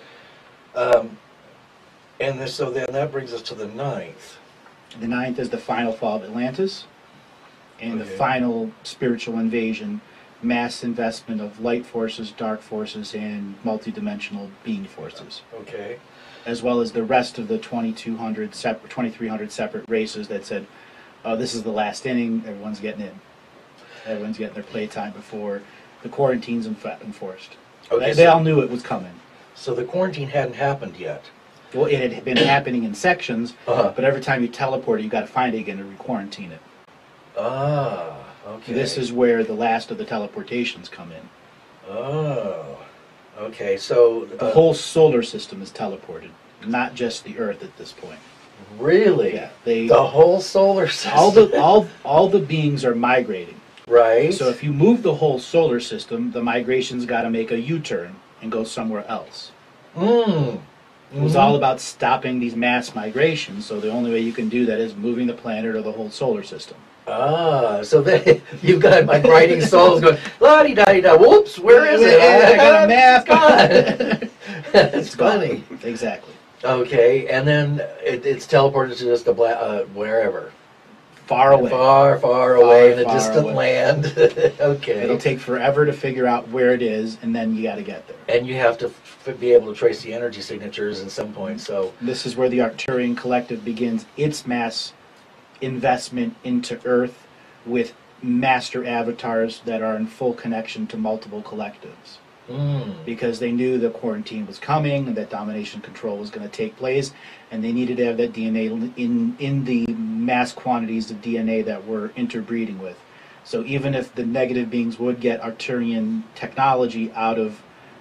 Um, and this, so then that brings us to the ninth.
The ninth is the final fall of Atlantis, and the
Okay.
final spiritual invasion, mass investment of light forces, dark forces, and multidimensional being forces,
Okay.
as well as the rest of the twenty-two hundred, separate, twenty-three hundred separate races that said, oh, this is the last inning, everyone's getting in. Everyone's getting their playtime before the quarantine's enf- enforced.
Okay,
they,
so-
they all knew it was coming.
So the quarantine hadn't happened yet.
Well, it had been happening in sections,
Uh-huh.
but every time you teleport, you got to find it again to re-quarantine it.
Ah, okay.
This is where the last of the teleportations come in.
Oh, okay. So
The
uh,
whole solar system is teleported, not just the Earth at this point.
really,
Yeah, they
the whole solar system.
all the all all the beings are migrating.
right.
So if you move the whole solar system, the migration's got to make a U-turn and go somewhere else.
Mm.
It was all about stopping these mass migrations. So the only way you can do that is moving the planet or the whole solar system.
Ah, so they, you've got migrating souls going, la di da di da, whoops, where is it?
I got a map.
It's gone. It's
It's gone.
funny.
Exactly.
Okay, and then it, it's teleported to just a bla- uh, wherever.
Far away.
Far, far away in a
far
distant
away.
land. Okay.
It'll take forever to figure out where it is, and then you got to get there.
And you have to f- be able to trace the energy signatures at some point, so...
This is where the Arcturian Collective begins its mass investment into Earth with master avatars that are in full connection to multiple collectives.
Mm.
Because they knew the quarantine was coming and that domination control was going to take place, and they needed to have that D N A in, in the mass quantities of D N A that we're interbreeding with. So even if the negative beings would get Arcturian technology out of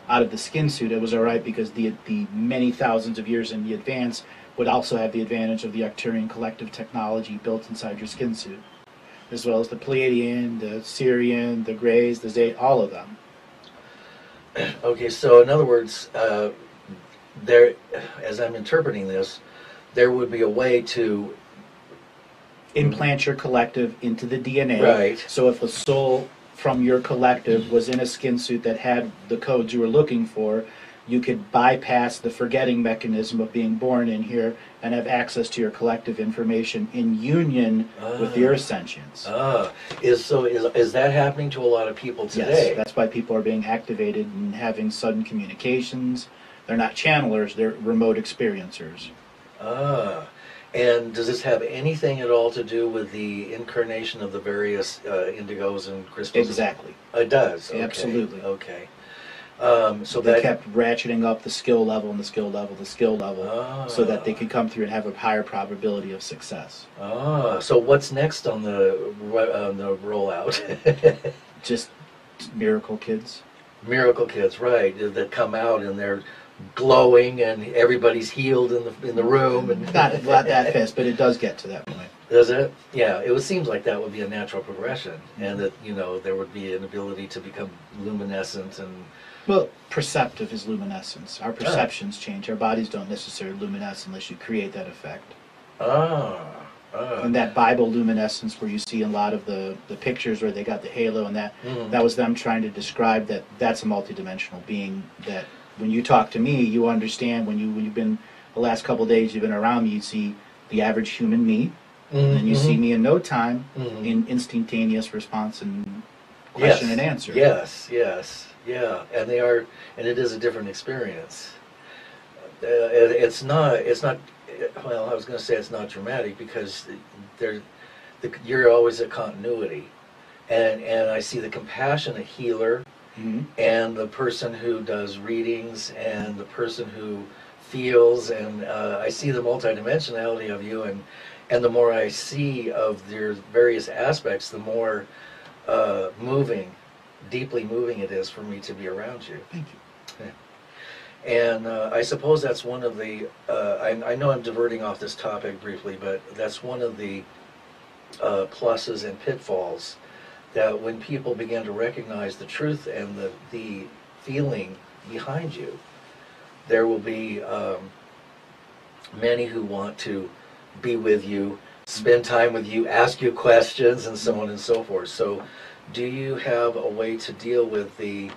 out of the skin suit, it was all right because the the many thousands of years in the advance would also have the advantage of the Arcturian collective technology built inside your skin suit, as well as the Pleiadian, the Sirian, the Greys, the Zay, all of them.
Okay, so in other words, uh, there, as I'm interpreting this, there would be a way to
Implant your collective into the D N A.
Right.
So if a soul from your collective was in a skin suit that had the codes you were looking for, you could bypass the forgetting mechanism of being born in here and have access to your collective information in union with your sentience.
Ah, is so is is that happening to a lot of people today?
Yes, that's why people are being activated and having sudden communications. They're not channelers, they're remote experiencers.
Ah, and does this have anything at all to do with the incarnation of the various uh, indigos and crystals?
Exactly.
It does. Okay.
Absolutely.
Okay. Um, so
They
that
kept ratcheting up the skill level and the skill level, the skill level,
Ah.
so that they could come through and have a higher probability of success.
Ah, so what's next on the ro- on the rollout?
Just miracle kids.
Miracle kids, right? That come out and they're glowing and everybody's healed in the in the room and
Not, not that fast, but it does get to that point.
Does it? Yeah, it would seems like that would be a natural progression, and that you know there would be an ability to become luminescent and
Well, perceptive is luminescence. Our perceptions change. Our bodies don't necessarily luminesce unless you create that effect.
ah, ah.
And that Bible luminescence where you see a lot of the, the pictures where they got the halo and that,
Mhm.
that was them trying to describe that that's a multidimensional being that when you talk to me, you understand when, you, when you've been, the last couple of days you've been around me, you see the average human me, and then you see me in no time
Mhm.
in instantaneous response and question
yes.
and answer.
Yes, yes, yeah, and they are, and it is a different experience. Uh, it, it's not. It's not. Well, I was going to say it's not dramatic because there, the, you're always a continuity, and and I see the compassionate healer,
Mhm.
and the person who does readings, and the person who feels, and uh, I see the multidimensionality of you, and and the more I see of your various aspects, the more uh, moving, deeply moving it is for me to be around you.
Thank you.
And uh, I suppose that's one of the, uh, I, I know I'm diverting off this topic briefly, but that's one of the uh, pluses and pitfalls that when people begin to recognize the truth and the, the feeling behind you, there will be um, many who want to be with you, spend time with you, ask you questions, and so on and so forth. So do you have a way to deal with the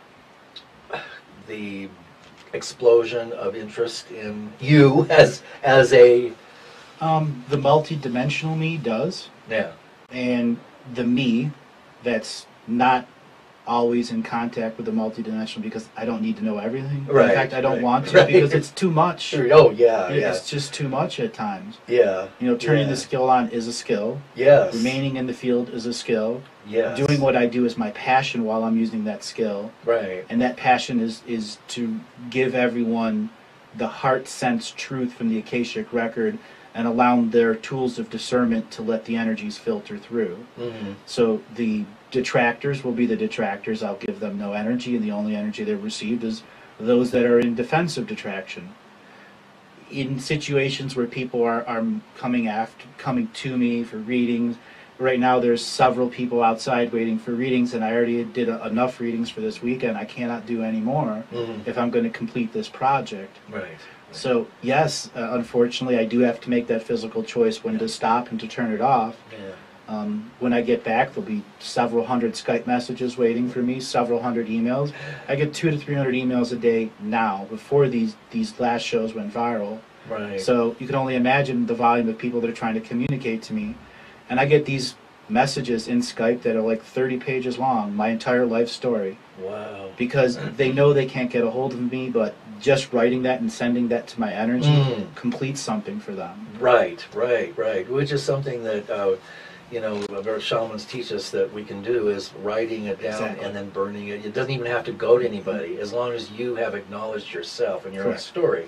the explosion of interest in you as as a
Um, the multi-dimensional me does,
yeah
and the me that's not always in contact with the multi-dimensional because I don't need to know everything.
Right,
In fact, I don't
right,
want to
right.
because it's too much.
Sure. Oh yeah
It-
yeah
It's just too much at times.
yeah
You know, turning
yeah.
the skill on is a skill.
yes
Remaining in the field is a skill.
yes
Doing what I do is my passion while I'm using that skill.
right
And that passion is, is to give everyone the heart sense truth from the Akashic record and allow their tools of discernment to let the energies filter through.
hmm
So the detractors will be the detractors. I'll give them no energy, and the only energy they've received is those that are in defensive detraction. In situations where people are, are coming after, coming to me for readings, right now there's several people outside waiting for readings, and I already did a, enough readings for this weekend. I cannot do any more
hmm
if I'm going to complete this project.
right
So yes, uh, unfortunately, I do have to make that physical choice when to stop and to turn it off.
yeah
Um, when I get back, there'll be several hundred Skype messages waiting for me, several hundred emails. I get two to three hundred emails a day now. Before these these last shows went viral,
right
so you can only imagine the volume of people that are trying to communicate to me. And I get these messages in Skype that are like thirty pages long, my entire life story,
wow
because they know they can't get a hold of me, but just writing that and sending that to my energy
Mm.
completes something for them.
right right right which is something that uh, you know our shamans teach us that we can do is writing it down
Exactly.
and then burning it. It doesn't even have to go to anybody as long as you have acknowledged yourself and your own
Correct.
story.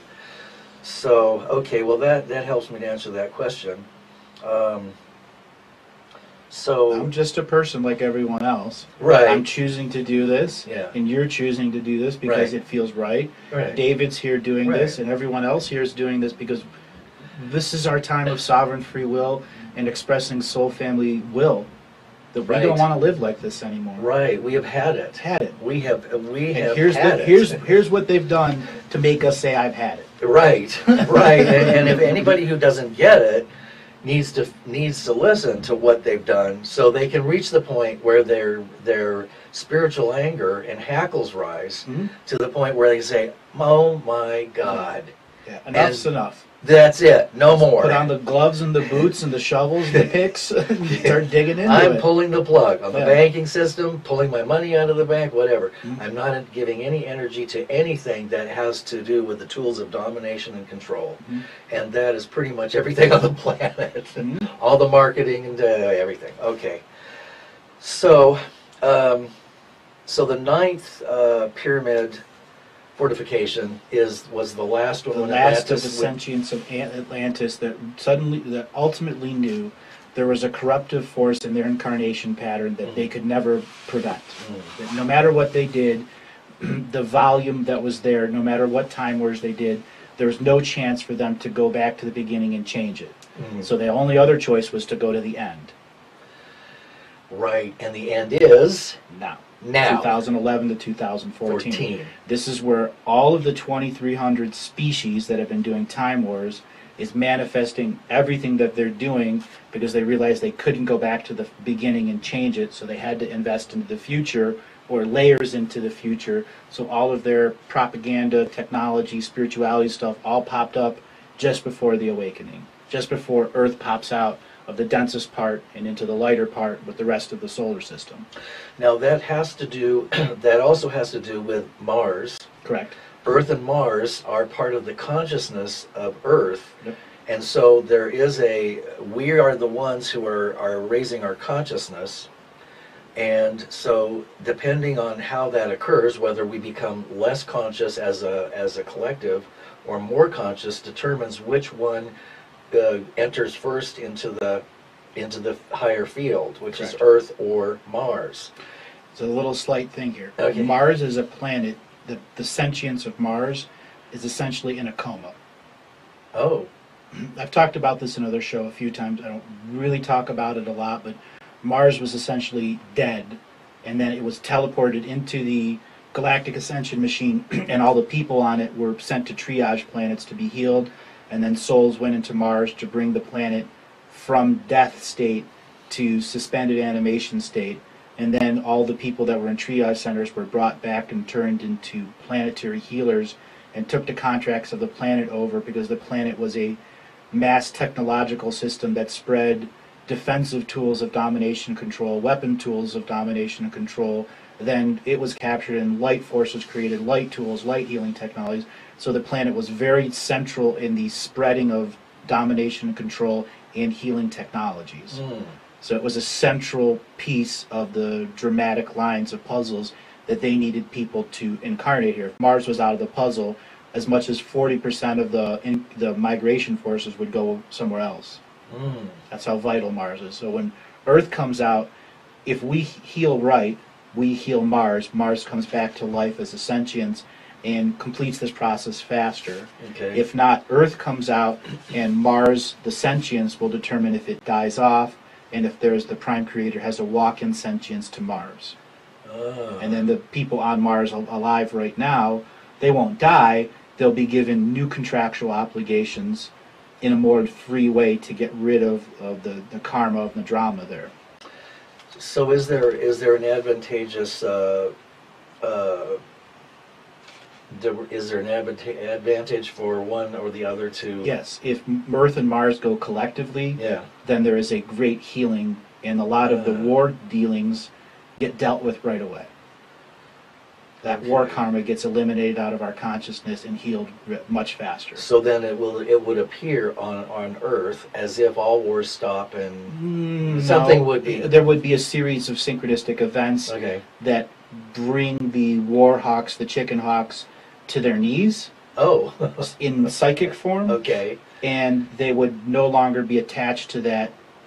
So okay, well that that helps me to answer that question. Um, So
I'm just a person like everyone else.
right,
I'm choosing to do this,
Yeah.
and you're choosing to do this because
Right.
it feels right.
right,
David's here doing
Right.
this, and everyone else here is doing this because this is our time of sovereign free will and expressing soul family will. That we
Right.
don't want to live like this anymore.
right. We have had it.
Had it.
We have we
And
have
here's
had
the,
it.
here's here's what they've done to make us say I've had it.
Right, right. And, and if anybody who doesn't get it needs to needs to listen to what they've done, so they can reach the point where their their spiritual anger and hackles rise
Mhm.
to the point where they say, "Oh my God,
Yeah, enough's enough.
that's it, no more."
Put on the gloves and the boots and the shovels, the picks, and start digging into
I'm
it.
pulling the plug on the
Yeah.
banking system, pulling my money out of the bank, whatever.
Mhm.
I'm not giving any energy to anything that has to do with the tools of domination and control.
Mhm.
And that is pretty much everything on the planet.
Mhm.
All the marketing and uh, everything. Okay. So, um, so the ninth uh, pyramid fortification is was the last one.
The
when
last of
Atlantis
the
would-
sentients of An- Atlantis that suddenly, that ultimately knew there was a corruptive force in their incarnation pattern that they could never prevent.
Mm.
That no matter what they did, the volume that was there, no matter what time wars they did, there was no chance for them to go back to the beginning and change it.
Mm.
So the only other choice was to go to the end.
Right, and the end is
Now.
now.
twenty eleven to two thousand fourteen.
fourteen.
This is where all of the twenty-three hundred species that have been doing time wars is manifesting everything that they're doing because they realized they couldn't go back to the beginning and change it, so they had to invest into the future or layers into the future. So all of their propaganda, technology, spirituality stuff all popped up just before the awakening, just before Earth pops out of the densest part and into the lighter part with the rest of the solar system.
Now that has to do, that also has to do with Mars.
Correct.
Earth and Mars are part of the consciousness of Earth.
Yep.
And so there is a, we are the ones who are, are raising our consciousness. And so depending on how that occurs, whether we become less conscious as a, as a collective or more conscious, determines which one uh, enters first into the, into the higher field, which is
Correct.
Earth or Mars.
So a little slight thing here.
Okay.
Mars is a planet. The, the sentience of Mars is essentially in a coma.
Oh,
I've talked about this in another show a few times. I don't really talk about it a lot, but Mars was essentially dead, and then it was teleported into the galactic ascension machine, and all the people on it were sent to triage planets to be healed, and then souls went into Mars to bring the planet from death state to suspended animation state. And then all the people that were in triage centers were brought back and turned into planetary healers and took the contracts of the planet over because the planet was a mass technological system that spread defensive tools of domination and control, weapon tools of domination and control. Then it was captured and light forces created light tools, light healing technologies. So the planet was very central in the spreading of domination and control and healing technologies.
mm.
So it was a central piece of the dramatic lines of puzzles that they needed people to incarnate here. If Mars was out of the puzzle, as much as forty percent of the in, the migration forces would go somewhere else.
Mm.
That's how vital Mars is. So when Earth comes out, if we heal right, we heal Mars. Mars comes back to life as a sentience and completes this process faster.
Okay.
If not, Earth comes out and Mars, the sentience, will determine if it dies off, and if there's the prime creator has a walk-in sentience to Mars.
Ah.
And then the people on Mars al- alive right now, they won't die. They'll be given new contractual obligations in a more free way to get rid of, of the, the karma of the drama there.
So is there is there an advantageous uh, uh, there, is there an advanta- advantage for one or the other to?
Yes, if Earth and Mars go collectively,
Yeah.
then there is a great healing, and a lot of the
Ah.
war dealings get dealt with right away. That war
Okay.
karma gets eliminated out of our consciousness and healed r- much faster.
So then it will it would appear on on Earth as if all wars stop and
Mm,
Something
no,
would be-
There would be a series of synchronistic events
okay.
that bring the war hawks, the chicken hawks, to their knees
Oh.
in psychic form,
okay.
and they would no longer be attached to that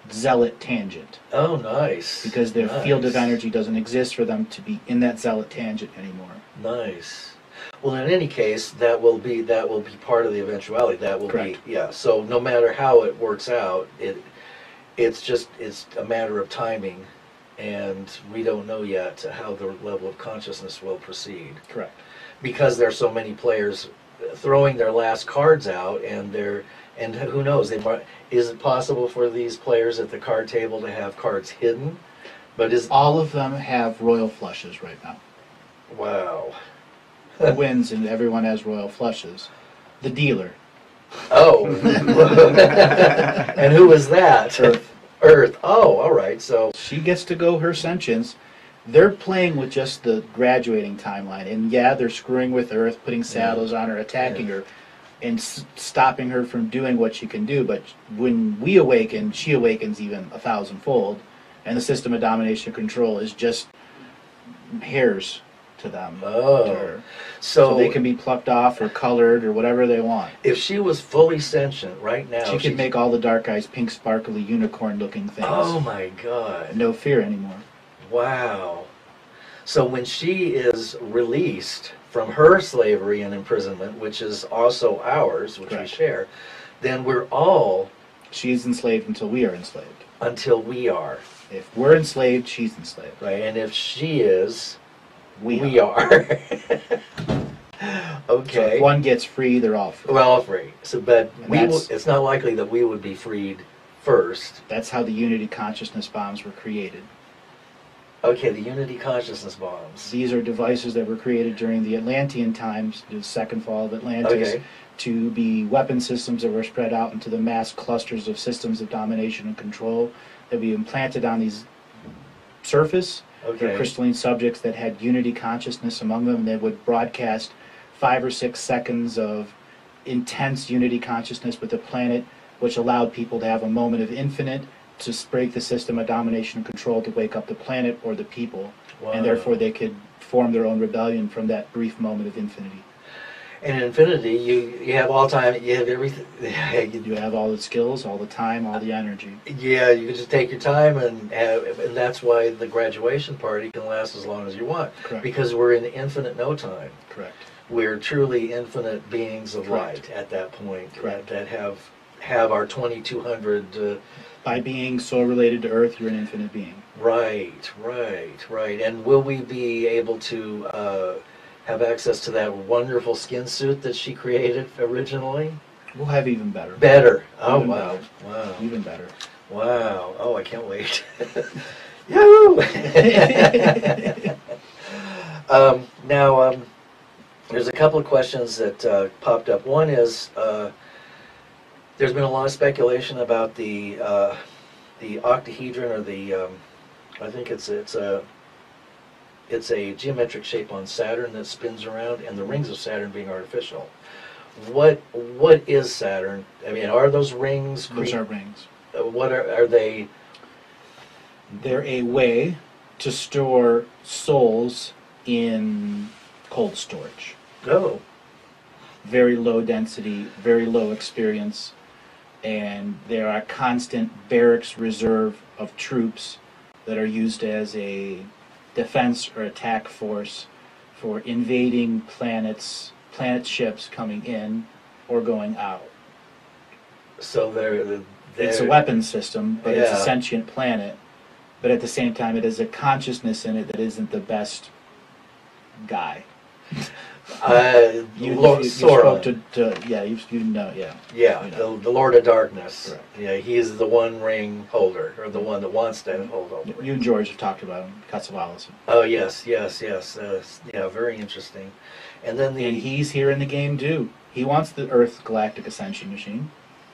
zealot tangent,
Oh, nice.
because their
nice.
field of energy doesn't exist for them to be in that zealot tangent anymore.
Nice. Well, in any case, that will be that will be part of the eventuality. That will
Correct.
be yeah. So no matter how it works out, it it's just it's a matter of timing, and we don't know yet how the level of consciousness will proceed
Correct.
because there's so many players throwing their last cards out, and they're and who knows? They might, is it possible for these players at the card table to have cards hidden? But is
All of them have royal flushes right now.
wow.
Who wins and everyone has royal flushes? The dealer.
Oh. And who was that?
Earth.
Earth. Oh, all right. So,
She gets to go her sentience. They're playing with just the graduating timeline. And yeah, they're screwing with Earth, putting saddles on her, attacking
Yeah.
her, and s- stopping her from doing what she can do. But when we awaken, she awakens even a thousandfold. And the system of domination and control is just hairs to them.
Oh.
to her.
so,
So they can be plucked off or colored or whatever they want.
if she was fully sentient right now,
She could make all the dark eyes pink, sparkly, unicorn-looking things.
Oh my God!
No fear anymore.
Wow. So when she is released from her slavery and imprisonment, which is also ours, which
Correct.
we share, then we're all
She's enslaved until we are enslaved.
until we are
If we're enslaved, she's enslaved.
right, and if she is,
We,
we are.
So
Okay.
if one gets free, they're all free.
We're all free. So, but
And
we will,
that's-
it's not likely that we would be freed first.
That's how the unity consciousness bombs were created.
Okay, the unity consciousness bombs.
These are devices that were created during the Atlantean times, the second fall of Atlantis,
Okay.
to be weapon systems that were spread out into the mass clusters of systems of domination and control that we implanted on these surface. They're
Okay.
crystalline subjects that had unity consciousness among them, and they would broadcast five or six seconds of intense unity consciousness with the planet, which allowed people to have a moment of infinite, to break the system of domination and control, to wake up the planet or the people,
Wow.
and therefore they could form their own rebellion from that brief moment of infinity.
And in infinity, you you have all time. You have everything. You-
You have all the skills, all the time, all the energy.
Yeah, you can just take your time, and have, and that's why the graduation party can last as long as you want.
Correct.
Because we're in infinite no time.
Correct.
We're truly infinite beings of
Correct.
light at that point.
Correct.
That, that have have our twenty-two hundred. Uh,
By being so related to Earth, you're an infinite being.
right, right, right. And will we be able to uh, have access to that wonderful skin suit that she created originally?
We'll have even better.
Better. Oh
Even
wow,
better.
wow.
Even better.
Wow. Oh, I can't wait. Yahoo! um, now, um, there's a couple of questions that uh, popped up. One is, uh, there's been a lot of speculation about the uh, the octahedron, or the, um, I think it's it's a it's a geometric shape on Saturn that spins around, and the rings of Saturn being artificial. What what is Saturn? I mean, are those rings?
Those
cre-
are rings.
uh, What are are they?
They're a way to store souls in cold storage.
Oh,
Very low density, very low experience, and there are constant barracks reserve of troops that are used as a defense or attack force for invading planets, planet ships coming in or going out.
so they're, they're
It's a weapon system, but it's a
Yeah.
sentient planet. But at the same time, it has a consciousness in it that isn't the best guy.
Uh,
You,
Lord
you, you
Sauron.
spoke to, to yeah, you, you know, yeah.
Yeah,
you know.
the, the Lord of Darkness.
Correct.
Yeah, he's the one ring holder, or the one that wants to hold all the
You
rings.
and George have talked about him, Katsuwalas.
Oh yes, yes, yes. Uh, yeah, very interesting. And then the
And he's here in the game too. He wants the Earth Galactic Ascension machine.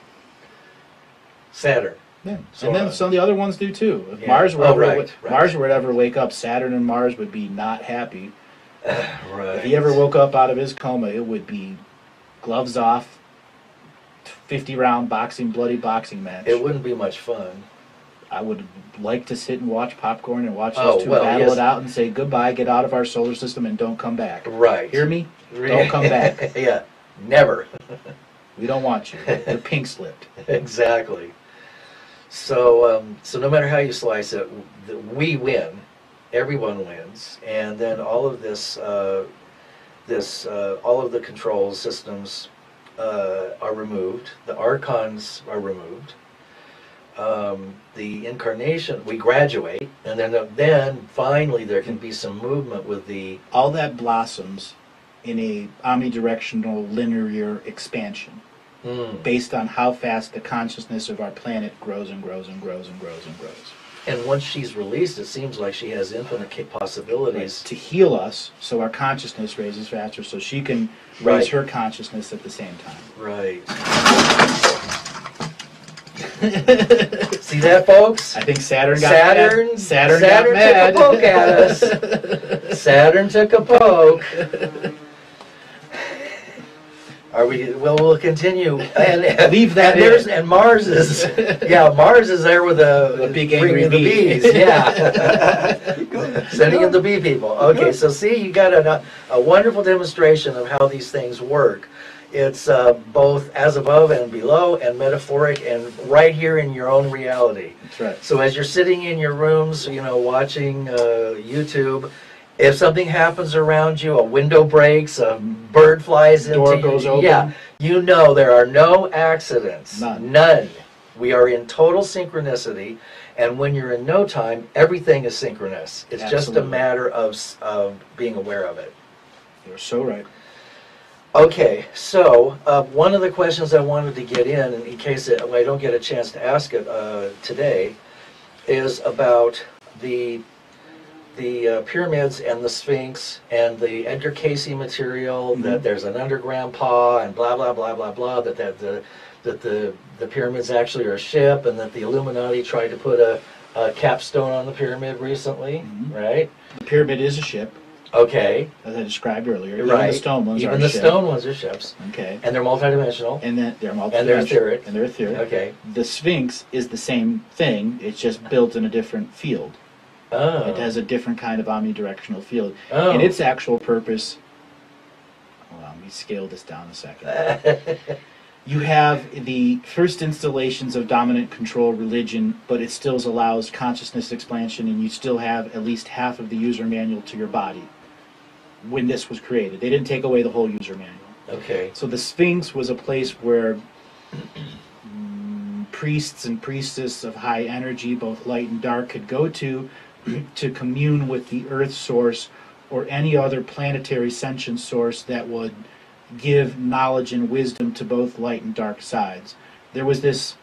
Saturn.
Yeah.
So,
and then
uh,
some of the other ones do too. If
Yeah.
Mars were
Oh,
ever
right, right.
Mars were ever wake up, Saturn and Mars would be not happy.
Right.
If he ever woke up out of his coma, it would be gloves off, fifty round boxing, bloody boxing match.
It wouldn't be much fun.
I would like to sit and watch popcorn and watch
Oh,
those two
well,
battle
yes.
it out and say goodbye, get out of our solar system, and don't come back.
Right.
Hear me? Don't come back.
Yeah, never.
We don't want you. You're pink slipped.
Exactly. So, um, so no matter how you slice it, the- we win. Everyone wins, and then all of this, uh, this, uh, all of the control systems uh, are removed. The archons are removed. Um, the incarnation, we graduate, and then then finally there can be some movement with the.
All that blossoms in a omnidirectional linear expansion
Mm.
based on how fast the consciousness of our planet grows and grows and grows and grows and grows.
And once she's released, it seems like she has infinite ca- possibilities.
To heal us so our consciousness raises faster so she can raise
Right.
her consciousness at the same time.
Right. See that, folks?
I think Saturn got
Saturn,
mad. Saturn,
Saturn
got mad.
took a poke at us. Saturn took a poke. Are we? Well, we'll continue. And, and
Leave that
and there's
in.
and Mars is yeah Mars is there with the,
The big angry
bringing the
bee.
bees. Yeah, sending in the bee people. Okay, so see, you got a, a wonderful demonstration of how these things work. It's uh, both as above and below, and metaphoric, and right here in your own reality.
That's right.
So as you're sitting in your rooms, you know, watching uh, YouTube, if something happens around you, a window breaks, a bird flies into
Door
you,
goes open.
yeah, you know there are no accidents.
None.
None. We are in total synchronicity, and when you're in no time, everything is synchronous. It's just a
Absolutely.
matter of s- of being aware of it.
You're so right.
Okay, so uh, one of the questions I wanted to get in, and in case it, I don't get a chance to ask it uh, today, is about the the uh, pyramids and the Sphinx and the Edgar Casey material.
Mhm.
That there's an underground paw and blah blah blah blah blah. That that the that the the pyramids actually are a ship, and that the Illuminati tried to put a, a capstone on the pyramid recently,
Mhm.
right?
The pyramid is a ship,
Okay,
as I described earlier. Even
right.
the stone ones
Even
are
the
a ship.
stone ones are ships,
Okay.
and they're multidimensional.
And then they're multiple.
And they're etheric.
And they're etheric.
Okay.
The Sphinx is the same thing. It's just built in a different field.
Oh.
It has a different kind of omnidirectional field.
Oh.
And its actual purpose, well, let me scale this down a second. You have the first installations of dominant control religion, but it still allows consciousness expansion, and you still have at least half of the user manual to your body when this was created. They didn't take away the whole user manual.
Okay.
So the Sphinx was a place where mm, priests and priestesses of high energy, both light and dark, could go to to commune with the earth source or any other planetary sentient source that would give knowledge and wisdom to both light and dark sides. There was this,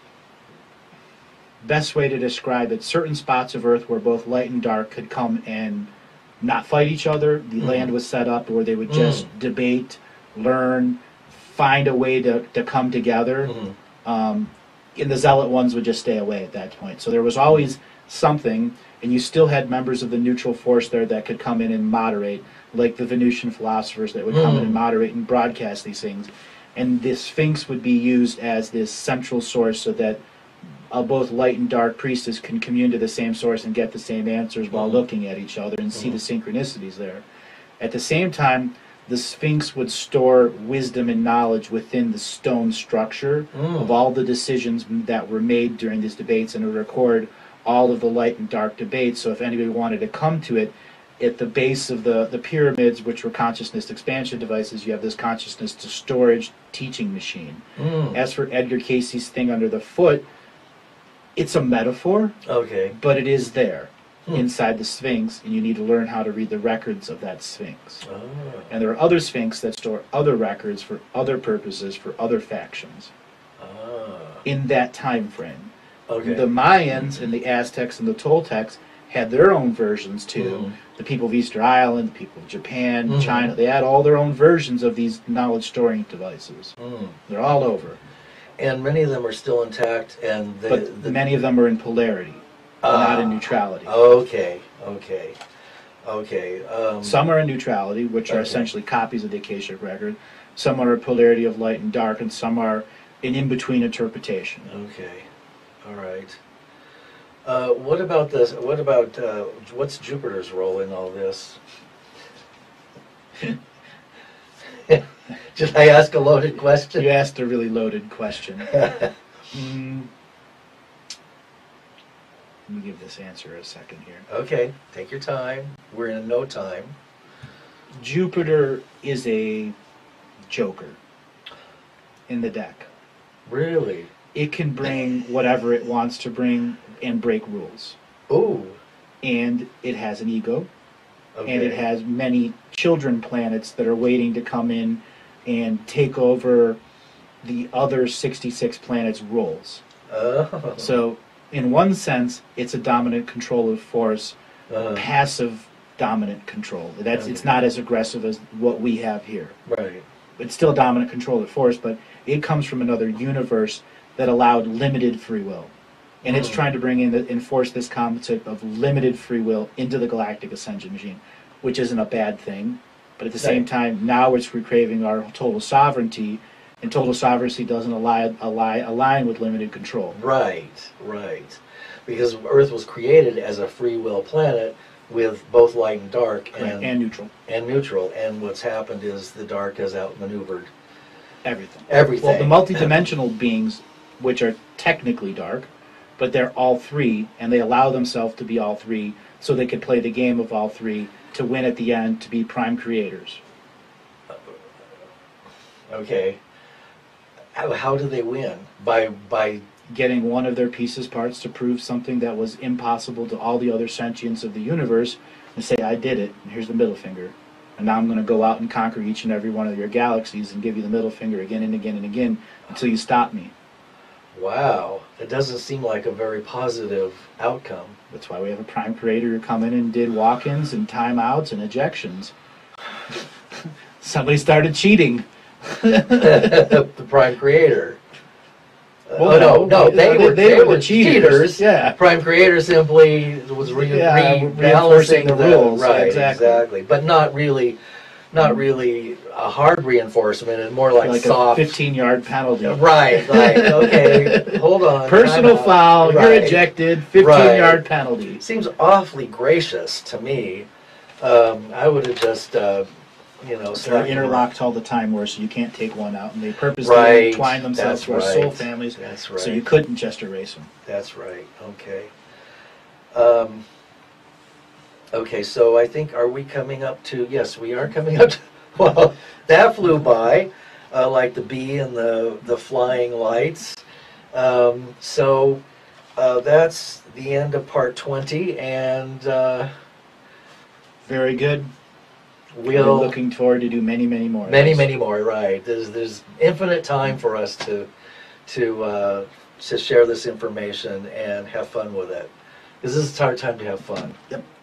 best way to describe it, certain spots of earth where both light and dark could come and not fight each other. The
Mhm.
land was set up where they would just debate, learn, find a way to, to come together.
Mhm.
Um, and the zealot ones would just stay away at that point. So there was always something, and you still had members of the neutral force there that could come in and moderate, like the Venusian philosophers that would come in
Mm.
and moderate and broadcast these things. And the Sphinx would be used as this central source so that uh, both light and dark priestess can commune to the same source and get the same answers while
Mhm.
looking at each other and see
Mhm.
the synchronicities there. At the same time, the Sphinx would store wisdom and knowledge within the stone structure
Mm.
of all the decisions that were made during these debates, and it would record all of the light and dark debates. So if anybody wanted to come to it, at the base of the, the pyramids, which were consciousness expansion devices, you have this consciousness to storage teaching machine.
Mm.
As for Edgar Casey's thing under the foot, it's a metaphor,
Okay.
but it is there
Hmm.
inside the Sphinx, and you need to learn how to read the records of that Sphinx.
Oh.
And there are other Sphinx that store other records for other purposes, for other factions
Ah.
in that time frame.
Okay.
The Mayans and the Aztecs and the Toltecs had their own versions too.
Mhm.
The people of Easter Island, the people of Japan,
Mhm.
China, they had all their own versions of these knowledge storing devices.
Mm.
They're all over.
And many of them are still intact, and the,
But
the
many of them are in polarity,
Ah.
not in neutrality.
Okay. Okay. Okay. Um,
Some are in neutrality, which are
Okay.
essentially copies of the Akashic record. Some are a polarity of light and dark, and some are an in-between interpretation.
Okay. All right. Uh, what about this? What about uh, what's Jupiter's role in all this? Should I ask a loaded question?
You asked a really loaded question. Mm, Let me give this answer a second here.
Okay, take your time. We're in no time.
Jupiter is a joker in the deck.
Really?
It can bring whatever it wants to bring and break rules.
Ooh.
And it has an ego,
Okay.
and it has many children planets that are waiting to come in and take over the other sixty-six planets' roles.
Oh.
So, in one sense, it's a dominant control of force,
Uh,
passive dominant control. That's
Okay.
it's not as aggressive as what we have here.
right.
It's still dominant control of force, but it comes from another universe that allowed limited free will. And it's
Mm.
trying to bring in the, enforce this concept of limited free will into the galactic ascension machine, which isn't a bad thing. But at the same
Right.
time, now it's recraving our total sovereignty, and total sovereignty doesn't align, align, align with limited control.
Right, right. Because Earth was created as a free will planet with both light and dark
Right,
and,
and neutral.
and neutral. And what's happened is the dark has outmaneuvered
Everything.
everything.
Well, the multidimensional beings, which are technically dark, but they're all three, and they allow themselves to be all three, so they could play the game of all three to win at the end, to be prime creators.
Okay. How, how do they win? By by
Getting one of their pieces parts to prove something that was impossible to all the other sentients of the universe, and say, I did it, and here's the middle finger. And now I'm going to go out and conquer each and every one of your galaxies and give you the middle finger again and again and again until you stop me.
wow, it doesn't seem like a very positive outcome.
That's why we have a prime creator who come in and did walk-ins and timeouts and ejections. Somebody started cheating.
The prime creator.
Well,
oh no, no,
they-
they,
they-
were
they
they,
were
were
the cheaters.
cheaters.
Yeah.
Prime creator simply was re-
Yeah,
re-
reinforcing
rebalancing
the rules,
Right,
exactly.
exactly. But not really, not really a hard reinforcement. And more like,
Like
soft.
a fifteen-yard penalty.
Right, like okay, hold on.
Personal
time out.
foul, you're
Right.
ejected, fifteen-yard penalty.
Seems awfully gracious to me. Um, I would have just, uh, you know,
They're
slapped them.
interlocked all the time, where so you can't take one out, and they purposely
Right,
entwine themselves
that's
to our soul
right.
families,
That's right.
so you couldn't just erase them.
That's right. Okay. Um, okay, so I think, are we coming up to, yes, we are coming up to, well, that flew by, uh, like the bee and the, the flying lights. Um, so uh, that's the end of part twenty, and uh,
Very good.
we'll...
We're looking forward to do many, many more. of
Many,
these.
many more, right. There's, there's infinite time for us to, to, uh, to share this information and have fun with it. Because this is our time to have fun.
Yep.